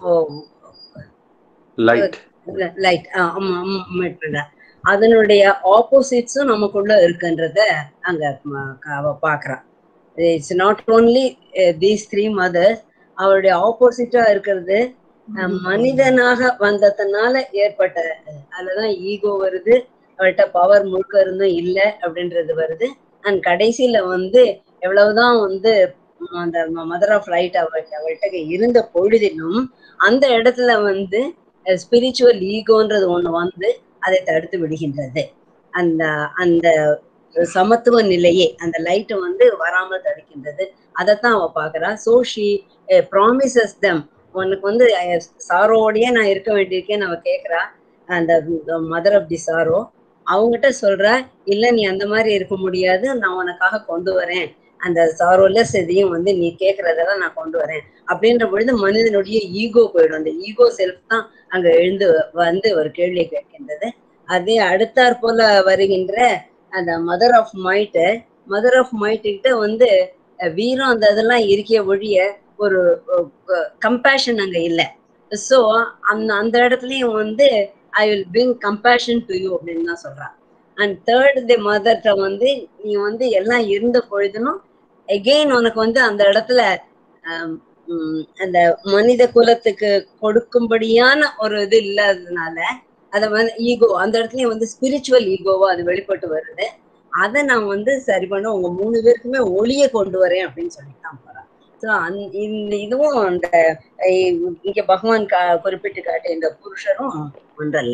light light meet பண்றா. அதனுடைய ஆப்போசிட்ஸும் நமக்குள்ள இருக்குன்றத அங்க அவ பாக்குறா. It's not only these three mothers, அவருடைய ஆப்போசிட்டா இருக்கிறது மனிதனாக வந்ததுனால ஏற்பட்ட, அதுலதான் ஈகோ வருது, அவள்கிட்ட பவர் முழுக்க இருந்தும் இல்லை அப்படின்றது வருது. அண்ட் கடைசியில வந்து எவ்வளவுதான் வந்து அந்த மதர் ஆஃப் லைட் அவள் அவள்கிட்ட இருந்த பொழுதிலும் அந்த இடத்துல வந்து ஸ்பிரிச்சுவல் ஈகோன்றது ஒண்ணு வந்து அதை தடுத்து விடுகின்றது. அந்த அந்த சமத்துவ நிலையே அந்த லைட்டை வந்து வராமல் தடுக்கின்றது. அதைத்தான் அவ பாக்குறா. சோ ஷி ப்ராமிசஸ் தம், உனக்கு வந்து சாரோடையே நான் இருக்க வேண்டியிருக்கேன்னு அவ கேட்கிறா. அந்த மதர் ஆஃப் தி சாரோ அவங்ககிட்ட சொல்றா, இல்ல நீ அந்த மாதிரி இருக்க முடியாது, நான் உனக்காக கொண்டு வரேன், அந்த சாரோலெஸ் இதையும் வந்து நீ கேட்கறதெல்லாம் நான் கொண்டு வரேன் அப்படின்ற பொழுது மனிதனுடைய ஈகோ போயிடும். அந்த ஈகோ செல்ஃப் தான் அங்க எழுந்து வந்து ஒரு கேள்வியை கேட்கின்றது. அதே அடுத்தாற் போல வருகின்ற அந்த mother of might, mother of might கிட்ட வந்து வீரம் அந்த இதெல்லாம் இருக்கிய ஒழிய ஒரு கம்பேஷன் அங்க இல்லை. ஸோ அந்த அந்த இடத்துலயும் வந்து I will bring compassion to you அப்படின்னு தான் சொல்றான். அண்ட் தேர்ட் தி மதர்ட்ட வந்து நீ வந்து எல்லாம் இருந்த பொழுதுனும் எகெயின் உனக்கு வந்து அந்த இடத்துல அந்த மனித குலத்துக்கு கொடுக்கும்படியான ஒரு இது இல்லாததுனால அத வந்து ஈகோ அந்த இடத்துலயும் வந்து ஸ்பிரிச்சுவல் ஈகோவா அது வெளிப்பட்டு வருது. அதை நான் வந்து சரி பண்ண உங்க மூணு பேருக்குமே ஒளிய கொண்டு வரேன் அப்படின்னு சொல்லிட்டு தான் போறேன். ஸோ அந் இந்த இதுவும் அந்த இங்க பகவான் கா குறிப்பிட்டு காட்டிய இந்த புருஷரும் ஒன்றல்ல.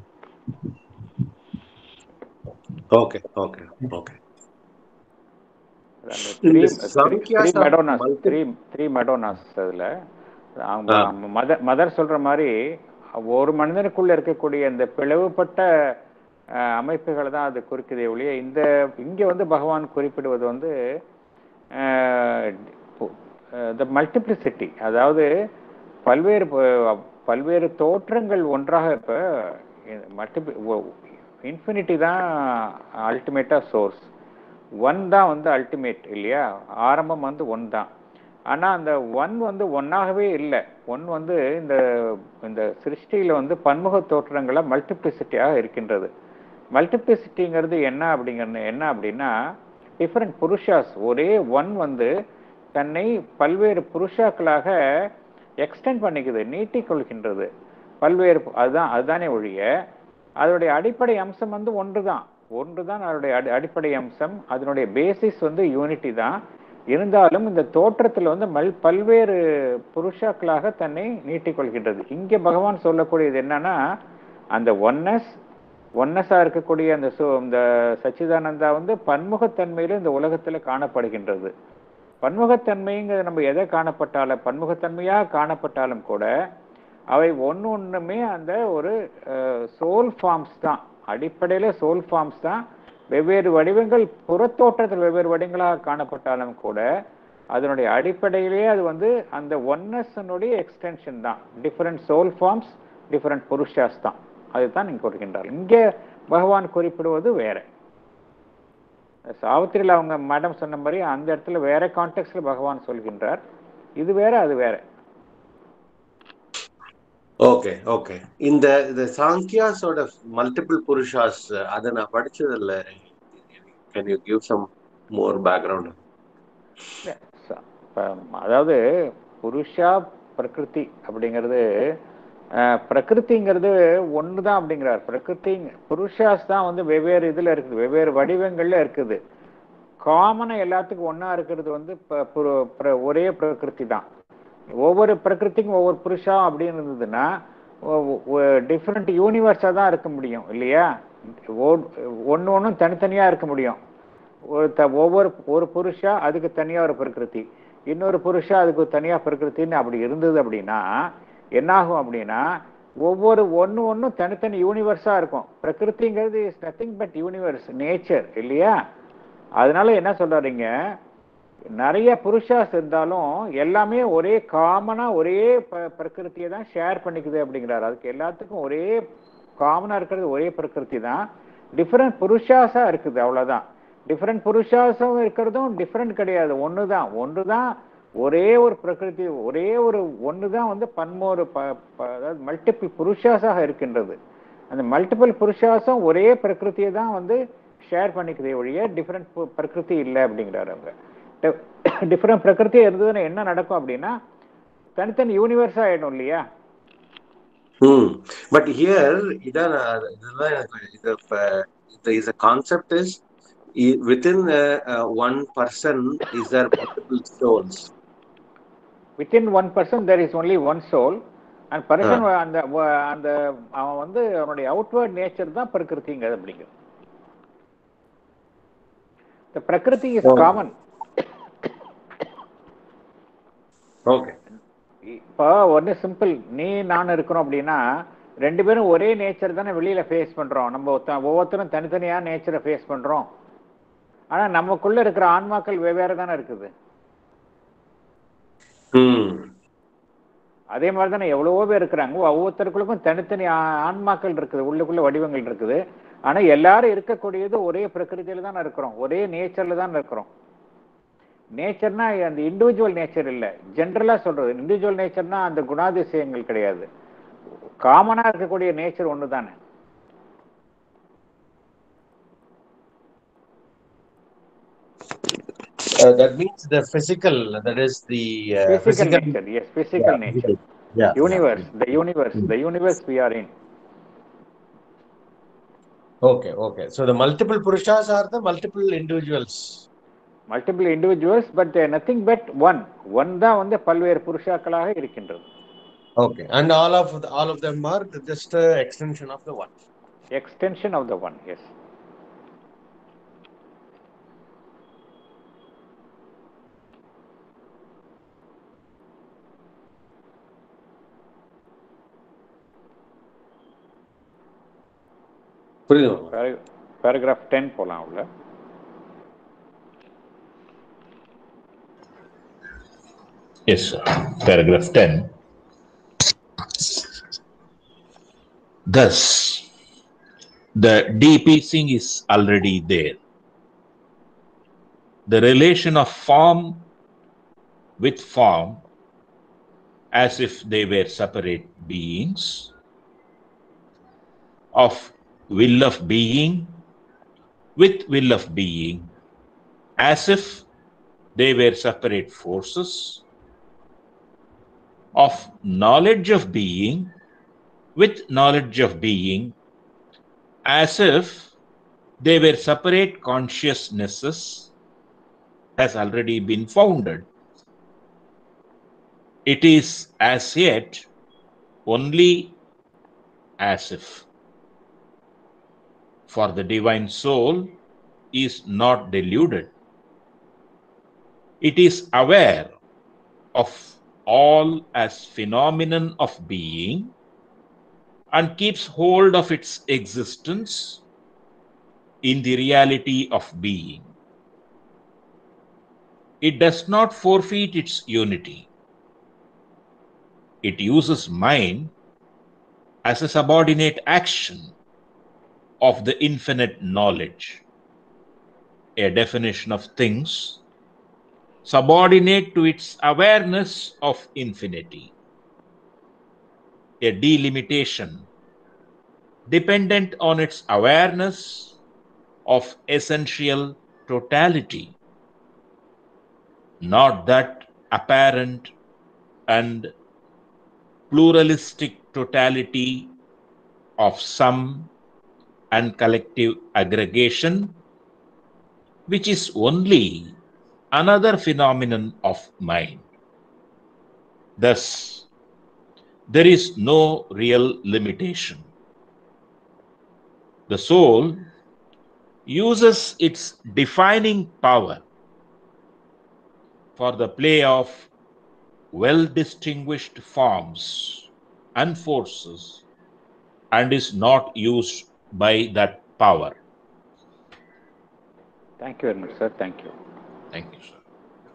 Okay okay okay. மதர் சொல்ற மாதிரி ஒரு மனிதனுக்குள்ள இருக்கக்கூடிய இந்த பிளவுபட்ட அமைப்புகளை தான் அது குறிக்குதே ஒழிய இந்த இங்க வந்து பகவான் குறிப்பிடுவது வந்து த மல்டிப்ளிசிட்டி, அதாவது பல்வேறு பல்வேறு தோற்றங்கள் ஒன்றாக இப்ப மல்டிபிள் இன்ஃபினிட்டி தான் அல்டிமேட்டா சோர்ஸ், ஒன் தான் வந்து அல்டிமேட் இல்லையா, ஆரம்பம் வந்து ஒன் தான். ஆனா அந்த ஒன் வந்து ஒன்னாகவே இல்லை. ஒன் வந்து இந்த இந்த சிருஷ்டியில வந்து பன்முக தோற்றங்களா மல்டிப்ளிசிட்டியாக இருக்கின்றது. மல்டிப்ளிசிட்டிங்கிறது என்ன அப்படிங்கிறது என்ன அப்படின்னா டிஃப்ரெண்ட் புருஷாஸ், ஒரே ஒன் வந்து தன்னை பல்வேறு புருஷாக்களாக எக்ஸ்டெண்ட் பண்ணிக்குது, நீட்டிக் கொள்கின்றது பல்வேறு. அதுதான் அதுதானே ஒழிய அதனுடைய அடிப்படை அம்சம் வந்து ஒன்று தான் ஒன்று தான் அதனுடைய அடி அடிப்படை அம்சம். அதனுடைய பேசிஸ் வந்து யூனிட்டி தான். இருந்தாலும் இந்த தோற்றத்தில் வந்து மல் பல்வேறு புருஷாக்களாக தன்னை நீட்டிக்கொள்கின்றது. இங்கே பகவான் சொல்லக்கூடியது என்னன்னா அந்த ஒன்னஸ் ஒன்னஸா இருக்கக்கூடிய அந்த இந்த சச்சிதானந்தா வந்து பன்முகத்தன்மையில இந்த உலகத்துல காணப்படுகின்றது. பன்முகத்தன்மைங்கிறது நம்ம எதை காணப்பட்டாலும் பன்முகத்தன்மையாக காணப்பட்டாலும் கூட அவை ஒன்று ஒன்றுமே அந்த ஒரு சோல் ஃபார்ம்ஸ் தான், அடிப்படையில சோல் ஃபார்ம்ஸ் தான். வெவ்வேறு வடிவங்கள் புறத்தோற்றத்தில் வெவ்வேறு வடிவங்களாக காணப்பட்டாலும் கூட அதனுடைய அடிப்படையிலேயே அது வந்து அந்த ஒன்னஸ்னுடைய எக்ஸ்டென்ஷன் தான். Different soul forms, different Purushas தான். அதுதான் நீங்க கொடுக்கின்றார். இங்கே பகவான் குறிப்பிடுவது வேற. சாவித்திரியில் அவங்க மேடம் சொன்ன மாதிரி அந்த இடத்துல வேற கான்டெக்ட்ல பகவான் சொல்கின்றார். இது வேற அது வேற. Okay okay. இந்த இந்த சாங்கியாஸோட மல்டிபிள் புருஷாஸ் அதை நான் படிச்சது இல்லை. Can you give some more background? அதாவது புருஷா பிரகிருதி அப்படிங்கிறது, பிரகிருதிங்கிறது ஒன்று தான் அப்படிங்கிறார். பிரகிருதி புருஷாஸ் தான் வந்து வெவ்வேறு இதுல இருக்குது, வெவ்வேறு வடிவங்கள்ல இருக்குது. காமனா எல்லாத்துக்கும் ஒன்னா இருக்கிறது வந்து ஒரே பிரகிருதி தான். ஒவ்வொரு பிரகிருதிக்கும் ஒவ்வொரு புருஷா அப்படின்னு இருந்ததுன்னா டிஃப்ரெண்ட் யூனிவர்ஸா தான் இருக்க முடியும் இல்லையா. ஒன்னு ஒன்னும் தனித்தனியா இருக்க முடியும். ஒவ்வொரு ஒரு புருஷா அதுக்கு தனியா ஒரு பிரகிருதி, இன்னொரு புருஷா அதுக்கு தனியா பிரகிருத்தின்னு அப்படி இருந்தது அப்படின்னா என்னாகும் அப்படின்னா ஒவ்வொரு ஒன்னு ஒன்னும் தனித்தனி யூனிவர்ஸா இருக்கும். பிரகிருதிங்கிறது is nothing but universe, nature இல்லையா. அதனால என்ன சொல்றீங்க, நிறைய புருஷாஸ் இருந்தாலும் எல்லாமே ஒரே காமனா ஒரே பிரகிருத்தியை தான் ஷேர் பண்ணிக்குது அப்படிங்கிறாரு. அதுக்கு எல்லாத்துக்கும் ஒரே காமனா இருக்கிறது ஒரே பிரகிருதி தான். டிஃப்ரெண்ட் புருஷாஸா இருக்குது, அவ்வளவுதான். டிஃப்ரெண்ட் புருஷாஸும் இருக்கிறதும் டிஃப்ரெண்ட் கிடையாது, ஒன்று தான். ஒன்று தான் ஒரே ஒரு பிரகிருதி, ஒரே ஒரு ஒன்று தான் வந்து பன்மோரு அதாவது மல்டிபிள் புருஷாஸாக இருக்கின்றது. அந்த மல்டிபிள் புருஷாஸும் ஒரே பிரகிருத்தியை தான் வந்து ஷேர் பண்ணிக்கிறதே ஒழிய டிஃப்ரெண்ட் பிரகிருதி இல்லை அப்படிங்கிறாரு அவங்க. டிஃப்ரெண்ட் பிரகிருதி இருந்ததுன்னா என்ன நடக்கும் அப்படின்னா தனித்தனி யூனிவர்ஸா ஆயிடும் இல்லையா. ம் பட் ஹியர் இதான் இதுதான் இது is a concept is within uh, one person is there multiple souls. Within one person there is only one soul and person அந்த அந்த அவன் வந்து அவனுடைய அவுட்வர்ட் நேச்சர் தான் பிரகிருதிங்கிறது அப்படிங்கிறது. The prakriti is common. Okay. இப்போ ஒன்று சிம்பிள், நீ நான் இருக்கிறோம் அப்படின்னா ரெண்டு பேரும் ஒரே நேச்சர் தானே வெளியில ஃபேஸ் பண்றோம். நம்ம ஒவ்வொருத்தரும் தனித்தனியா நேச்சரை ஃபேஸ் பண்றோம். ஆனா நமக்குள்ள இருக்கிற ஆன்மாக்கள் வெவ்வேறு தானே இருக்குது. அதே மாதிரி தானே எவ்வளவோ பேர் இருக்கிறாங்க, ஒவ்வொருத்தருக்குள்ளுக்கும் தனித்தனி ஆன்மாக்கள் இருக்குது, உள்ளுக்குள்ள வடிவங்கள் இருக்குது. ஆனா எல்லாரும் இருக்கக்கூடியது ஒரே பிரகிருதியில தான் இருக்கிறோம், ஒரே நேச்சர்ல தான் இருக்கிறோம். நேச்சர்னா அந்த இண்டிவிஜுவல் நேச்சர் இல்லை, ஜென்ரலா சொல்றது. இண்டிவிஜுவல் நேச்சர்னா அந்த குணாதிசயங்கள் கிடையாது, காமனா இருக்கக்கூடிய நேச்சர் ஒன்று தானே. Uh, that means the physical, that is the uh, Physical physical nature, yes, physical yeah, nature. physical. Yeah, Universe, yeah. the universe, Mm. the universe we are in. Okay, okay. So the multiple purushas are the multiple individuals. Multiple individuals, but they are nothing but one. One தான் வந்து பல்வேறு புருஷாக்களாக இருக்கின்றது. Okay, and all of the, all of them are just an extension of the one. Extension of the one, yes. புரியுது. Paragraph ten போலாம் உள்ள. Yes, sir. Paragraph ten. Thus, the de-piecing is already there. The relation of form with form, as if they were separate beings, of will of being with will of being, as if they were separate forces, of knowledge of being with knowledge of being, as if they were separate consciousnesses, has already been founded. It is as yet only as if. For the divine soul is not deluded. It is aware of all as phenomenon of being and keeps hold of its existence in the reality of being. It does not forfeit its unity. It uses mind as a subordinate action of the infinite knowledge, a definition of things subordinate to its awareness of infinity, a delimitation dependent on its awareness of essential totality, not that apparent and pluralistic totality of some and collective aggregation, which is only another phenomenon of mind. Thus, there is no real limitation. The soul uses its defining power for the play of well-distinguished forms and forces and is not used by that power. Thank you very much, sir. Thank you. Thank you, sir.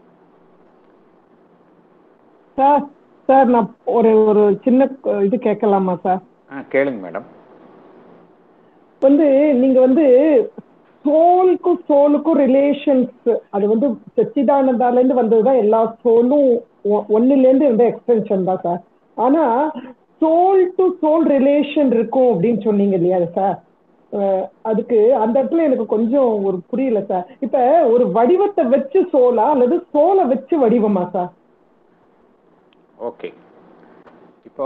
Sir sir நான் ஒரு ஒரு சின்ன இது கேட்கலாமா sir? ஆ கேளுங்க madam. வந்து நீங்க வந்து சோலுக்கும் சோலுக்கும் ரிலேஷன்ஸ், அது வந்து சச்சிதானந்தால இருந்து வந்ததுதான். எல்லா சோலும் ஒன்னுல இருந்து இருந்த எக்ஸ்டென்ஷன் தான் சார். ஆனா சோல் டு சோல் ரிலேஷன் இருக்கும் அப்படின்னு சொன்னீங்க இல்லையா சார்? அதுக்கு அந்த இடத்துல எனக்கு கொஞ்சம் ஒரு புரியல சார். இப்ப ஒரு வடிவத்தை வச்சு சோலா அல்லது சோலை வச்சு வடிவமா சார்? ஓகே, இப்போ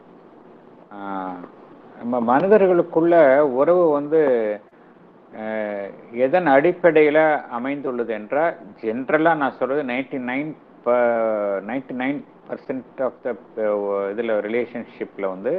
நம்ம மனிதர்களுக்குள்ள உறவு வந்து எதன் அடிப்படையில் அமைந்துள்ளது என்றால், ஜென்ரலாக நான் சொல்றது ninety nine ninety nine percent of the இதில் ரிலேஷன்ஷிப்பில் வந்து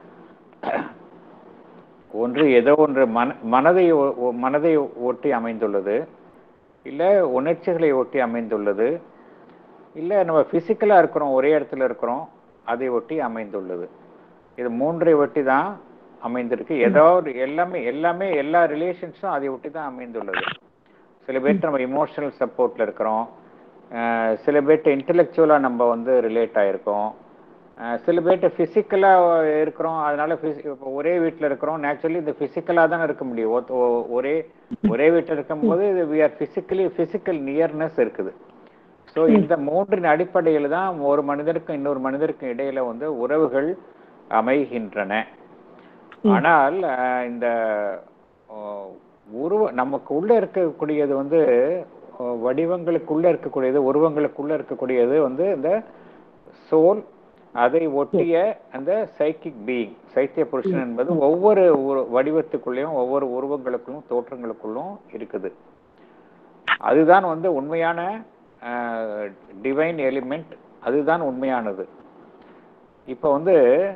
ஒன்று ஏதோ ஒன்று மன மனதை மனதை ஒட்டி அமைந்துள்ளது, இல்லை உணர்ச்சிகளை ஒட்டி அமைந்துள்ளது, இல்லை நம்ம ஃபிசிக்கலாக இருக்கிறோம், ஒரே இடத்துல இருக்கிறோம், அதை ஒட்டி அமைந்துள்ளது. இது மூன்றை ஒட்டி தான் அமைந்திருக்கு. ஏதாவது எல்லாமே எல்லாமே எல்லா ரிலேஷன்ஸும் அதை ஒட்டி தான் அமைந்துள்ளது. சில பேர்ட்டு நம்ம இமோஷனல் சப்போர்ட்டில் இருக்கிறோம், சில பேர்ட்டு இன்டெலெக்சுவலாக நம்ம வந்து ரிலேட் ஆகிருக்கோம், சில பேர்ட்டு ஃபிசிக்கலாக இருக்கிறோம். அதனால இப்போ ஒரே வீட்டில் இருக்கிறோம், நேச்சுரலி இந்த ஃபிசிக்கலாக தானே இருக்க முடியும். ஒரே ஒரே வீட்டில் இருக்கும்போது we are physically physical nearness இருக்குது. ஸோ இந்த மூன்றின் அடிப்படையில் தான் ஒரு மனிதருக்கும் இன்னொரு மனிதருக்கும் இடையில வந்து உறவுகள் அமைகின்றன. ஆனால் இந்த உருவ நமக்கு உள்ள இருக்கக்கூடியது வந்து வடிவங்களுக்குள்ள இருக்கக்கூடியது, உருவங்களுக்குள்ள இருக்கக்கூடியது வந்து இந்த சோல், அதை ஒட்டிய அந்த சைக்கிக் பீயிங், சைத்திய புருஷன் என்பது ஒவ்வொரு வடிவத்துக்குள்ளேயும் ஒவ்வொரு உருவங்களுக்குள்ளும் தோற்றங்களுக்குள்ளும் இருக்குது. அதுதான் வந்து உண்மையான டிவைன் எலிமெண்ட், அதுதான் உண்மையானது. இப்போ வந்து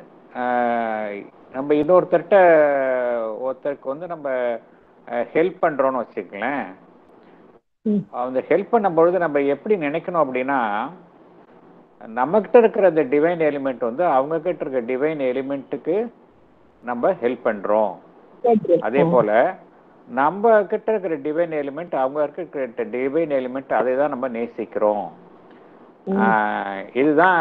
நம்ம இன்னொருத்தர்கிட்ட ஒருத்தருக்கு வந்து நம்ம ஹெல்ப் பண்றோம்னு வச்சுக்கலேன், அந்த ஹெல்ப் பண்ணும் பொழுது நம்ம எப்படி நினைக்கணும் அப்படின்னா, நம்ம கிட்ட இருக்கிற அந்த டிவைன் எலிமெண்ட் வந்து அவங்க கிட்ட இருக்க டிவைன் எலிமெண்ட்டுக்கு நம்ம ஹெல்ப் பண்றோம். அதே போல நம்ம கிட்ட இருக்கிற டிவைன் எலிமெண்ட் அவங்க இருக்கிற டிவைன் எலிமெண்ட் அதை தான் நம்ம நேசிக்கிறோம். இதுதான்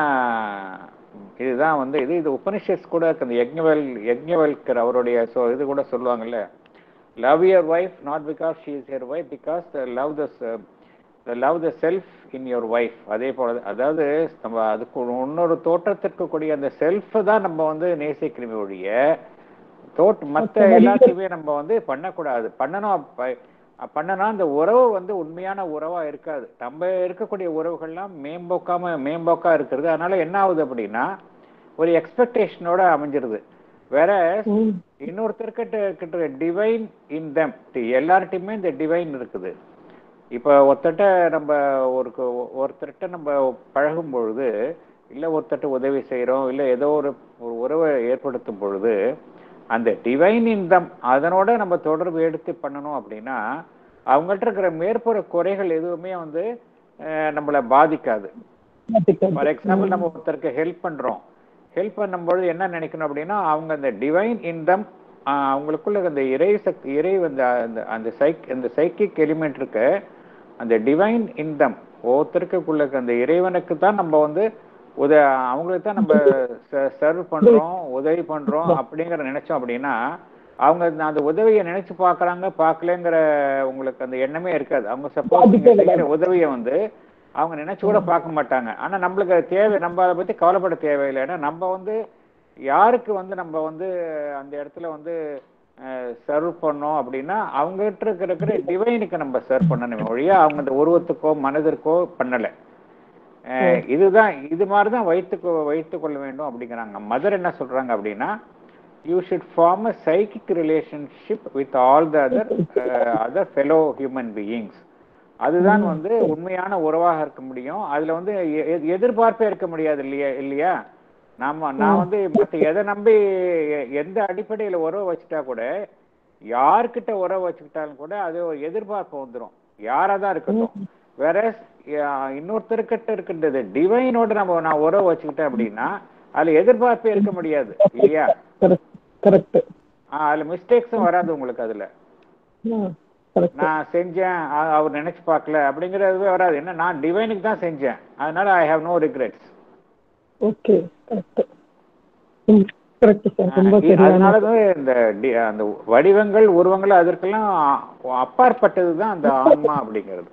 இதுதான் வந்து இது இது உபனிஷத்ஸ் கூட இந்த யக்ஞவல் யக்ஞவல்கர் அவருடைய இது கூட சொல்லுவாங்கல்ல, love your wife not because she is your wife, because love the love the self in your wife. அதே போல அதாவது நம்ம அதுக்கு இன்னொரு தோற்றத்திற்கு கூடிய அந்த செல்ஃபை தான் நம்ம வந்து நேசிக்கிறோமே ஒழிய தோட் மற்ற எல்லாத்தையுமே நம்ம வந்து பண்ணக்கூடாது. பண்ணணும் பண்ணனா அந்த உறவு வந்து உண்மையான உறவா இருக்காது. நம்ம இருக்கக்கூடிய உறவுகள்லாம் மேம்போக்காம மேம்போக்கா இருக்கிறது. அதனால என்ன ஆகுது அப்படின்னா ஒரு எக்ஸ்பெக்டேஷனோட அமைஞ்சிருது. வேற இன்னொருத்தர்கிட்ட கிட்ட டிவைன் இன் தம், எல்லார்ட்டையுமே இந்த டிவைன் இருக்குது. இப்போ ஒருத்தட்ட நம்ம ஒரு ஒருத்தர்கிட்ட நம்ம பழகும் பொழுது, இல்லை ஒருத்தட்ட உதவி செய்கிறோம், இல்லை ஏதோ ஒரு ஒரு உறவை ஏற்படுத்தும் பொழுது அந்த டிவைன் இன் தம் அதனோட நம்ம தொடர்பு எடுத்து பண்ணணும் அப்படின்னா அவங்கள்ட்ட இருக்கிற மேற்புற குறைகள் எதுவுமே வந்து நம்மளை பாதிக்காது. ஃபார் எக்ஸாம்பிள் நம்ம ஒருத்தருக்கு ஹெல்ப் பண்றோம், ஹெல்ப் பண்ணும்பொழுது என்ன நினைக்கணும் அப்படின்னா அவங்க அந்த டிவைன் இன் தம், அவங்களுக்குள்ள அந்த இறை சக்தி இறை அந்த அந்த சைக் அந்த சைக்கிக் எலிமெண்ட் இருக்க அந்த டிவைன் இன் தம் ஒருத்தருக்குள்ள அந்த இறைவனுக்கு தான் நம்ம வந்து உத அவங்களுக்கு தான் நம்ம சர்வ் பண்றோம், உதவி பண்றோம் அப்படிங்கிற நினைச்சோம் அப்படின்னா அவங்க அந்த உதவியை நினைச்சு பாக்குறாங்க பார்க்கலங்கிற உங்களுக்கு அந்த எண்ணமே இருக்காது. அவங்க சப்போஸ் நீங்க செய்யற உதவியை வந்து அவங்க நினைச்சு கூட பார்க்க மாட்டாங்க. ஆனா நம்மளுக்கு தேவை, நம்ம அதை பத்தி கவலைப்பட தேவையில்லை. ஏன்னா நம்ம வந்து யாருக்கு வந்து நம்ம வந்து அந்த இடத்துல வந்து சர்வ் பண்ணோம் அப்படின்னா அவங்ககிட்ட இருக்கிற டிவைனுக்கு நம்ம சர்வ் பண்ணணும் ஒழிய அவங்க அந்த உருவத்துக்கோ மனதிற்கோ பண்ணலை. இதுதான் இது மாதிரிதான் வைத்து வைத்துக் கொள்ள வேண்டும் அப்படிங்கிறாங்க. மதர் என்ன சொல்றாங்க அப்படின்னா, you should form a psychic relationship with all the other other fellow human beings. அதுதான் வந்து உண்மையான உறவாக இருக்க முடியும். அதுல வந்து எதிர்பார்ப்பே இருக்க முடியாது இல்லையா இல்லையா நாம நான் வந்து மற்ற எதை நம்பி எந்த அடிப்படையில உறவு வச்சுட்டா கூட, யார்கிட்ட உறவு வச்சுக்கிட்டாலும் கூட அது ஒரு எதிர்பார்ப்பு வந்துடும், யாராதான் இருக்கட்டும். வேற இன்னொருத்தர்கிட்ட இருக்கின்றது டிவைனோட நம்ம நான் உறவு வச்சுக்கிட்டேன் அப்படின்னா அதுல எதிர்பார்ப்பே இருக்க முடியாது இல்லையா? அதுல மிஸ்டேக்ஸும் வராது உங்களுக்கு. அதுல நான் செஞ்சேன் அவர் நினைச்சு பார்க்கல அப்படிங்கறது வராது. என்ன நான் டிவைனுக்கு தான் செஞ்சேன், அதனால ஐ ஹேவ் நோ ரிக்ரெட்ஸ். அதனாலதான் இந்த அந்த வடிவங்கள் உருவங்கள் அதற்கெல்லாம் அப்பாற்பட்டதுதான் அந்த ஆன்மா அப்படிங்கிறது.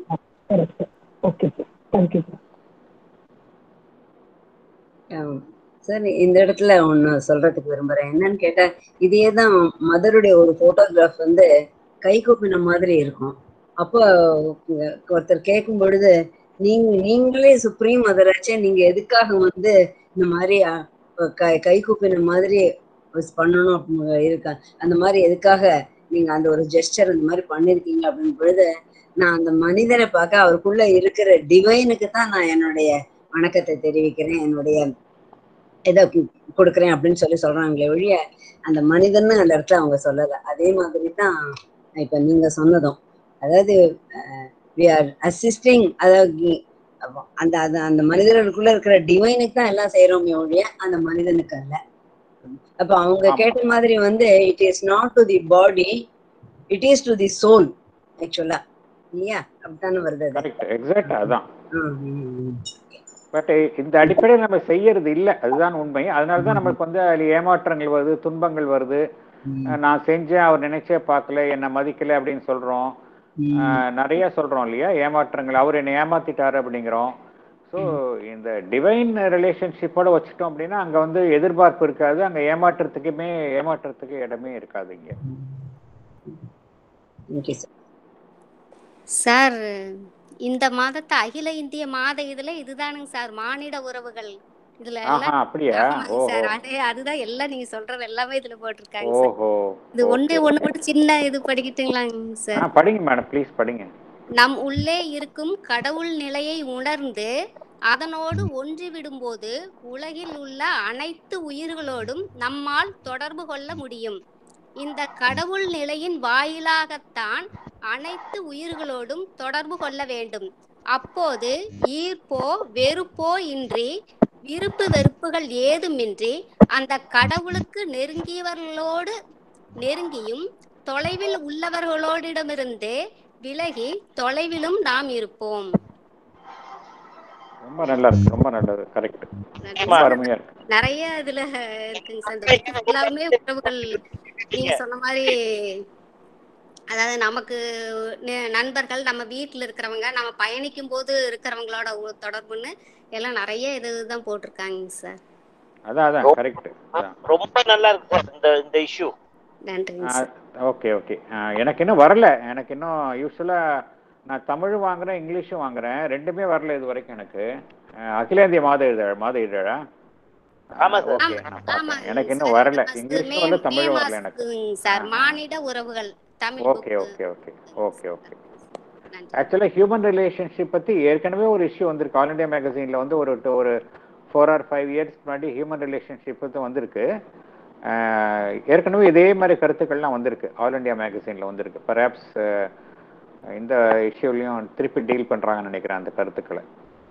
சார் இந்த இடத்துல ஒண்ணு சொல்றதுக்கு விரும்புறேன். என்னன்னு கேட்டா, இதே தான் மதருடைய ஒரு போட்டோகிராஃப் வந்து கை கூப்பின மாதிரி இருக்கும். அப்போ ஒருத்தர் கேட்கும் பொழுது, நீங்க நீங்களே சுப்ரீம் மதராச்சே, நீங்க எதுக்காக வந்து இந்த மாதிரி கை கை கூப்பின மாதிரி பண்ணணும் இருக்கா, அந்த மாதிரி எதுக்காக நீங்க அந்த ஒரு ஜெஸ்டர் இந்த மாதிரி பண்ணிருக்கீங்க அப்படின்னு பொழுது, நான் அந்த மனிதனை பார்க்க அவருக்குள்ள இருக்கிற டிவைனுக்கு தான் நான் என்னுடைய வணக்கத்தை தெரிவிக்கிறேன், என்னுடைய இதை கொடுக்குறேன் அப்படின்னு சொல்லி சொல்றாங்களே ஒழிய அந்த மனிதன்னு அந்த இடத்துல அவங்க சொல்லலை. அதே மாதிரி தான் இப்ப நீங்க சொன்னதும், அதாவது வி ஆர் அசிஸ்டிங், அதாவது அந்த அந்த மனிதர்களுக்குள்ள இருக்கிற டிவைனுக்கு தான் எல்லாம் செய்யறோமே ஒழிய அந்த மனிதனுக்கு அல்ல. அப்ப அவங்க கேட்ட மாதிரி வந்து it is not to the body, it is to the soul ஆக்சுவலா, இல்லையா? அப்படித்தானே வருது. எக்ஸாக்ட் அதான். பட் இந்த அடிப்படையில் நம்ம செய்யறது இல்லை, அதுதான் உண்மை. அதனாலதான் நமக்கு வந்து அதுல ஏமாற்றங்கள் வருது, துன்பங்கள் வருது. நான் செஞ்சேன் அவர் நினைச்சே பார்க்கல, என்னை மதிக்கல அப்படின்னு சொல்றோம், நிறைய சொல்றோம் இல்லையா? ஏமாற்றங்கள், அவர் என்னை ஏமாத்திட்டாரு அப்படிங்கிறோம். ஸோ இந்த டிவைன் ரிலேஷன்ஷிப்போட வச்சுட்டோம் அப்படின்னா அங்க வந்து எதிர்பார்ப்பு இருக்காது, அங்க ஏமாற்றத்துக்குமே ஏமாற்றத்துக்கு இடமே இருக்காது இங்க. சார் இந்த மாதத்தை அகில இந்திய மாத இதுல இதுதானுங்க சார் மானிட உறவுகள் இதுல ஆஹா எல்லாம். அப்படியா? ஆமாங்க ஓஹோ சார், அதே அதுதான் எல்லாம் நீங்க சொல்றது எல்லாமே இதுல போட்டிருக்காங்க சார். ஓஹோ இது ஒண்ணே ஓகே ஒண்ணு ஓகே. மட்டும் சின்ன இது படிக்கட்டுங்களாங்க ஆ சார். படிங்க மேடம், ப்ளீஸ் படிங்க. நம் உள்ளே இருக்கும் கடவுள் நிலையை உணர்ந்து அதனோடு ஒன்றி விடும்போது உலகில் உள்ள அனைத்து உயிர்களோடும் நம்மால் தொடர்பு கொள்ள முடியும். இந்த கடவுள் நிலையின் வாயிலாகத்தான் அனைத்து உயிர்களோடும் தொடர்பு கொள்ள வேண்டும். அப்போது ஈர்ப்போ வெறுப்போ இன்றி, விருப்பு வெறுப்புகள் ஏதுமின்றி அந்த கடவுளுக்கு நெருங்கியவர்களோடு நெருங்கியும் தொலைவில் உள்ளவர்களோடிடமிருந்து விலகி தொலைவிலும் நாம் இருப்போம். ரொம்ப நல்லா இருக்கு, ரொம்ப நல்லது, கரெக்ட், ரொம்ப அருமையா இருக்கு. நிறைய இதுல இருக்குங்க சார். இந்த புக்கு ஃபுல்லாவுமே உறவுகள் நீங்க சொன்ன மாதிரி, அதாவது நமக்கு நெ- நண்பர்கள், நம்ம வீட்டில் இருக்கிறவங்க, நம்ம பயணிக்கும் போது இருக்கிறவங்களோட உ- தொடர்புன்னு எல்லாம் நிறைய இதுதான் போட்டிருக்காங்க சார். அதான் அதான் கரெக்ட். ரொம்ப நல்லா இருக்கு சார் இந்த இந்த இஷ்யூ. நன்றிங்க சார். Okay okay. எனக்கு இன்னும் வரல. எனக்கு இன்னும் யூஸ்வலாக நான் தமிழும் வாங்குறேன், இங்கிலீஷும் வாங்குறேன், ரெண்டுமே வரல இது வரைக்கும் எனக்கு. அஹ், அகில இந்திய மாத இதழ் மாத இதழா? ஆமா சார். ஓகே, நான் பார்ப்பேன். எனக்கு இன்னும் வரல, இங்கிலீஷும் வரல, தமிழும் வரல எனக்கு. சார் மானிட உறவுகள் தமிழ் okay okay okay okay okay. ஆக்சுவலாக ஹியூமன் ரிலேஷன்ஷிப் பற்றி ஏற்கனவே ஒரு இஷ்யூ வந்திருக்கு. ஆல் இண்டியா மேகசீனில் வந்து ஒரு ஒரு ஃபோர் ஆர் ஃபைவ் இயர்ஸ் முன்னாடி ஹியூமன் ரிலேஷன்ஷிப் பற்றி வந்திருக்கு. அஹ், ஏற்கனவே இதே மாதிரி கருத்துக்கள்லாம் வந்திருக்கு, ஆல் இண்டியா மேகசீனில் வந்திருக்கு. பர்ஹாப்ஸ் இந்த இஷ்யூலையும் திருப்பி டீல் பண்ணுறாங்கன்னு நினைக்கிறேன் அந்த கருத்துக்களை.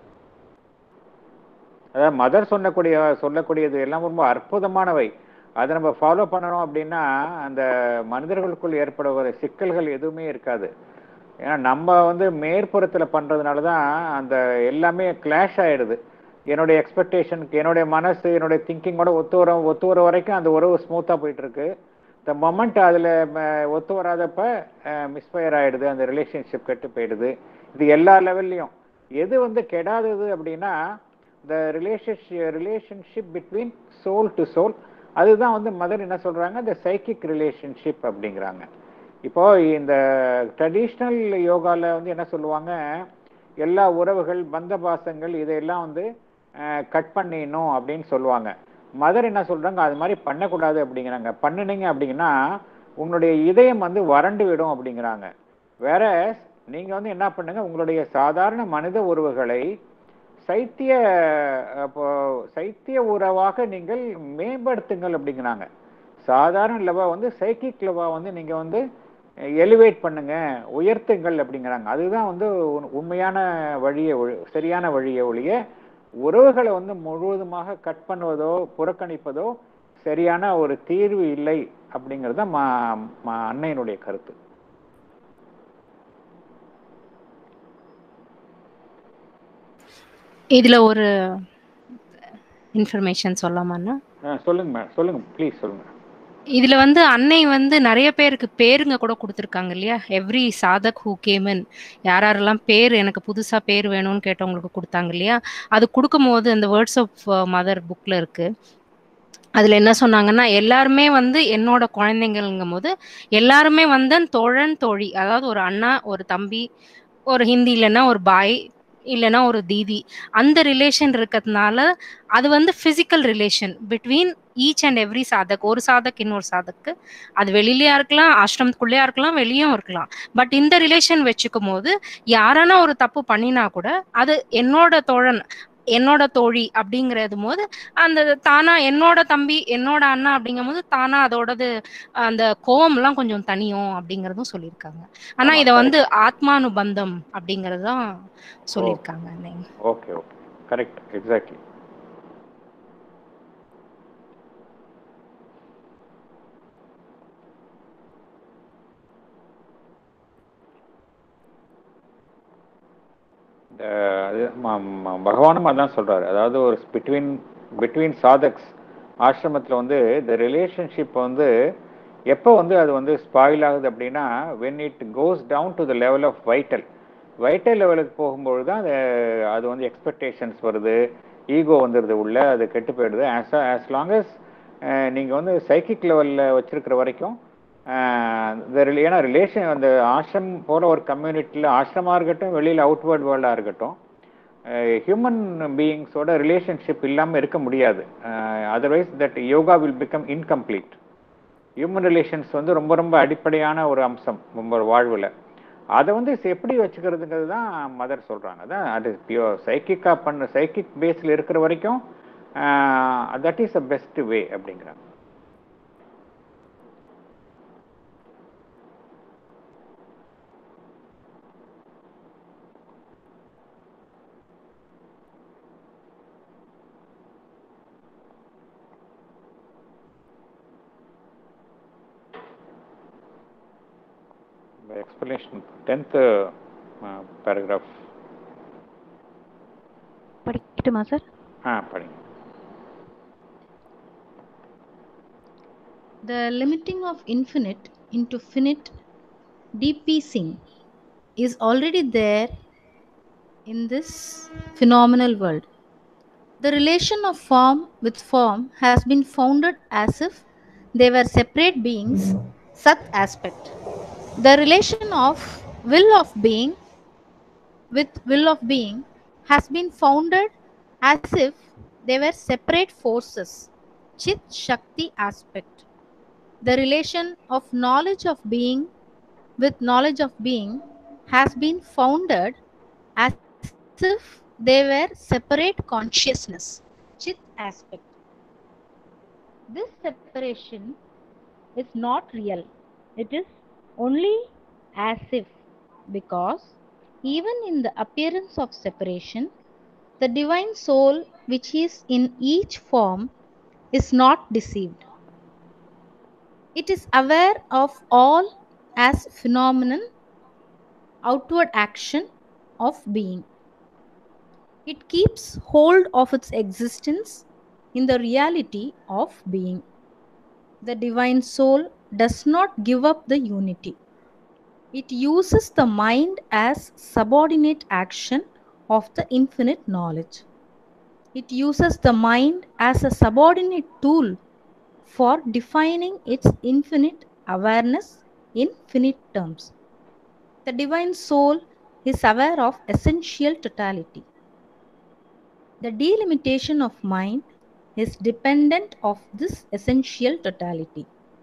அதாவது மதர் சொன்னக்கூடிய சொல்லக்கூடியது எல்லாம் ரொம்ப அற்புதமானவை. அதை நம்ம ஃபாலோ பண்ணணும் அப்படின்னா அந்த மனிதர்களுக்குள் ஏற்படுகிற சிக்கல்கள் எதுவுமே இருக்காது. ஏன்னா நம்ம வந்து மேற்புறத்தில் பண்ணுறதுனால தான் அந்த எல்லாமே கிளாஷ் ஆயிடுது. என்னுடைய எக்ஸ்பெக்டேஷனுக்கு என்னுடைய மனசு என்னுடைய திங்கிங்கோட ஒத்து வர ஒத்து வர வரைக்கும் அந்த உறவு ஸ்மூத்தாக போயிட்டு இருக்கு. த மொமெண்ட் அதில் ஒத்து வராதப்ப மிஸ்ஃபயர் ஆகிடுது, அந்த ரிலேஷன்ஷிப் கெட்டு போயிடுது. இது எல்லா லெவல்லையும். எது வந்து கெடாதது அப்படின்னா the relationship relationship between soul to soul. அதுதான் வந்து மதர் என்ன சொல்கிறாங்க, த சைக்கிக் ரிலேஷன்ஷிப் அப்படிங்கிறாங்க. இப்போ இந்த ட்ரெடிஷ்னல் யோகாவில் வந்து என்ன சொல்லுவாங்க, எல்லா உறவுகள் பந்த பாசங்கள் இதையெல்லாம் வந்து கட் பண்ணிடணும் அப்படின்னு சொல்லுவாங்க. மதர் என்ன சொல்றாங்க, அது மாதிரி பண்ணக்கூடாது அப்படிங்கிறாங்க. பண்ணினீங்க அப்படிங்கன்னா உங்களுடைய இதயம் வந்து வறண்டு விடும் அப்படிங்கிறாங்க. வேற நீங்க வந்து என்ன பண்ணுங்க, உங்களுடைய சாதாரண மனித உறவுகளை சைத்திய அப்போ சைத்திய உறவாக நீங்கள் மேம்படுத்துங்கள் அப்படிங்கிறாங்க. சாதாரண லெவா வந்து சைக்கிக் லெவா வந்து நீங்க வந்து எலிவேட் பண்ணுங்க, உயர்த்துங்கள் அப்படிங்கிறாங்க. அதுதான் வந்து உண்மையான வழியை, சரியான வழியை ஒழிய உறவுகளை வந்து முழுவதுமாக கட் பண்ணுவதோ புறக்கணிப்பதோ சரியான ஒரு தீர்வு இல்லை அப்படிங்கிறது தான் அன்னையினுடைய கருத்து. இதுல ஒரு இன்ஃபர்மேஷன் சொல்லாமாண்ணா? சொல்லுங்க மேடம், சொல்லுங்க ப்ளீஸ் சொல்லுங்க. இதுல வந்து அன்னை வந்து நிறைய பேருக்கு பேருங்க கூட கொடுத்துருக்காங்க இல்லையா? எவ்ரி சாதக் ஹூ கேமன், யார் யாரெல்லாம் பேர் எனக்கு புதுசா பேர் வேணும்னு கேட்டவங்களுக்கு கொடுத்தாங்க இல்லையா? அது கொடுக்கும்போது அந்த வேர்ட்ஸ் ஆஃப் மதர் புக்ல இருக்கு. அதுல என்ன சொன்னாங்கன்னா, எல்லாருமே வந்து என்னோட குழந்தைங்கள்ங்கும் போது எல்லாருமே வந்து தோழன் தோழி, அதாவது ஒரு அண்ணா ஒரு தம்பி, ஒரு ஹிந்தி இல்லைன்னா ஒரு பாய் இல்லைன்னா ஒரு தீதி, அந்த ரிலேஷன் இருக்கிறதுனால அது வந்து physical relation between each and every சாதக். ஒரு சாதக் இன்னொரு சாதக்கு, அது வெளியிலயா இருக்கலாம், ஆசிரமத்துக்குள்ளேயா இருக்கலாம், வெளியும் இருக்கலாம். பட் இந்த ரிலேஷன் வச்சுக்கும் போது யாரானா ஒரு தப்பு பண்ணினா கூட அது என்னோட தோழன் என்னோட தோழி அப்படிங்கிறது போது அந்த தானா என்னோட தம்பி என்னோட அண்ணா அப்படிங்கும் போது தானா அதோடது அந்த கோவம் எல்லாம் கொஞ்சம் தனியும் அப்படிங்கறதும் சொல்லியிருக்காங்க. ஆனா இத வந்து ஆத்மானுபந்தம் அப்படிங்கறதுதான் சொல்லியிருக்காங்க. Okay okay, correct, exactly. பகவானும் அதான் சொல்றாரு. அதாவது ஒரு பிட்வீன் பிட்வீன் சாதக்ஸ் ஆசிரமத்தில் வந்து இந்த ரிலேஷன்ஷிப் வந்து எப்போ வந்து அது வந்து ஸ்பாயில் ஆகுது அப்படின்னா when it goes down to the level of vital vital லெவலுக்கு போகும்பொழுது தான் அது அது வந்து எக்ஸ்பெக்டேஷன்ஸ் வருது, ஈகோ வந்துடுது உள்ள, அது கெட்டு போயிடுது. ஆஸ் ஆஸ் லாங் அஸ் நீங்கள் வந்து சைக்கிக் லெவலில் வச்சிருக்கிற வரைக்கும் இந்த ஏன்னா ரிலேஷன் அந்த ஆசிரம் போல ஒரு கம்யூனிட்டியில் ஆசிரமாக இருக்கட்டும், வெளியில் அவுட்வேர்ட் வேர்ல்டாக இருக்கட்டும், ஹியூமன் பீயிங்ஸோட ரிலேஷன்ஷிப் இல்லாமல் இருக்க முடியாது. Otherwise that yoga will become incomplete. Human relations வந்து ரொம்ப ரொம்ப அடிப்படையான ஒரு அம்சம் ரொம்ப வாழ்வில். அதை வந்து எப்படி வச்சுக்கிறதுங்கிறது தான் மதர் சொல்கிறாங்க. அதான் அது பியூர் சைக்கிக்காக பண்ண சைக்கிக் பேஸில் இருக்கிற வரைக்கும் that is a best way அப்படிங்கிறாங்க. Explanation, tenth uh, paragraph. படிக்கட்டுமா சார்? ஆ படிங்க. The limiting of infinite into finite de-piecing is already there in this phenomenal world. The relation of form with form has been founded as if they were separate beings, Sat aspect. The relation of will of being with will of being has been founded as if they were separate forces, Chit Shakti aspect. The relation of knowledge of being with knowledge of being has been founded as if they were separate consciousness, Chit aspect. This separation is not real. It is only as if, because even in the appearance of separation, the divine soul which is in each form is not deceived. It is aware of all as phenomenon, outward action of being. It keeps hold of its existence in the reality of being. The divine soul does not give up the unity. It uses the mind as subordinate action of the infinite knowledge. It uses the mind as a subordinate tool for defining its infinite awareness in finite terms. The divine soul is aware of essential totality. The delimitation of mind is dependent of this essential totality.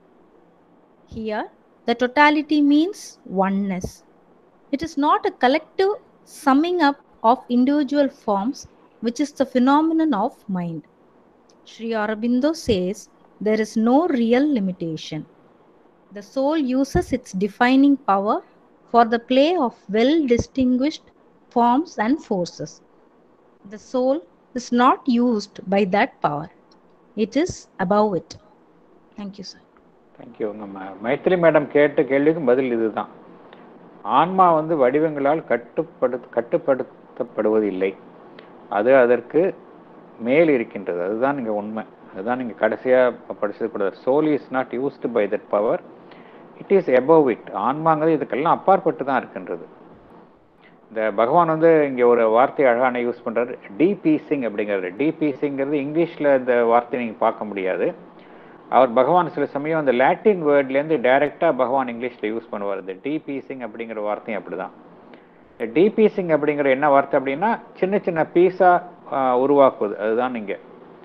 Here, the totality means oneness. It is not a collective summing up of individual forms, which is the phenomenon of mind. Sri Aurobindo says there is no real limitation. The soul uses its defining power for the play of well-distinguished forms and forces. The soul is not used by that power. It is above it. Thank you, sir. Thank you. நம்ம Maitri madam கேட்ட கேள்விக்கு பதில் இதுதான். ஆன்மா வந்து வடிவங்களால் கட்டுப்படு கட்டுப்படுத்தப்படுவதில்லை. அது அதற்கு மேல் இருக்கின்றது. அதுதான் இங்கே உண்மை. அதுதான் நீங்கள் கடைசியாக படிச்சது கூட. Soul is not used by that power, it is above it. ஆன்மாங்கிறது இதுக்கெல்லாம் அப்பாற்பட்டு தான் இருக்கின்றது. இந்த பகவான் வந்து இங்கே ஒரு வார்த்தை அழகான யூஸ் பண்ணுறாரு, டீபீசிங் அப்படிங்கிறது. டீபீசிங்கிறது இங்கிலீஷில் இந்த வார்த்தையை நீங்கள் பார்க்க முடியாது. அவர் பகவான் சில சமயம் அந்த லாட்டின் வேர்ட்லேருந்து டைரெக்டாக பகவான் இங்கிலீஷில் யூஸ் பண்ணுவார். இந்த டீபீசிங் அப்படிங்கிற வார்த்தையும் அப்படி தான். இந்த டீபீசிங் அப்படிங்கிற என்ன வார்த்தை அப்படின்னா சின்ன சின்ன பீஸாக உருவாக்குவது. அதுதான் நீங்கள்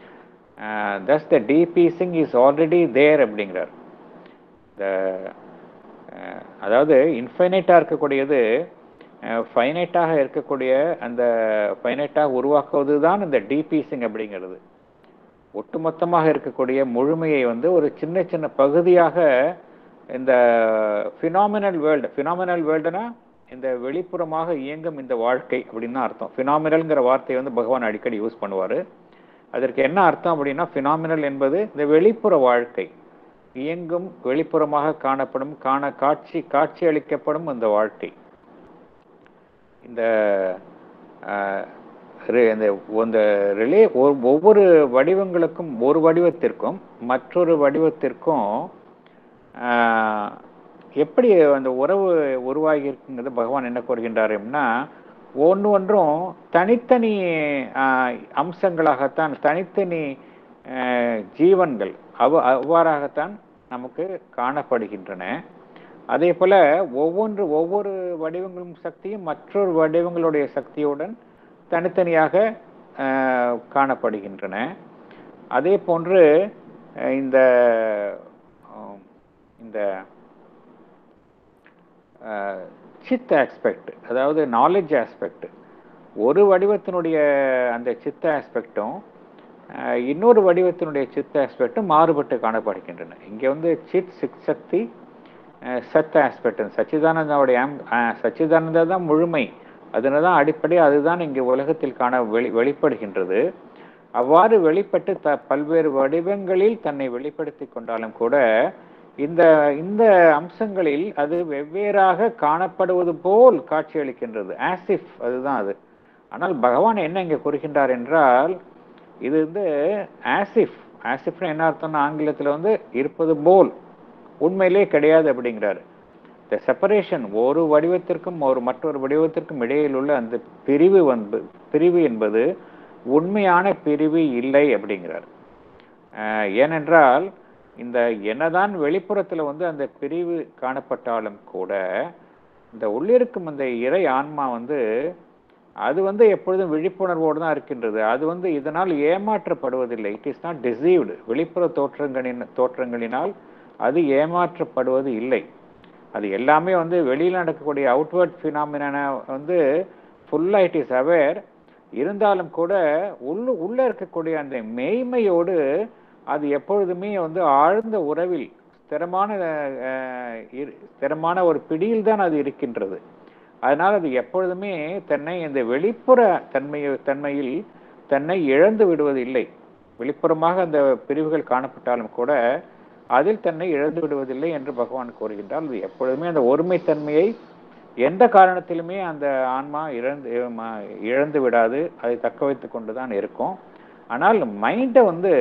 தஸ் த டீபீசிங் இஸ் ஆல்ரெடி தேர் அப்படிங்கிறார். இந்த அதாவது இன்ஃபைனைட்டாக இருக்கக்கூடியது ஃபைனைட்டாக இருக்கக்கூடிய அந்த ஃபைனைட்டாக உருவாக்குவது தான் இந்த டீபீசிங் அப்படிங்கிறது. ஒட்டுமொத்தமாக இருக்கக்கூடிய முழுமையை வந்து ஒரு சின்ன சின்ன பகுதியாக இந்த ஃபினாமினல் வேர்ல்டு, ஃபினாமினல் வேர்ல்டுனா இந்த வெளிப்புறமாக இயங்கும் இந்த வாழ்க்கை அப்படின்னு தான் அர்த்தம். ஃபினாமினல்ங்கிற வார்த்தையை வந்து பகவான் அடிக்கடி யூஸ் பண்ணுவார். அதற்கு என்ன அர்த்தம் அப்படின்னா, ஃபினாமினல் என்பது இந்த வெளிப்புற வாழ்க்கை, இயங்கும் வெளிப்புறமாக காணப்படும் காண காட்சி காட்சி அளிக்கப்படும் அந்த வாழ்க்கை. இந்த இந்த ரிலே ஒவ்வொரு வடிவங்களுக்கும், ஒரு வடிவத்திற்கும் மற்றொரு வடிவத்திற்கும் எப்படி அந்த உறவு உருவாகி இருக்குங்கிறது பகவான் என்ன கூறுகின்றார் அப்படின்னா, ஒன்று ஒன்றும் தனித்தனி அம்சங்களாகத்தான், தனித்தனி ஜீவன்கள் அவ் அவ்வாறாகத்தான் நமக்கு காணப்படுகின்றன. அதே போல ஒவ்வொன்று ஒவ்வொரு வடிவங்களும் சக்தியும் மற்றொரு வடிவங்களுடைய சக்தியுடன் தனித்தனியாக காணப்படுகின்றன. அதே போன்று இந்த இந்த சித் ஆஸ்பெக்ட், அதாவது நாலேஜ் ஆஸ்பெக்ட், ஒரு வடிவத்தினுடைய அந்த சித்த ஆஸ்பெக்டும் இன்னொரு வடிவத்தினுடைய சித்த ஆஸ்பெக்டும் மாறுபட்டு காணப்படுகின்றன. இங்கே வந்து சித் சித் சக்தி சத் ஆஸ்பெக்ட், சச்சிதானந்தாவுடைய சச்சிதானந்தா தான் முழுமை, அதனால தான் அடிப்படை, அதுதான் இங்கே உலகத்தில் காண வெளி வெளிப்படுகின்றது. அவ்வாறு வெளிப்பட்டு த பல்வேறு வடிவங்களில் தன்னை வெளிப்படுத்தி கொண்டாலும் கூட இந்த இந்த அம்சங்களில் அது வெவ்வேறாக காணப்படுவது போல் காட்சியளிக்கின்றது, ஆசிஃப், அதுதான் அது. ஆனால் பகவான் என்ன இங்கே கூறுகின்றார் என்றால், இது வந்து ஆசிஃப், ஆசிஃப்னு என்ன அர்த்தம்னா ஆங்கிலத்தில் வந்து இருப்பது போல், உண்மையிலே கிடையாது அப்படிங்கிறாரு. இந்த செப்பரேஷன், ஒரு வடிவத்திற்கும் ஒரு மற்றொரு வடிவத்திற்கும் இடையில் உள்ள அந்த பிரிவு வந்து பிரிவு என்பது உண்மையான பிரிவு இல்லை அப்படிங்கிறார். ஏனென்றால் இந்த என்னதான் வெளிப்புறத்தில் வந்து அந்த பிரிவு காணப்பட்டாலும் கூட இந்த உள்ளிருக்கும் அந்த இறை ஆன்மா வந்து அது வந்து எப்பொழுதும் விழிப்புணர்வோடு தான் இருக்கின்றது. அது வந்து இதனால் ஏமாற்றப்படுவதில்லை. It is not deceived. வெளிப்புற தோற்றங்களின் தோற்றங்களினால் அது ஏமாற்றப்படுவது இல்லை. அது எல்லாமே வந்து வெளியில் நடக்கக்கூடிய அவுட்வர்ட் ஃபினாமினா வந்து ஃபுல்லாக இட் இஸ் அவேர். இருந்தாலும் கூட உள்ளு உள்ளே இருக்கக்கூடிய அந்த மெய்மையோடு அது எப்பொழுதுமே வந்து ஆழ்ந்த உறவில் ஸ்திரமான ஸ்திரமான ஒரு பிடியில் தான் அது இருக்கின்றது. அதனால் அது எப்பொழுதுமே தன்னை இந்த வெளிப்புற தன்மை தன்மையில் தன்னை இழந்து விடுவதில்லை. வெளிப்புறமாக அந்த பிரிவுகள் காணப்பட்டாலும் கூட அதில் தன்னை இழந்து விடுவதில்லை என்று பகவான் கூறுகின்றால், அது எப்பொழுதுமே அந்த ஒருமைத்தன்மையை எந்த காரணத்திலுமே அந்த ஆன்மா இழந்து இழந்து விடாது, அதை தக்க வைத்து கொண்டு தான் இருக்கும். ஆனால் மைண்டை வந்து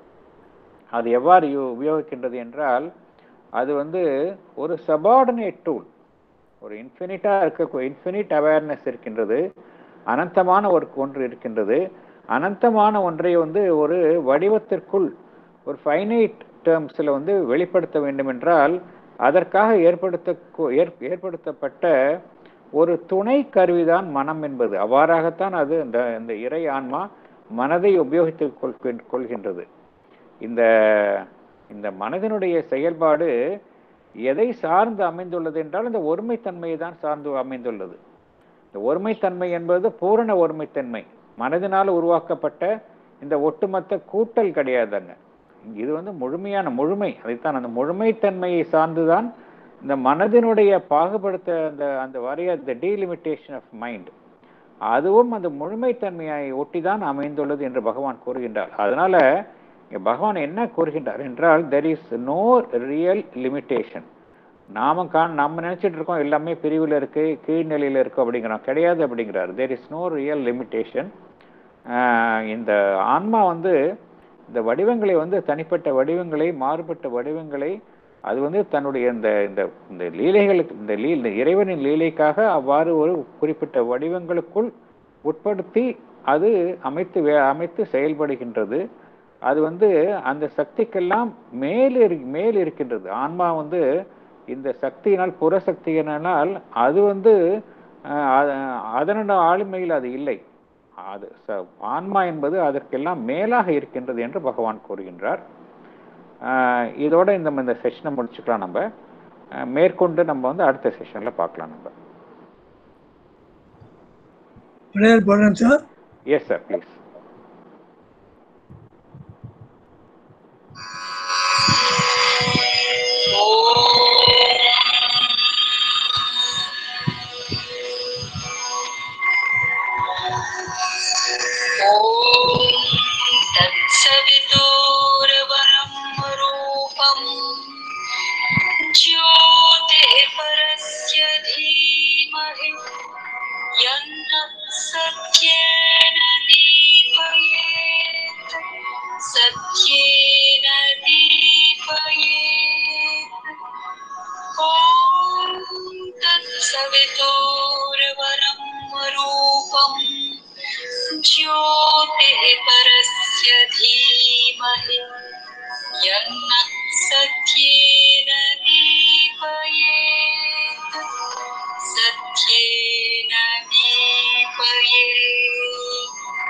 அது எவ்வாறு உபயோகிக்கின்றது என்றால், அது வந்து ஒரு சபார்டினேட் டூல், ஒரு இன்ஃபினிட்டா இருக்க இன்ஃபினிட் அவேர்னஸ் இருக்கின்றது, அனந்தமான ஒரு ஒன்று இருக்கின்றது. அனந்தமான ஒன்றை வந்து ஒரு வடிவத்திற்குள் ஒரு ஃபைனைட் டேர்ம்ஸில் வந்து வெளிப்படுத்த வேண்டும் என்றால் அதற்காக ஏற்படுத்த ஏற்படுத்தப்பட்ட ஒரு துணை கருவிதான் மனம் என்பது. அவ்வாறாகத்தான் அது இந்த இந்த இறை ஆன்மா மனதை உபயோகித்துக் கொள் கொள்கின்றது. இந்த இந்த மனதினுடைய செயல்பாடு எதை சார்ந்து அமைந்துள்ளது என்றால் இந்த ஒருமைத்தன்மையை தான் சார்ந்து அமைந்துள்ளது. இந்த ஒருமைத்தன்மை என்பது பூரண ஒருமைத்தன்மை, மனதினால் உருவாக்கப்பட்ட இந்த ஒட்டுமொத்த கூட்டல் கிடையாதுங்க. இது வந்து முழுமையான முழுமை. அதைத்தான் அந்த முழுமைத்தன்மையை சார்ந்துதான் இந்த மனதினுடைய பாகுபடுத்த அந்த அந்த வரைய த டீலிமிட்டேஷன் ஆஃப் மைண்ட், அதுவும் அந்த முழுமைத்தன்மையை ஒட்டிதான் அமைந்துள்ளது என்று பகவான் கூறுகின்றார். அதனால பகவான் என்ன கூறுகின்றார் என்றால், there is no real limitation. நாம காண் நம்ம நினைச்சிட்டு இருக்கோம் எல்லாமே பிரிவில் இருக்கு, கீழ்நிலையில் இருக்கு அப்படிங்கிறோம். கிடையாது அப்படிங்கிறார். There is no real limitation. இந்த ஆன்மா வந்து இந்த வடிவங்களை வந்து தனிப்பட்ட வடிவங்களை மாறுபட்ட வடிவங்களை அது வந்து தன்னுடைய இந்த இந்த லீலைகளுக்கு இந்த லீ இந்த இறைவனின் லீலைக்காக அவ்வாறு ஒரு குறிப்பிட்ட வடிவங்களுக்குள் உட்படுத்தி அது அமைத்து அமைத்து செயல்படுகின்றது. அது வந்து அந்த சக்திக்கெல்லாம் மேல் மேல் இருக்கின்றது. ஆன்மா வந்து இந்த சக்தியினால் புற சக்தியினால் அது வந்து அதனோட ஆளுமையில் அது இல்லை. அது ஆன்மா என்பது அதற்கெல்லாம் மேலாக இருக்கின்றது என்று பகவான் கூறுகின்றார். இதோட இந்த இந்த செஷனை முடிச்சுக்கலாம். நம்ம மேற்கொண்டு நம்ம வந்து அடுத்த செஷன்ல பார்க்கலாம். நம்ம எஸ் சார், ப்ளீஸ். ज्योतिः परस्य धीमहि यन्नः सत्य सत्येन दीपयेत् सत्येन दीपयेत्।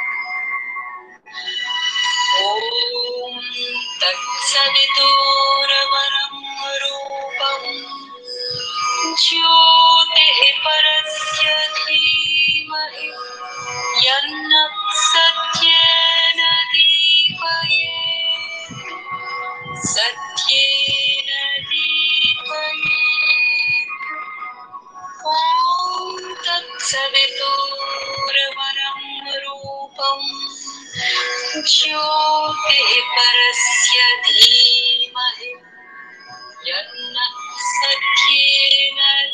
ॐ तत्सवितुर्वरं रूपम् ज्योतिः परस्य धीमहि यन्नः सत्येन दीपयेत् सत्येन दीपयेत्। ॐ तत्सवितुर्वरं रूपम् ज्योतिः परस्य धीमहि यन्नः सत्येन